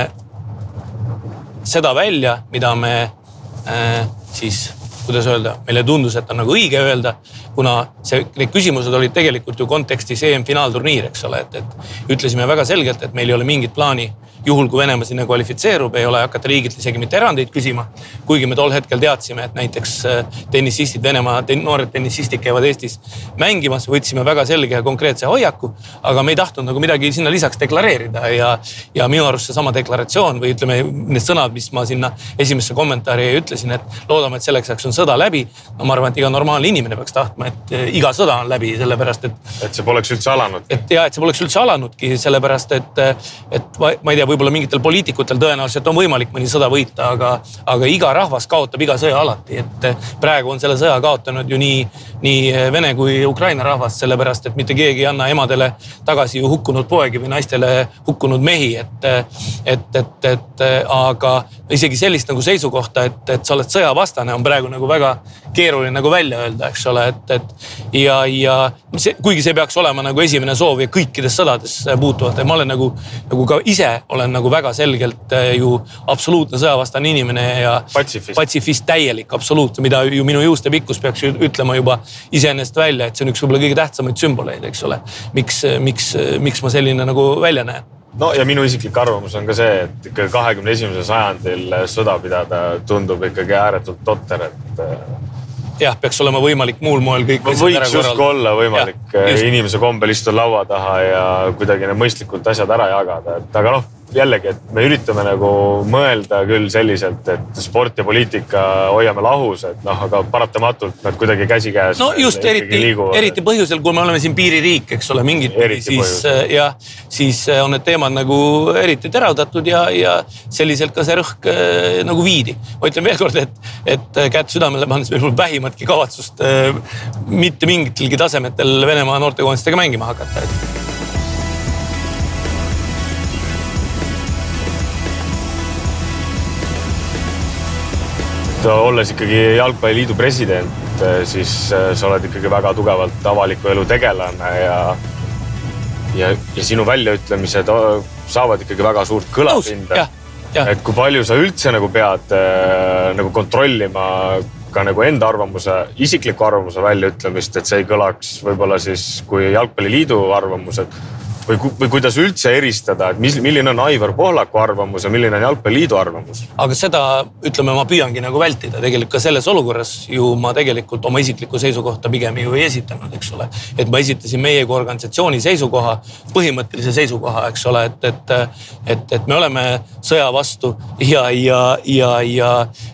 seda välja, mida me äh, siis, kuidas öelda, meile tundus, et on nagu õige öelda, kuna see, need küsimused olid tegelikult ju kontekstis E M-finaalturniir, eks ole, et, et ütlesime väga selgelt, et meil ei ole mingit plaani juhul, kui Venemaa sinna kvalifitseerub, ei ole hakata riigilt isegi mitte erandeid küsima, kuigi me tol hetkel teadsime, et näiteks tennisistid, Venemaa noored tennisistid käivad Eestis mängimas, võtsime väga selge ja konkreetse hoiaku, aga me ei tahtnud nagu midagi sinna lisaks deklareerida ja, ja minu arust see sama deklaratsioon või ütleme need sõnad, mis ma sinna esimesse kommentaari ütlesin, et loodame, et selleks ajaks on sõda läbi. No ma arvan, et iga normaalne inimene peaks tahtma, et iga sõda on läbi, sellepärast, et et see poleks üldse alanud. Et ja, et see poleks üldse alanudki, sellepärast, et, et ma ei tea, võib-olla mingitel poliitikutel tõenäoliselt on võimalik mõni sõda võita, aga, aga iga rahvas kaotab iga sõja alati, et praegu on selle sõja kaotanud ju nii, nii Vene kui Ukraina rahvas, sellepärast, et mitte keegi ei anna emadele tagasi ju hukkunud poegi või naistele hukkunud mehi, et, et, et, et aga isegi sellist nagu seisukohta, et, et sa oled sõjavastane, on praegu nagu väga keeruline nagu välja öelda, eks ole, et, et ja, ja see, kuigi see peaks olema nagu esimene soov ja kõikides sõdades puutuvalt, et ma olen nagu, nagu ka ise olen nagu väga selgelt ju absoluutne sõjavastane inimene ja patsifist, patsifist täielik, absoluut, mida ju minu juuste pikkus peaks ütlema juba iseennast välja, et see on üks võib-olla kõige tähtsamaid sümboleid, eks ole. Miks, miks, miks ma selline nagu välja näen? No ja minu isiklik arvamus on ka see, et ikka kahekümne esimesel sajandil sõda pidada tundub ikkagi ääretult totter, et jah, peaks olema võimalik muul moel kõik. Võiks justkui olla võimalik ja, inimese kombel istuda laua taha ja kuidagi need mõistlikult asjad ära jagada, et aga noh, jällegi, et me üritame nagu mõelda küll selliselt, et sport ja poliitika hoiame lahus, et noh, aga paratamatult nad kuidagi käsikäes. No just eriti, eriti põhjusel, kui me oleme siin piiririik, eks ole, mingid, siis, ja, siis on need teemad nagu eriti teravdatud ja, ja selliselt ka see rõhk nagu viidi. Ma ütlen veel kord, et, et kätt südamele pannes meil pole vähimatki kavatsust mitte mingitelgi tasemetel Venemaa noortekoondistega mängima hakata. Olles ikkagi Jalgpalliliidu president, siis sa oled ikkagi väga tugevalt avaliku elu tegelane ja, ja, ja sinu väljaütlemised saavad ikkagi väga suurt kõlapinda. Et kui palju sa üldse nagu pead nagu kontrollima ka nagu enda arvamuse, isikliku arvamuse väljaütlemist, et see ei kõlaks võib-olla siis kui Jalgpalliliidu arvamused või, või kuidas üldse eristada, et mis, milline on Aivar Pohlaku arvamus ja milline on Jalgpalliliidu arvamus? Aga seda, ütleme, ma püüangi nagu vältida. Tegelikult ka selles olukorras ju ma tegelikult oma isiklikku seisukohta pigem ju ei esitanud, eks ole. Et ma esitasin meie kui organisatsiooni seisukoha, põhimõttelise seisukoha, eks ole, et, et, et, et me oleme sõja vastu ja, ja, ja, ja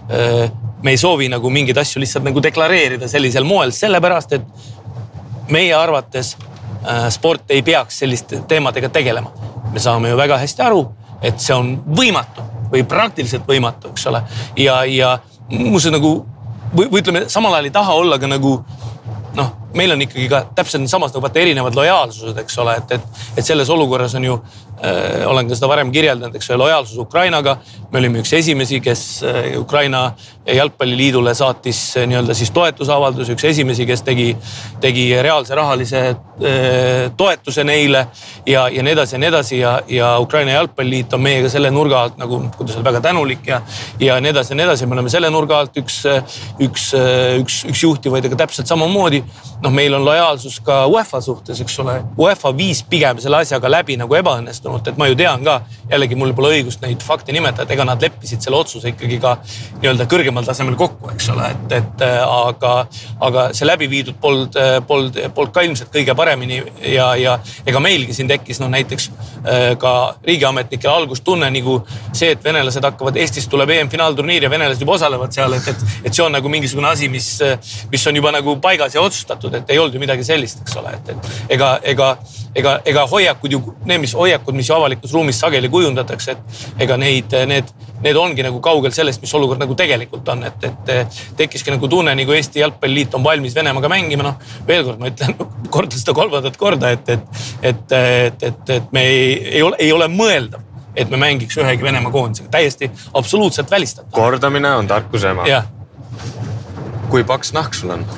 me ei soovi nagu mingeid asju lihtsalt nagu deklareerida sellisel moel, sellepärast, et meie arvates sport ei peaks selliste teemadega tegelema. Me saame ju väga hästi aru, et see on võimatu või praktiliselt võimatu, eks ole. Ja, ja muuseas nagu, või, või ütleme, samal ajal ei taha olla ka nagu, noh, meil on ikkagi ka täpselt samas nagu vaata erinevad lojaalsused, eks ole, et, et, et selles olukorras on ju, äh, olen ka seda varem kirjeldanud, eks ole, lojaalsus Ukrainaga. Me olime üks esimesi, kes Ukraina Jalgpalliliidule saatis nii-öelda siis toetusavaldus, üks esimesi, kes tegi, tegi reaalse rahalise äh, toetuse neile ja, ja nii edasi ja nii edasi ja, ja Ukraina Jalgpalliliit on meiega selle nurga alt nagu, kuidas on väga tänulik ja, ja nii edasi ja nii edasi. Me oleme selle nurga alt üks, üks, üks, üks juhtivaid, aga täpselt samamoodi. Noh, meil on lojaalsus ka UEFA suhtes, eks ole. UEFA viis pigem selle asjaga läbi nagu ebaõnnestunult, et ma ju tean ka, jällegi mul pole õigust neid fakte nimetada, ega nad leppisid selle otsuse ikkagi ka nii-öelda kõrgemal tasemel kokku, eks ole, et, et aga, aga see läbi viidud pold, pold, pold ka ilmselt kõige paremini ja, ja ega meilgi siin tekkis no näiteks ka riigiametnikel algustunne nagu see, et venelased hakkavad, Eestis tuleb E M-finaalturniir ja venelased juba osalevad seal, et, et, et see on nagu mingisugune asi, mis, mis on juba nagu paigas ja otsustatud, et ei olnud ju midagi sellist, eks ole, et, et ega, ega, ega, ega hoiakud ju, need mis hoiakud, mis ju avalikus ruumis sageli kujundatakse, et ega neid, need, need ongi nagu kaugel sellest, mis olukord nagu tegelikult on, et, et tekkiski nagu tunne, nagu Eesti Jalgpalliliit on valmis Venemaaga mängima, noh, veel kord ma ütlen, korda seda kolmandat korda, et, et, et, et, et, et me ei, ei, ole, ei ole mõeldav, et me mängiks ühegi Venemaa koondisega, täiesti absoluutselt välistatud. Kordamine on tarkuse ema. Ja. Kui paks nahk sul on?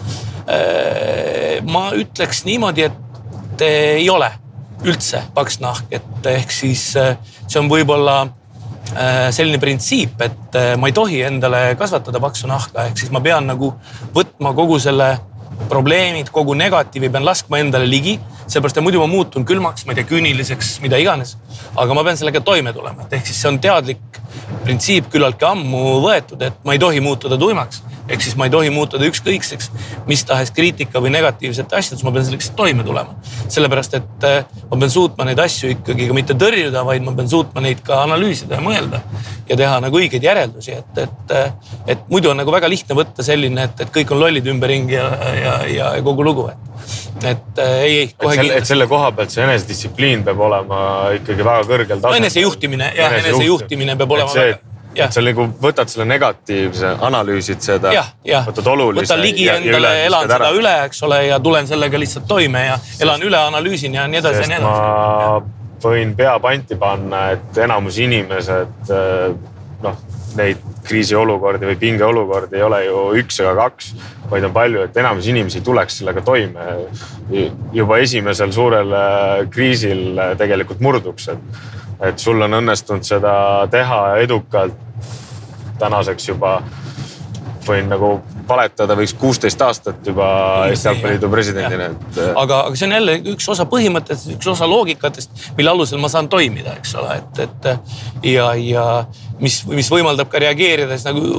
Ma ütleks niimoodi, et ei ole üldse paks nahk, et ehk siis see on võib-olla selline printsiip, et ma ei tohi endale kasvatada paksu nahka, ehk siis ma pean nagu võtma kogu selle probleemid, kogu negatiivi pean laskma endale ligi, sellepärast et muidu ma muutun külmaks, ma ei tea, küüniliseks, mida iganes, aga ma pean sellega toime tulema, et ehk siis see on teadlik printsiip küllaltki ammu võetud, et ma ei tohi muutuda tuimaks, ehk siis ma ei tohi muutuda ükskõikseks, mis tahes kriitika või negatiivsete asjadest, ma pean selleks toime tulema. Sellepärast, et ma pean suutma neid asju ikkagi ka mitte tõrjuda, vaid ma pean suutma neid ka analüüsida ja mõelda ja teha nagu õigeid järeldusi, et, et, et muidu on nagu väga lihtne võtta selline, et, et kõik on lollid ümberringi ja, ja, ja kogu lugu, et, et ei, ei, kohe et selle, et selle koha pealt see enesedistsipliin peab olema ikkagi väga kõrgel tasemel. Enese juhtimine, jah, enese juhtimine peab olema see, väga... Ja. Et sa nagu võtad selle negatiivse, analüüsid seda, ja, ja. võtad olulise. Võtan ligi ja, endale, ja elan seda üle, eks ole, ja tulen sellega lihtsalt toime ja elan üle, analüüsin ja nii edasi ja nii edasi. Ma võin pea panti panna, et enamus inimesed, noh, neid kriisiolukordi või pingeolukordi ei ole ju üks ega kaks, vaid on palju, et enamus inimesi tuleks sellega toime. Juba esimesel suurel kriisil tegelikult murduks, et et sul on õnnestunud seda teha edukalt tänaseks juba võin nagu valetada võiks kuusteist aastat juba Eesti Jalgpalliliidu presidendina. Et... Aga, aga see on jälle üks osa põhimõttest, üks osa loogikatest, mille alusel ma saan toimida, eks ole, et, et ja, ja mis, mis võimaldab ka reageerida siis nagu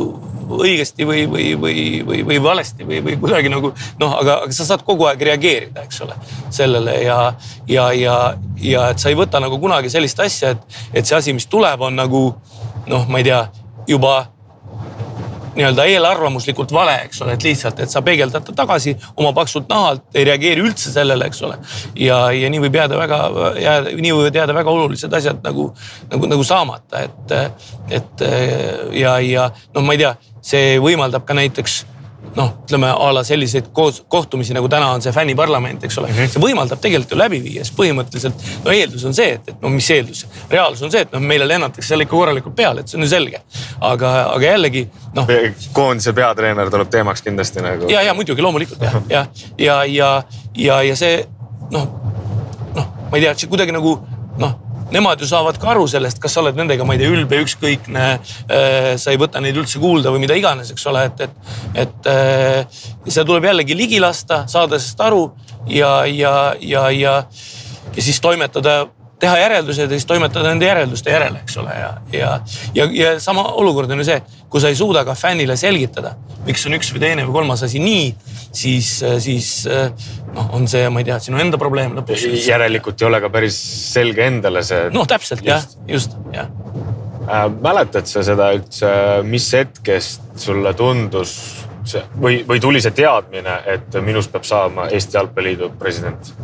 õigesti või, või, või, või, või valesti või, või kuidagi nagu noh, aga, aga sa saad kogu aeg reageerida, eks ole, sellele ja, ja, ja, ja et sa ei võta nagu kunagi sellist asja, et, et see asi, mis tuleb, on nagu noh, ma ei tea, juba nii-öelda eelarvamuslikult vale, eks ole, et lihtsalt, et sa peegeldad tagasi oma paksult nahalt, ei reageeri üldse sellele, eks ole. Ja, ja nii võib jääda väga, jääda, nii võivad jääda väga olulised asjad nagu, nagu, nagu saamata, et, et ja, ja noh, ma ei tea, see võimaldab ka näiteks noh, ütleme a la selliseid kohtumisi, nagu täna on see fänniparlament, eks ole. See võimaldab tegelikult ju läbi viia, sest põhimõtteliselt no eeldus on see, et, et no mis eeldus? Reaalsus on see, et no meile lennatakse seal ikka korralikult peale, et see on ju selge. Aga, aga jällegi noh. Koondise peatreener tuleb teemaks kindlasti nagu. Ja, ja muidugi loomulikult ja, ja, ja, ja, ja, ja see noh, noh, ma ei tea, see kuidagi nagu noh, nemad ju saavad ka aru sellest, kas sa oled nendega, ma ei tea, ülbe, ükskõikne, sa ei võta neid üldse kuulda või mida iganes, eks ole, et, et, et see tuleb jällegi ligi lasta, saada sest aru ja, ja, ja, ja, ja siis toimetada, teha järeldused ja siis toimetada nende järelduste järele, eks ole. Ja, ja, ja, ja sama olukord on ju see, kui sa ei suuda ka fännile selgitada, miks on üks või teine või kolmas asi nii, siis, siis noh, on see, ma ei tea, sinu enda probleem lõpuks. Järelikult ei ole ka päris selge endale see. Noh, täpselt, just. jah, just, jah. Äh, mäletad sa seda üldse, mis hetkest sulle tundus see, või, või tuli see teadmine, et minust peab saama Eesti Jalgpalliliidu president?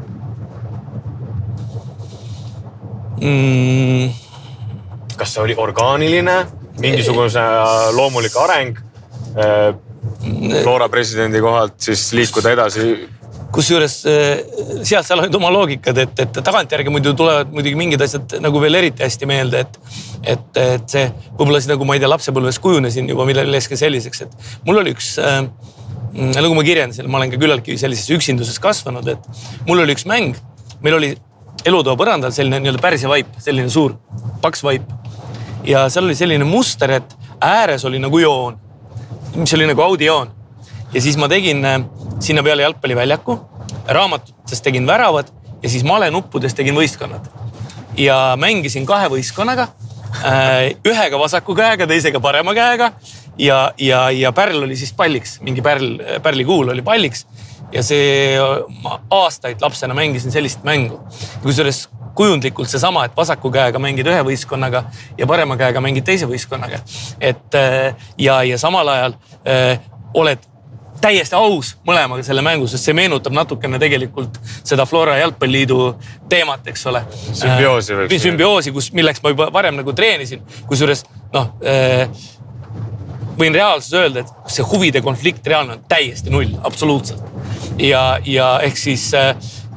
Mm. Kas see oli orgaaniline, mingisugune loomulik areng Flora presidendi kohalt siis liikuda edasi? Kusjuures sealt seal on oma loogikad, et, et tagantjärgi muidu tulevad muidugi mingid asjad nagu veel eriti hästi meelde, et, et, et see võib-olla siis nagu ma ei tea, lapsepõlves kujunesin juba milleski selliseks, et mul oli üks, nagu ma kirjendasin, ma olen ka küllaltki sellises üksinduses kasvanud, et mul oli üks mäng, meil oli elutoa põrandal selline nii-öelda pärsja vaip, selline suur paks vaip. Ja seal oli selline muster, et ääres oli nagu joon, mis oli nagu audijoon. Ja siis ma tegin sinna peale jalgpalliväljaku, raamatutes tegin väravad ja siis malenuppudes tegin võistkonnad. Ja mängisin kahe võistkonnaga, ühega vasaku käega, teisega parema käega ja, ja, ja pärl oli siis palliks, mingi pärl, pärlikuul oli palliks. Ja see, ma aastaid lapsena mängisin sellist mängu. Kusjuures kujundlikult see sama, et vasaku käega mängid ühe võistkonnaga ja parema käega mängid teise võistkonnaga. Et ja, ja samal ajal äh, oled täiesti aus mõlemaga selle mängu, sest see meenutab natukene tegelikult seda Flora Jalgpalliliidu teemat, eks ole. Sümbioosi võiks. Sümbioosi, kus, milleks ma juba varem nagu treenisin. Kusjuures noh, äh, võin reaalsus öelda, et see huvide konflikt reaalne on täiesti null, absoluutselt. Ja, ja ehk siis äh,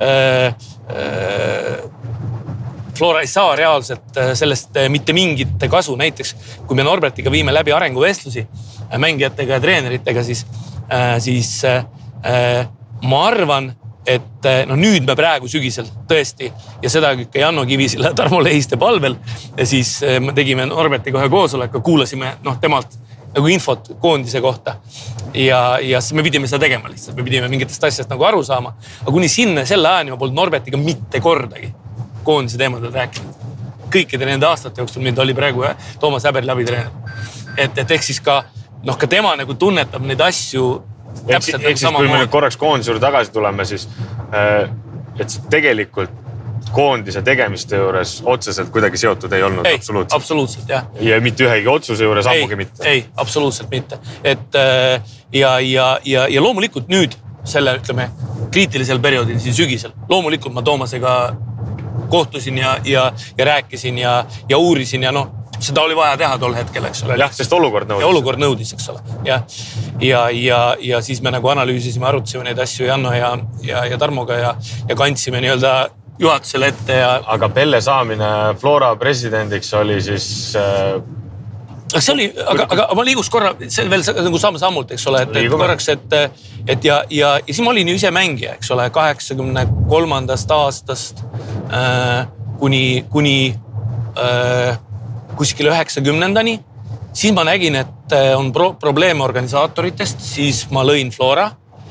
äh, Flora ei saa reaalselt sellest mitte mingit kasu. Näiteks, kui me Norbertiga viime läbi arenguvestlusi mängijatega ja treeneritega, siis, äh, siis äh, ma arvan, et no nüüd me praegu sügisel tõesti ja seda ka Janno Kivisile Tarmo Lehiste palvel ja siis me tegime Norbertiga ühe koosoleku, kuulasime noh, temalt nagu infot koondise kohta ja, ja me pidime seda tegema lihtsalt, me pidime mingitest asjast nagu aru saama, aga kuni sinna selle ajani ma polnud Norbertiga mitte kordagi koondise teemadel rääkinud. Kõikide nende aastate jooksul, mida oli praegu ja, Toomas Häberli abitreener. Et, et ehk siis ka, noh, ka tema nagu tunnetab neid asju täpselt ehk siis, kui me nüüd korraks koondise juurde tagasi tuleme, siis et tegelikult koondise tegemiste juures otseselt kuidagi seotud ei olnud. Ei, absoluutselt. absoluutselt, jah. Ja mitte ühegi otsuse juures ammugi mitte. Ei, absoluutselt mitte. Et ja, ja, ja, ja loomulikult nüüd selle, ütleme, kriitilisel perioodil, siin sügisel, loomulikult ma Toomasega kohtusin ja, ja, ja rääkisin ja, ja uurisin ja noh, seda oli vaja teha tol hetkel, eks ole. Jah, sest olukord nõudis. Ja olukord nõudis, eks ole. Ja, ja, ja, ja siis me nagu analüüsisime, arutasime neid asju Janno ja, ja, ja Tarmoga ja, ja kandsime nii-öelda juhatusele ette ja... Aga Pelle saamine Flora presidendiks oli siis... Äh... See oli, aga, aga ma liigus korra, see veel nagu samm sammult, eks ole, et, et korraks, et, et ja, ja, ja siis ma olin ju ise mängija, eks ole, kaheksakümne kolmandast aastast äh, kuni, kuni äh, kuskil üheksakümnendani. Siis ma nägin, et on pro- probleeme organisaatoritest, siis ma lõin Flora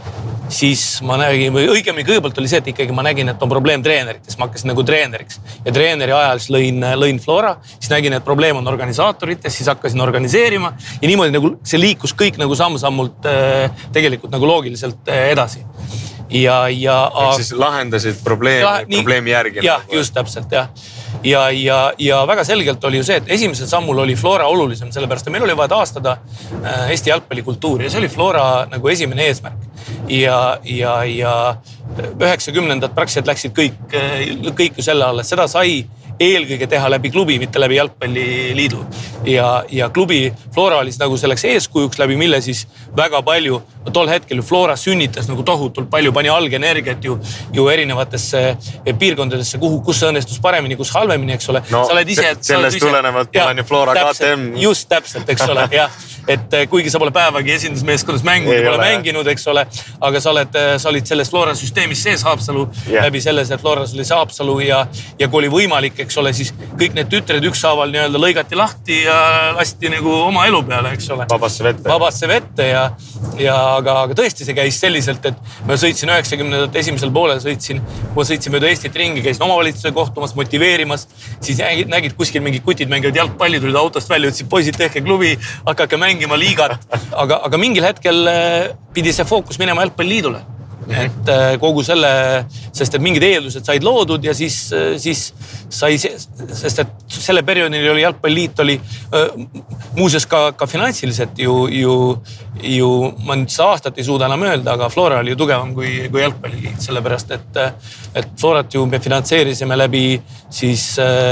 siis ma nägin, või õigemini kõigepealt oli see, et ikkagi ma nägin, et on probleem treenerites, ma hakkasin nagu treeneriks ja treeneri ajal siis lõin, lõin Flora, siis nägin, et probleem on organisaatorites, siis hakkasin organiseerima ja niimoodi nagu see liikus kõik nagu samm-sammult tegelikult nagu loogiliselt edasi. Ja, ja, ehk siis lahendasid probleemi, ja, nii, probleemi järgi. Jah, nagu. Just täpselt, jah. Ja, ja, ja väga selgelt oli ju see, et esimesel sammul oli Flora olulisem, sellepärast, et meil oli vaja taastada Eesti jalgpallikultuuri ja see oli Flora nagu esimene eesmärk. Ja, ja, ja üheksakümnendad praktiliselt läksid kõik, kõik ju selle alla, seda sai eelkõige teha läbi klubi, mitte läbi jalgpalliliidu. Ja, ja klubi Flora oli nagu selleks eeskujuks, läbi mille siis väga palju, no tol hetkel ju Flora sünnitas nagu tohutult palju, pani algenergiat ju, ju erinevatesse piirkondadesse, kuhu, kus õnnestus paremini, kus halvemini, eks ole. No, sa oled ise, sellest ise, tulenevalt ma olen ju Flora K T M. Just täpselt, eks ole, jah. Et kuigi sa pole päevagi esindusmeeskonnas mängu, pole ole. Mänginud, eks ole, aga sa oled, sa olid selles Flora süsteemis sees Haapsalu, yeah. Läbi selles, et Floras oli see Haapsalu ja, ja kui oli võimalik, eks ole, siis kõik need tütred ükshaaval nii-öelda lõigati lahti ja lasti nagu oma elu peale, eks ole. Vabasse vette. Vabasse vette ja, ja aga, aga tõesti see käis selliselt, et ma sõitsin üheksakümnendate esimesel poolel, sõitsin, ma sõitsin mööda Eestit ringi, käisin omavalitsuse kohtumas, motiveerimas, siis nägid, nägid kuskil mingid kutid mängivad jalgpalli, tulid autost välja, ütlesid poisid, tehke klubi, hakake mängima liigat, aga, aga mingil hetkel pidi see fookus minema jalgpalliliidule. Et kogu selle, sest et mingid eeldused said loodud ja siis, siis sai, sest et selle perioodil oli jalgpalliliit oli muuseas ka, ka finantsiliselt ju, ju, ju ma nüüd seda aastat ei suuda enam öelda, aga Flora oli ju tugevam kui, kui jalgpalliliit, sellepärast et, et Florat ju me finantseerisime läbi siis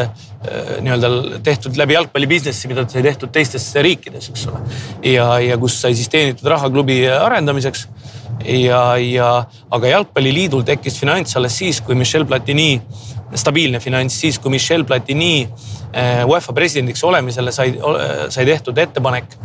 nii-öelda tehtud läbi jalgpallibusinessi, mida sai tehtud teistes riikides, eks ole. Ja, ja kus sai siis teenitud raha klubi arendamiseks. Ja, ja, aga jalgpalliliidul tekkis finants alles siis, kui Michel Platini, stabiilne finants, siis kui Michel Platini UEFA presidendiks olemisele sai, sai tehtud ettepanek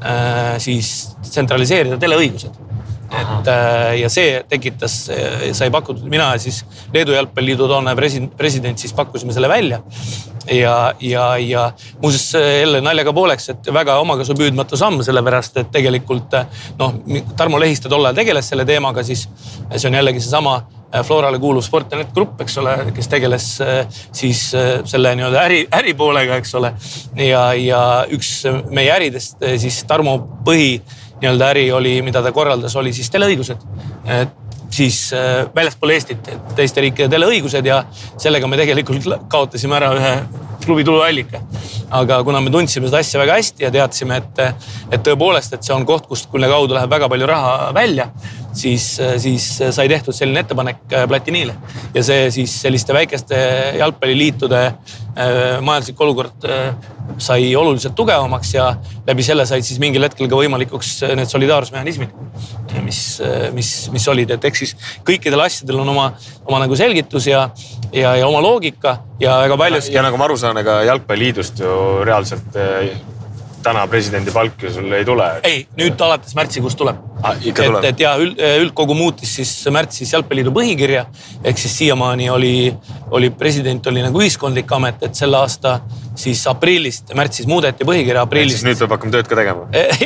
siis tsentraliseerida teleõigused. Et, ja see tekitas, sai pakutud, mina siis Leedu jalgpalliliidu toona president siis pakkusime selle välja. Ja, ja, ja muuseas jälle naljaga pooleks, et väga omakasu püüdmatu samm, sellepärast, et tegelikult noh, Tarmo Lehiste tollal tegeles selle teemaga, siis see on jällegi see sama Florale kuuluv Sportnet grupp, eks ole, kes tegeles siis selle nii-öelda äri, äripoolega, eks ole. Ja, ja üks meie äridest siis Tarmo põhi nii-öelda äri oli, mida ta korraldas, oli siis teleõigused. Et siis väljaspool Eestit teiste riikide teleõigused ja sellega me tegelikult kaotasime ära ühe klubi tuluallika. Aga kuna me tundsime seda asja väga hästi ja teadsime, et, et tõepoolest, et see on koht, kust kule kaudu läheb väga palju raha välja, siis, siis sai tehtud selline ettepanek Platiniile. Ja see siis selliste väikeste jalgpalliliitude majanduslik olukord sai oluliselt tugevamaks ja läbi selle said siis mingil hetkel ka võimalikuks need solidaarsusmehhanismid, mis, mis, mis olid, et eks siis kõikidel asjadel on oma, oma nagu selgitus ja, ja, ja oma loogika ja väga paljus. Ja nagu ma aru saan, ega jalgpalliliidust ju reaalselt täna presidendi palk ju sul ei tule. Ei, nüüd alates märtsikuust tuleb. Ah, ikka tuleb. Et, et ja üld, üldkogu muutis siis märtsis jalgpalliliidu põhikirja, ehk siis siiamaani oli, oli president oli nagu ühiskondlik amet, et selle aasta siis aprillist, märtsis muudeti põhikirja aprillist. Siis nüüd peab hakkama tööd ka tegema.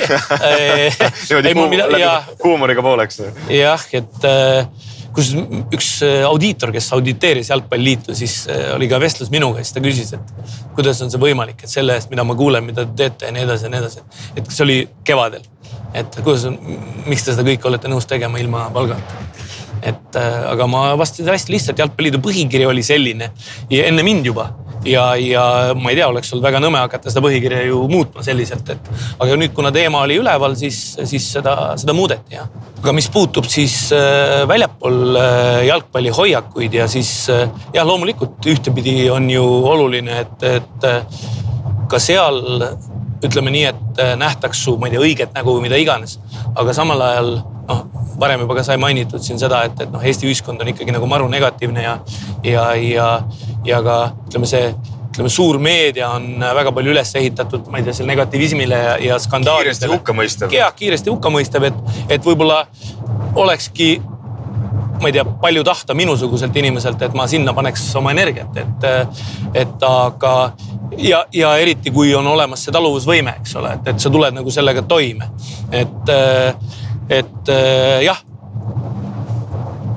ei, mul mida, ja, huumoriga pooleks. Jah, et kus üks audiitor, kes auditeeris jalgpalliliitu, siis oli ka vestlus minuga, siis ta küsis, et kuidas on see võimalik, et selle eest, mida ma kuulen, mida te teete ja nii edasi ja nii edasi. Et see oli kevadel, et kuidas on, miks te seda kõik olete nõus tegema ilma palgata. Et, aga ma vastasin hästi lihtsalt, jalgpalliliidu põhikiri oli selline ja enne mind juba. Ja, ja ma ei tea, oleks olnud väga nõme hakata seda põhikirja ju muutma selliselt, et aga nüüd, kuna teema oli üleval, siis, siis seda, seda muudeti. Ja. Aga mis puutub siis väljapool jalgpalli hoiakuid ja siis jah, loomulikult ühtepidi on ju oluline, et, et ka seal ütleme nii, et nähtaks su, ma ei tea, õiget nägu või mida iganes, aga samal ajal noh, varem juba ka sai mainitud siin seda, et, et noh, Eesti ühiskond on ikkagi nagu maru negatiivne ja, ja, ja, ja ka ütleme see, ütleme suur meedia on väga palju üles ehitatud, ma ei tea, selle negatiivismile ja, ja skandaalidele. Kiiresti hukkamõistav. Ja, kiiresti hukkamõistav, et, et võib-olla olekski, ma ei tea, palju tahta minusuguselt inimeselt, et ma sinna paneks oma energiat, et, et aga ja, ja eriti kui on olemas see taluvusvõime, eks ole, et, et sa tuled nagu sellega toime. Et, et jah,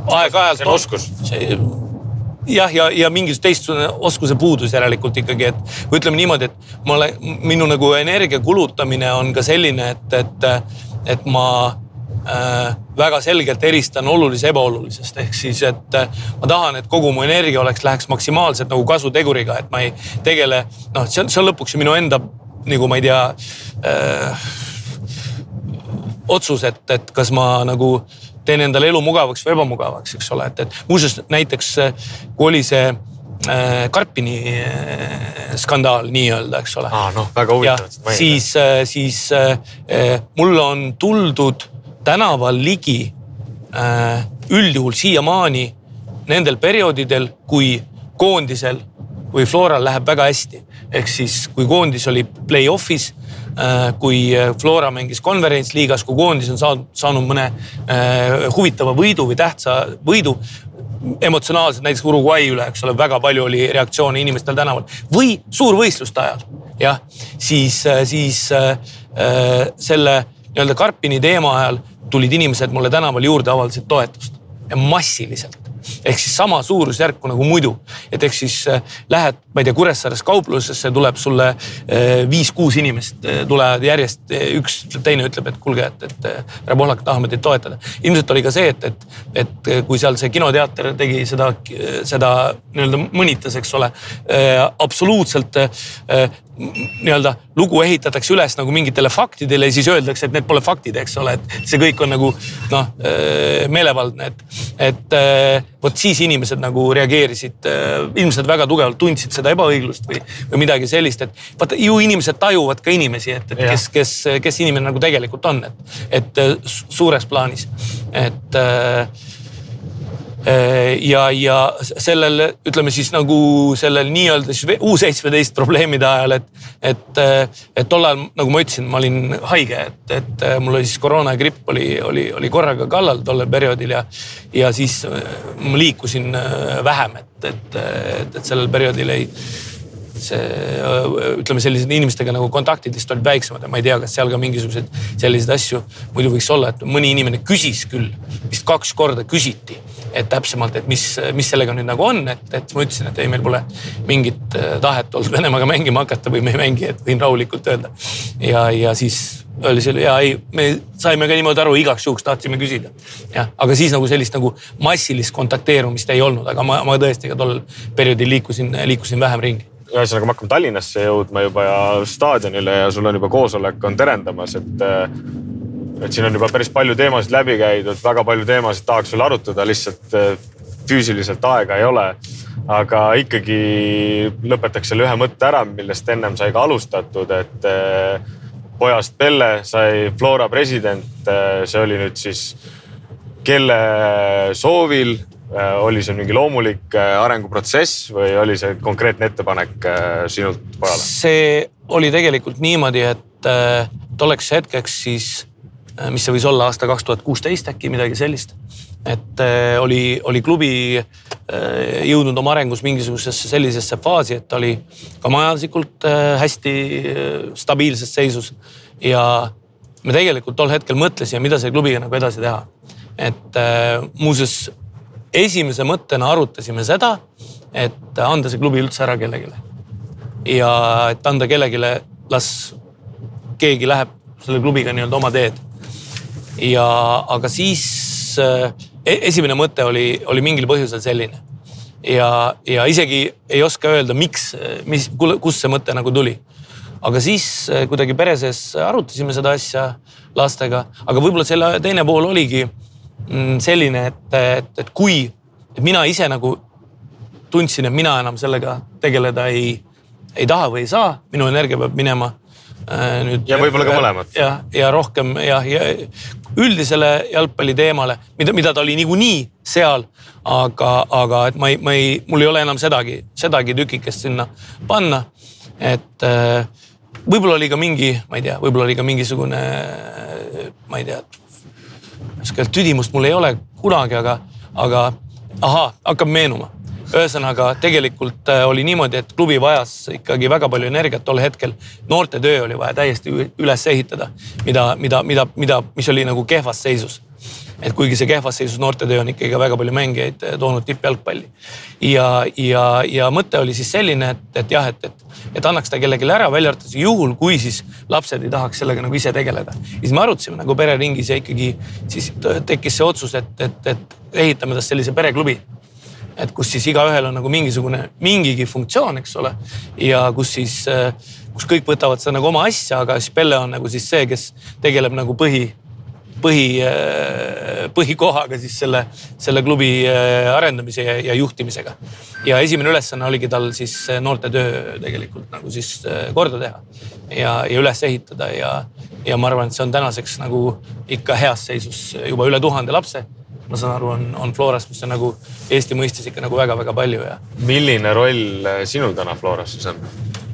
aeg-ajalt see on oskus. jah, ja, ja mingisugune teistsugune oskuse puudus järelikult ikkagi, et või ütleme niimoodi, et ma olen, minu nagu energia kulutamine on ka selline, et, et, et ma äh, väga selgelt eristan olulise ebaolulisest. Ehk siis, et äh, ma tahan, et kogu mu energia oleks, läheks maksimaalselt nagu kasuteguriga, et ma ei tegele, noh, see on, see on lõpuks minu enda, nagu ma ei tea, äh, otsus, et, et kas ma nagu teen endale elu mugavaks või ebamugavaks, eks ole, et, et muuseas näiteks kui oli see äh, Karpini äh, skandaal nii-öelda, eks ole. Ah, noh, väga huvitav. Siis, äh, siis äh, mulle on tuldud tänaval ligi äh, üldjuhul siiamaani nendel perioodidel, kui koondisel või Floral läheb väga hästi. Ehk siis, kui koondis oli play-off'is, kui Flora mängis konverentsliigas, kui koondis on saanud, saanud mõne äh, huvitava võidu või tähtsa võidu, emotsionaalselt näiteks Uruguay üle, eks ole, väga palju oli reaktsioone inimestel tänaval. Või suurvõistluste ajal, jah, siis, siis äh, selle nii-öelda Karpini teema ajal tulid inimesed mulle tänaval juurde avaldasid toetust ja massiliselt. Ehk siis sama suurusjärku nagu muidu. Et ehk siis lähed, ma ei tea, Kuressaares kauplusesse, tuleb sulle viis-kuus inimest, tulevad järjest, üks teine ütleb, et kulge, et, et härra Pohlak, tahame teid toetada. Ilmselt oli ka see, et, et, et kui seal see kinoteater tegi seda, seda nii-öelda mõnitas, eks ole, absoluutselt nii-öelda lugu ehitatakse üles nagu mingitele faktidele ja siis öeldakse, et need pole faktid, eks ole, et see kõik on nagu noh, meelevaldne, et, et vot siis inimesed nagu reageerisid, ilmselt väga tugevalt tundsid seda ebaõiglust või, või midagi sellist, et vaata, ju inimesed tajuvad ka inimesi, et, et kes, kes, kes inimene nagu tegelikult on, et, et suures plaanis, et ja, ja sellel, ütleme siis nagu sellel nii-öelda siis U seitsmeteist probleemide ajal, et, et, et tollal, nagu ma ütlesin, ma olin haige, et, et mul oli siis koroona ja gripp oli, oli, oli korraga kallal tollel perioodil ja, ja siis ma liikusin vähem, et, et, et, et sellel perioodil ei see, ütleme sellised inimestega nagu kontaktid lihtsalt olid väiksemad ja ma ei tea, kas seal ka mingisugused sellised asju muidu võiks olla, et mõni inimene küsis küll, vist kaks korda küsiti, et täpsemalt, et mis, mis sellega nüüd nagu on, et, et ma ütlesin, et ei, meil pole mingit tahet olnud Venemaaga mängima hakata või me ei mängi, et võin rahulikult öelda. Ja, ja siis öeldi selle, ja ei, me saime ka niimoodi aru, igaks juhuks tahtsime küsida. Ja, aga siis nagu sellist nagu massilist kontakteerumist ei olnud, aga ma, ma tõesti ka tol perioodil liikusin, liikusin vähem ringi. Ühesõnaga, me hakkame Tallinnasse jõudma juba ja staadionile ja sul on juba koosolek on terendamas, et, et siin on juba päris palju teemasid läbi käidud, väga palju teemasid tahaks veel arutada, lihtsalt füüsiliselt aega ei ole. Aga ikkagi lõpetaks selle ühe mõtte ära, millest ennem sai ka alustatud, et pojast Pelle sai Flora president, see oli nüüd siis kelle soovil, oli see mingi loomulik arenguprotsess või oli see konkreetne ettepanek sinult pojale? See oli tegelikult niimoodi, et tolleks hetkeks siis, mis see võis olla aasta kaks tuhat kuusteist äkki midagi sellist, et oli, oli klubi jõudnud oma arengus mingisugusesse sellisesse faasi, et oli ka majanduslikult hästi stabiilses seisus ja me tegelikult tol hetkel mõtlesime, mida selle klubiga nagu edasi teha. Et muuseas esimese mõttena arutasime seda, et anda see klubi üldse ära kellegile. Ja et anda kellegile, las keegi läheb selle klubiga nii-öelda oma teed. Ja, aga siis esimene mõte oli, oli mingil põhjusel selline. Ja, ja isegi ei oska öelda, miks, mis, kus see mõte nagu tuli. Aga siis kuidagi pere sees arutasime seda asja lastega, aga võib-olla selle teine pool oligi selline, et, et, et kui et mina ise nagu tundsin, et mina enam sellega tegeleda ei, ei taha või ei saa, minu energia peab minema äh, nüüd. Ja võib-olla ka mõlemad. Ja, ja rohkem ja, ja üldisele jalgpalli teemale, mida, mida ta oli niikuinii seal, aga, aga et ma ei, ma ei, mul ei ole enam sedagi, sedagi tükikest sinna panna. Et äh, võib-olla oli ka mingi, ma ei tea, võib-olla oli ka mingisugune, ma ei tea, tüdimust mul ei ole kunagi, aga, aga aha, hakkab meenuma. Ühesõnaga, tegelikult oli niimoodi, et klubi vajas ikkagi väga palju energiat tol hetkel. Noorte töö oli vaja täiesti üles ehitada, mida, mida, mida, mida, mis oli nagu kehvas seisus. et kuigi see kehvas seisus noortetöö on ikkagi väga palju mängijaid toonud tippjalgpalli. Ja, ja, ja mõte oli siis selline, et, et jah, et, et, et annaks ta kellelegi ära, välja arvates juhul, kui siis lapsed ei tahaks sellega nagu ise tegeleda. Ja siis me arutasime nagu pereringis ja ikkagi siis tekkis see otsus, et, et, et ehitame tast sellise pereklubi. Et kus siis igaühel on nagu mingisugune, mingigi funktsioon, eks ole. Ja kus siis, kus kõik võtavad seda nagu oma asja, aga siis Pelle on nagu siis see, kes tegeleb nagu põhi põhi, põhikohaga siis selle, selle klubi arendamise ja, ja juhtimisega. Ja esimene ülesanne oligi tal siis noorte töö tegelikult nagu siis korda teha ja, ja üles ehitada ja, ja ma arvan, et see on tänaseks nagu ikka heas seisus juba üle tuhande lapse. Ma saan aru, on, on Floras, mis on nagu Eesti mõistes ikka nagu väga-väga palju. Ja. Milline roll sinul täna Floras siis on?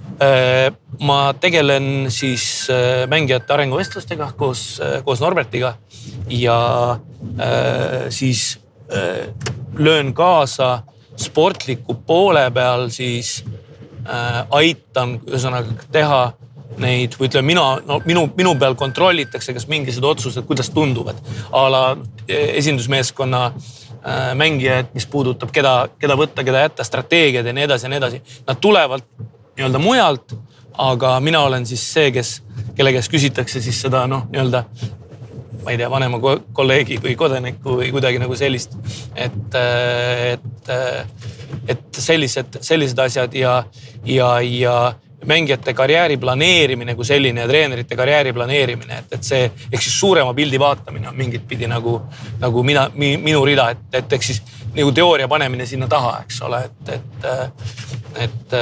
Ma tegelen siis mängijate arenguvestlustega koos, koos Norbertiga ja siis löön kaasa sportliku poole peal, siis aitan ühesõnaga teha neid, või ütleme, mina, no, minu, minu peal kontrollitakse, kas mingisugused otsused, kuidas tunduvad. A la esindusmeeskonna mängijad, mis puudutab, keda, keda võtta, keda jätta, strateegiad ja nii edasi ja nii edasi. Nad tulevad nii-öelda mujalt, aga mina olen siis see, kes, kelle käest küsitakse siis seda, noh, nii-öelda, ma ei tea, vanema kolleegi või kodaniku või kuidagi nagu sellist, et, et, et sellised, sellised asjad ja, ja, ja mängijate karjääri planeerimine kui selline ja treenerite karjääri planeerimine, et, et see, eks siis suurema pildi vaatamine on mingit pidi nagu, nagu mina, minu rida, et, et eks siis nagu teooria panemine sinna taha, eks ole, et, et, et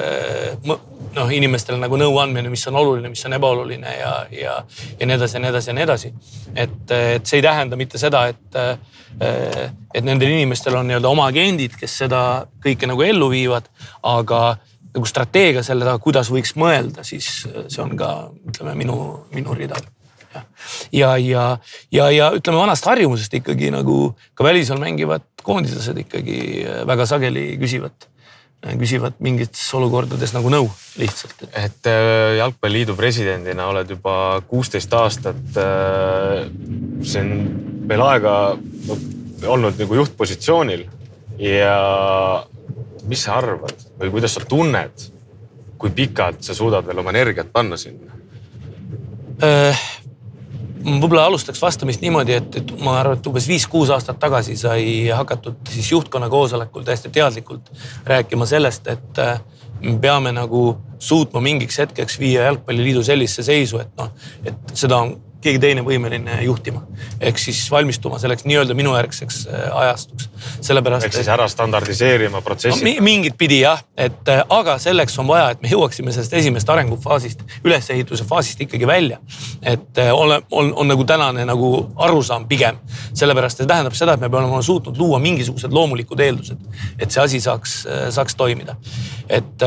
noh, inimestele nagu nõu andmine, mis on oluline, mis on ebaoluline ja, ja, ja nii edasi ja nii edasi ja nii edasi. Et, et see ei tähenda mitte seda, et, et nendel inimestel on nii-öelda oma agendid, kes seda kõike nagu ellu viivad, aga nagu strateegia selle taga, kuidas võiks mõelda, siis see on ka, ütleme, minu, minu rida. Ja, ja, ja, ja ütleme vanast harjumusest ikkagi nagu ka välisel mängivad koondislased ikkagi väga sageli küsivad, küsivad mingites olukordades nagu nõu lihtsalt. Et Jalgpalliliidu presidendina oled juba kuusteist aastat, see on veel aega olnud nagu juhtpositsioonil ja mis sa arvad või kuidas sa tunned, kui pikalt sa suudad veel oma energiat panna sinna? Võib-olla alustaks vastamist niimoodi, et, et ma arvan, et umbes viis-kuus aastat tagasi sai hakatud siis juhtkonna koosolekul täiesti teadlikult rääkima sellest, et me peame nagu suutma mingiks hetkeks viia Jalgpalliliidu sellisse seisu, et, no, et seda on keegi teine võimeline juhtima. Ehk siis valmistuma selleks nii-öelda minu järgseks ajastuks. Sellepärast, ehk siis ära standardiseerima protsessi? No, mingit pidi jah, et aga selleks on vaja, et me jõuaksime sellest esimest arengufaasist, ülesehituse faasist ikkagi välja. Et on, on, on nagu tänane nagu arusaam pigem. Sellepärast see tähendab seda, et me peame suutnud luua mingisugused loomulikud eeldused, et see asi saaks, saaks toimida. Et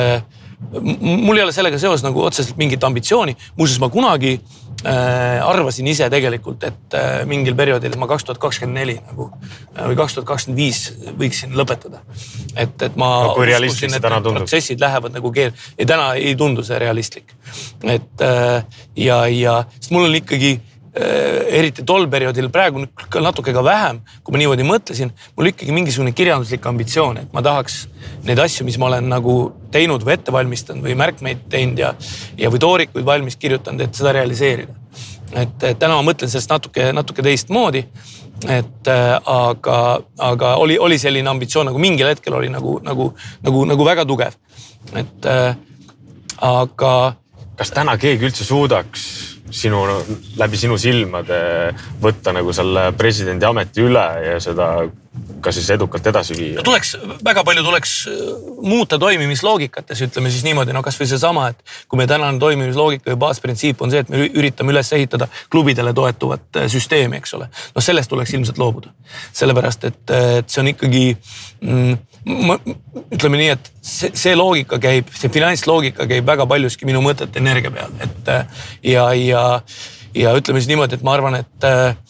mul ei ole sellega seos nagu otseselt mingit ambitsiooni. Muuseas, ma kunagi äh, arvasin ise tegelikult, et äh, mingil perioodil ma kaks tuhat kakskümmend neli nagu, või kaks tuhat kakskümmend viis võiksin lõpetada. Et, et ma no, kui realistlik see täna tundub? Protsessid lähevad nagu keel... Ja täna ei tundu see realistlik. Et, äh, ja, ja sest mul on ikkagi eriti tol perioodil, praegu natuke ka vähem, kui ma niimoodi mõtlesin, mul ikkagi mingisugune kirjanduslik ambitsioon, et ma tahaks neid asju, mis ma olen nagu teinud või ette valmistanud või märkmeid teinud ja, ja või toorikuid valmis kirjutanud, et seda realiseerida. Et, et täna ma mõtlen sellest natuke, natuke teist moodi, et aga, aga oli, oli selline ambitsioon, nagu mingil hetkel oli nagu, nagu, nagu, nagu väga tugev. Et aga... Kas täna keegi üldse suudaks sinu, läbi sinu silmade võtta nagu selle presidendi ameti üle ja seda ka siis edukalt edasi viia? Tuleks, väga palju tuleks muuta toimimisloogikat ja ütleme siis niimoodi, no kas või see sama, et kui me tänane toimimisloogika ja baasprintsiip on see, et me üritame üles ehitada klubidele toetuvat süsteemi, eks ole. No sellest tuleks ilmselt loobuda. Sellepärast, et, et see on ikkagi... Mm, Ma, ütleme nii, et see, see loogika käib, see finantsloogika käib väga paljuski minu mõtete energia peal. Et, ja, ja, ja ütleme siis niimoodi, et ma arvan, et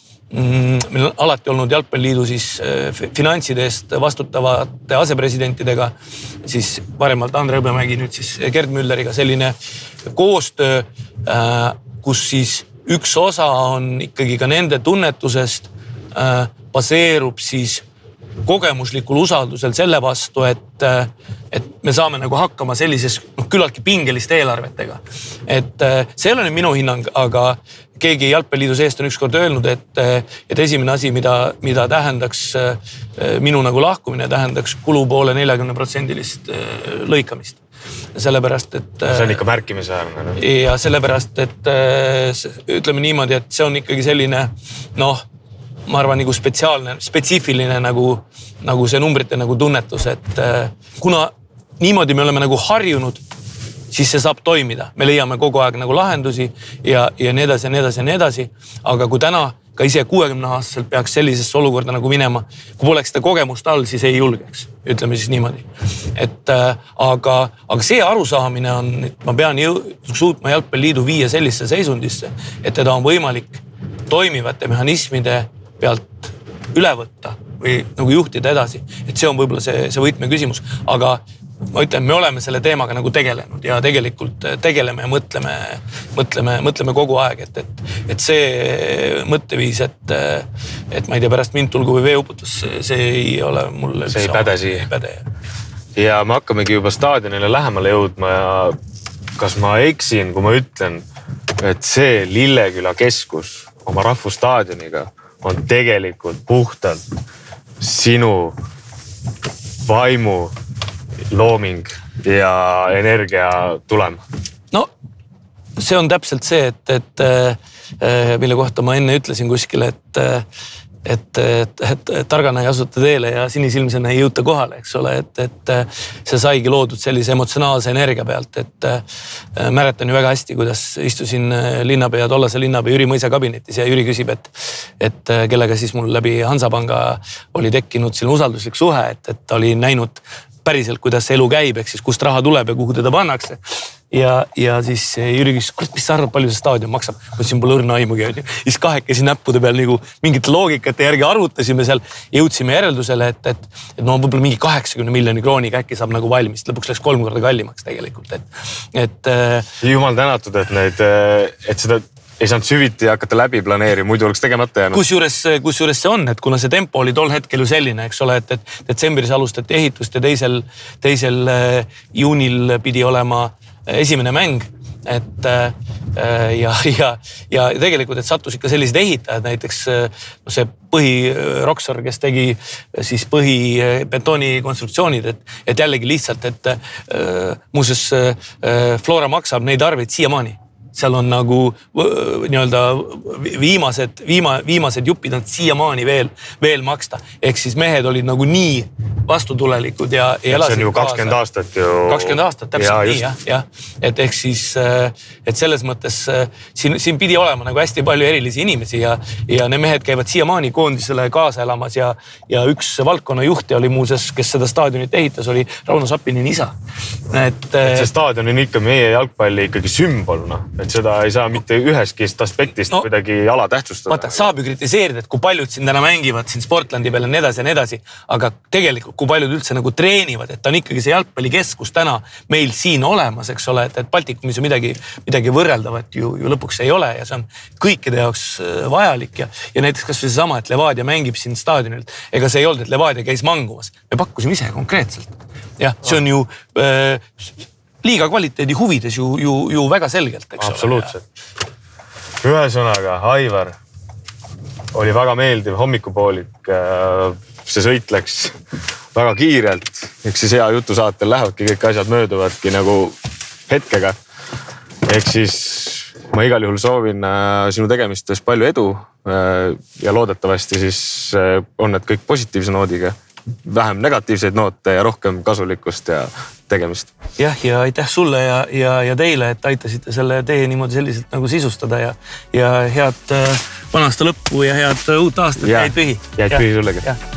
mm, meil on alati olnud Jalgpalliliidu siis finantside eest vastutavate asepresidentidega, siis varemalt Andre Hõbemägi, nüüd siis Gerd Mülleriga selline koostöö, kus siis üks osa on ikkagi ka nende tunnetusest, baseerub siis kogemuslikul usaldusel selle vastu, et, et me saame nagu hakkama sellises noh, küllaltki pingeliste eelarvetega. Et see ei ole nüüd minu hinnang, aga keegi Jalgpalliliidu seest on ükskord öelnud, et, et esimene asi, mida, mida tähendaks minu nagu lahkumine, tähendaks kulupoole neljakümne protsendilist lõikamist. Sellepärast, et... See on ikka märkimisväärne. Ja sellepärast, et ütleme niimoodi, et see on ikkagi selline, noh, ma arvan, nagu spetsiaalne, spetsiifiline nagu, nagu see numbrite nagu tunnetus, et kuna niimoodi me oleme nagu harjunud, siis see saab toimida. Me leiame kogu aeg nagu lahendusi ja, ja nii edasi ja nii edasi ja nii edasi. Aga kui täna ka ise kuuekümne aastaselt peaks sellisesse olukorda nagu minema, kui poleks seda kogemust all, siis ei julgeks, ütleme siis niimoodi. Et, aga, aga see arusaamine on, et ma pean jõu, suutma Jalgpalliliidu viia sellisesse seisundisse, et teda on võimalik toimivate mehhanismide pealt üle võtta või nagu juhtida edasi. Et see on võib-olla see, see võtme küsimus. Aga ma ütlen, me oleme selle teemaga nagu tegelenud ja tegelikult tegeleme ja mõtleme, mõtleme, mõtleme kogu aeg, et, et, et see mõtteviis, et, et ma ei tea, pärast mind tulgu või veeuputus, see ei ole mulle... See ei päde siia. Päde. Ja me hakkamegi juba staadionile lähemale jõudma ja kas ma eksin, kui ma ütlen, et see Lilleküla keskus oma rahvusstaadioniga on tegelikult puhtalt sinu vaimu looming ja energia tulem. No see on täpselt see, et, et mille kohta ma enne ütlesin kuskile, et, et, et, et targana ei asuta teele ja sinisilmsena ei jõuta kohale, eks ole, et, et see saigi loodud sellise emotsionaalse energia pealt, et mäletan ju väga hästi, kuidas istusin linnapea, tollase linnapea Jüri Mõisa kabinetis ja Jüri küsib, et, et kellega siis mul läbi Hansapanga oli tekkinud siin usalduslik suhe, et, et ta oli näinud päriselt, kuidas see elu käib, ehk siis kust raha tuleb ja kuhu teda pannakse. Ja, ja siis Jüri küsis, mis sa arvad, palju see staadion maksab? Ma siin pole õrna aimugi. Siis kahekesi näppude peal nagu mingite loogikate järgi arutasime seal, jõudsime järeldusele, et, et, et no võib-olla mingi kaheksakümne miljoni krooniga äkki saab nagu valmis. Lõpuks läks kolm korda kallimaks tegelikult. Et, et, Jumal tänatud, et, neid, et seda ei saanud süviti hakata läbi planeerima, muidu oleks tegemata jäänud. Kusjuures, kusjuures see on, et kuna see tempo oli tol hetkel ju selline, eks ole, et, et detsembris alustati ehitust ja teisel, teisel juunil pidi olema esimene mäng. Et, ja, ja, ja tegelikult, et sattus ikka sellised ehitajad, näiteks no see põhi Rocksor, kes tegi siis põhi betooni konstruktsioonid, et, et jällegi lihtsalt, et muuseas Flora maksab neid arveid siiamaani. Seal on nagu nii-öelda viimased, viima, viimased jupid on siiamaani veel, veel maksta. Ehk siis mehed olid nagu nii vastutulelikud ja, ja see on ju kakskümmend aastat ju. kakskümmend aastat, täpselt ja, nii, jah. Ja. Et ehk siis, et selles mõttes siin, siin pidi olema nagu hästi palju erilisi inimesi ja, ja need mehed käivad siiamaani koondisele kaasa elamas ja, ja üks valdkonna juhti oli muuseas, kes seda staadionit ehitas, oli Rauno Sappinin isa. Et, et see staadion on ikka meie jalgpalli ikkagi sümbol, noh. Et seda ei saa mitte üheskist aspektist no, kuidagi ala tähtsustada. Vaata, saab ju kritiseerida, et kui paljud siin täna mängivad siin Sportlandi peale nii edasi ja nii edasi, aga tegelikult kui paljud üldse nagu treenivad, et ta on ikkagi see jalgpallikeskus täna meil siin olemas, eks ole, et, et Baltikumis ju midagi, midagi võrreldavat ju, ju lõpuks ei ole ja see on kõikide jaoks vajalik ja, ja näiteks kas või see sama, et Levadia mängib siin staadionilt, ega see ei olnud, et Levadia käis mangumas. Me pakkusime ise konkreetselt. Jah, see on ju... Äh, liiga kvaliteedi huvides ju, ju, ju väga selgelt, eks absoluutselt. Ole. Ühesõnaga, Aivar oli väga meeldiv hommikupoolik. See sõit läks väga kiirelt. Eks siis hea jutusaatel lähevadki, kõik asjad mööduvadki nagu hetkega. Ehk siis ma igal juhul soovin sinu tegemistes palju edu ja loodetavasti siis on need kõik positiivse noodiga. Vähem negatiivseid noote ja rohkem kasulikkust ja tegemist. Jah, ja aitäh sulle ja, ja, ja teile, et aitasite selle tee niimoodi selliselt nagu sisustada ja, ja head vanasta lõppu ja head uut aastat. Jäid pühi. Jäid pühi sullegi.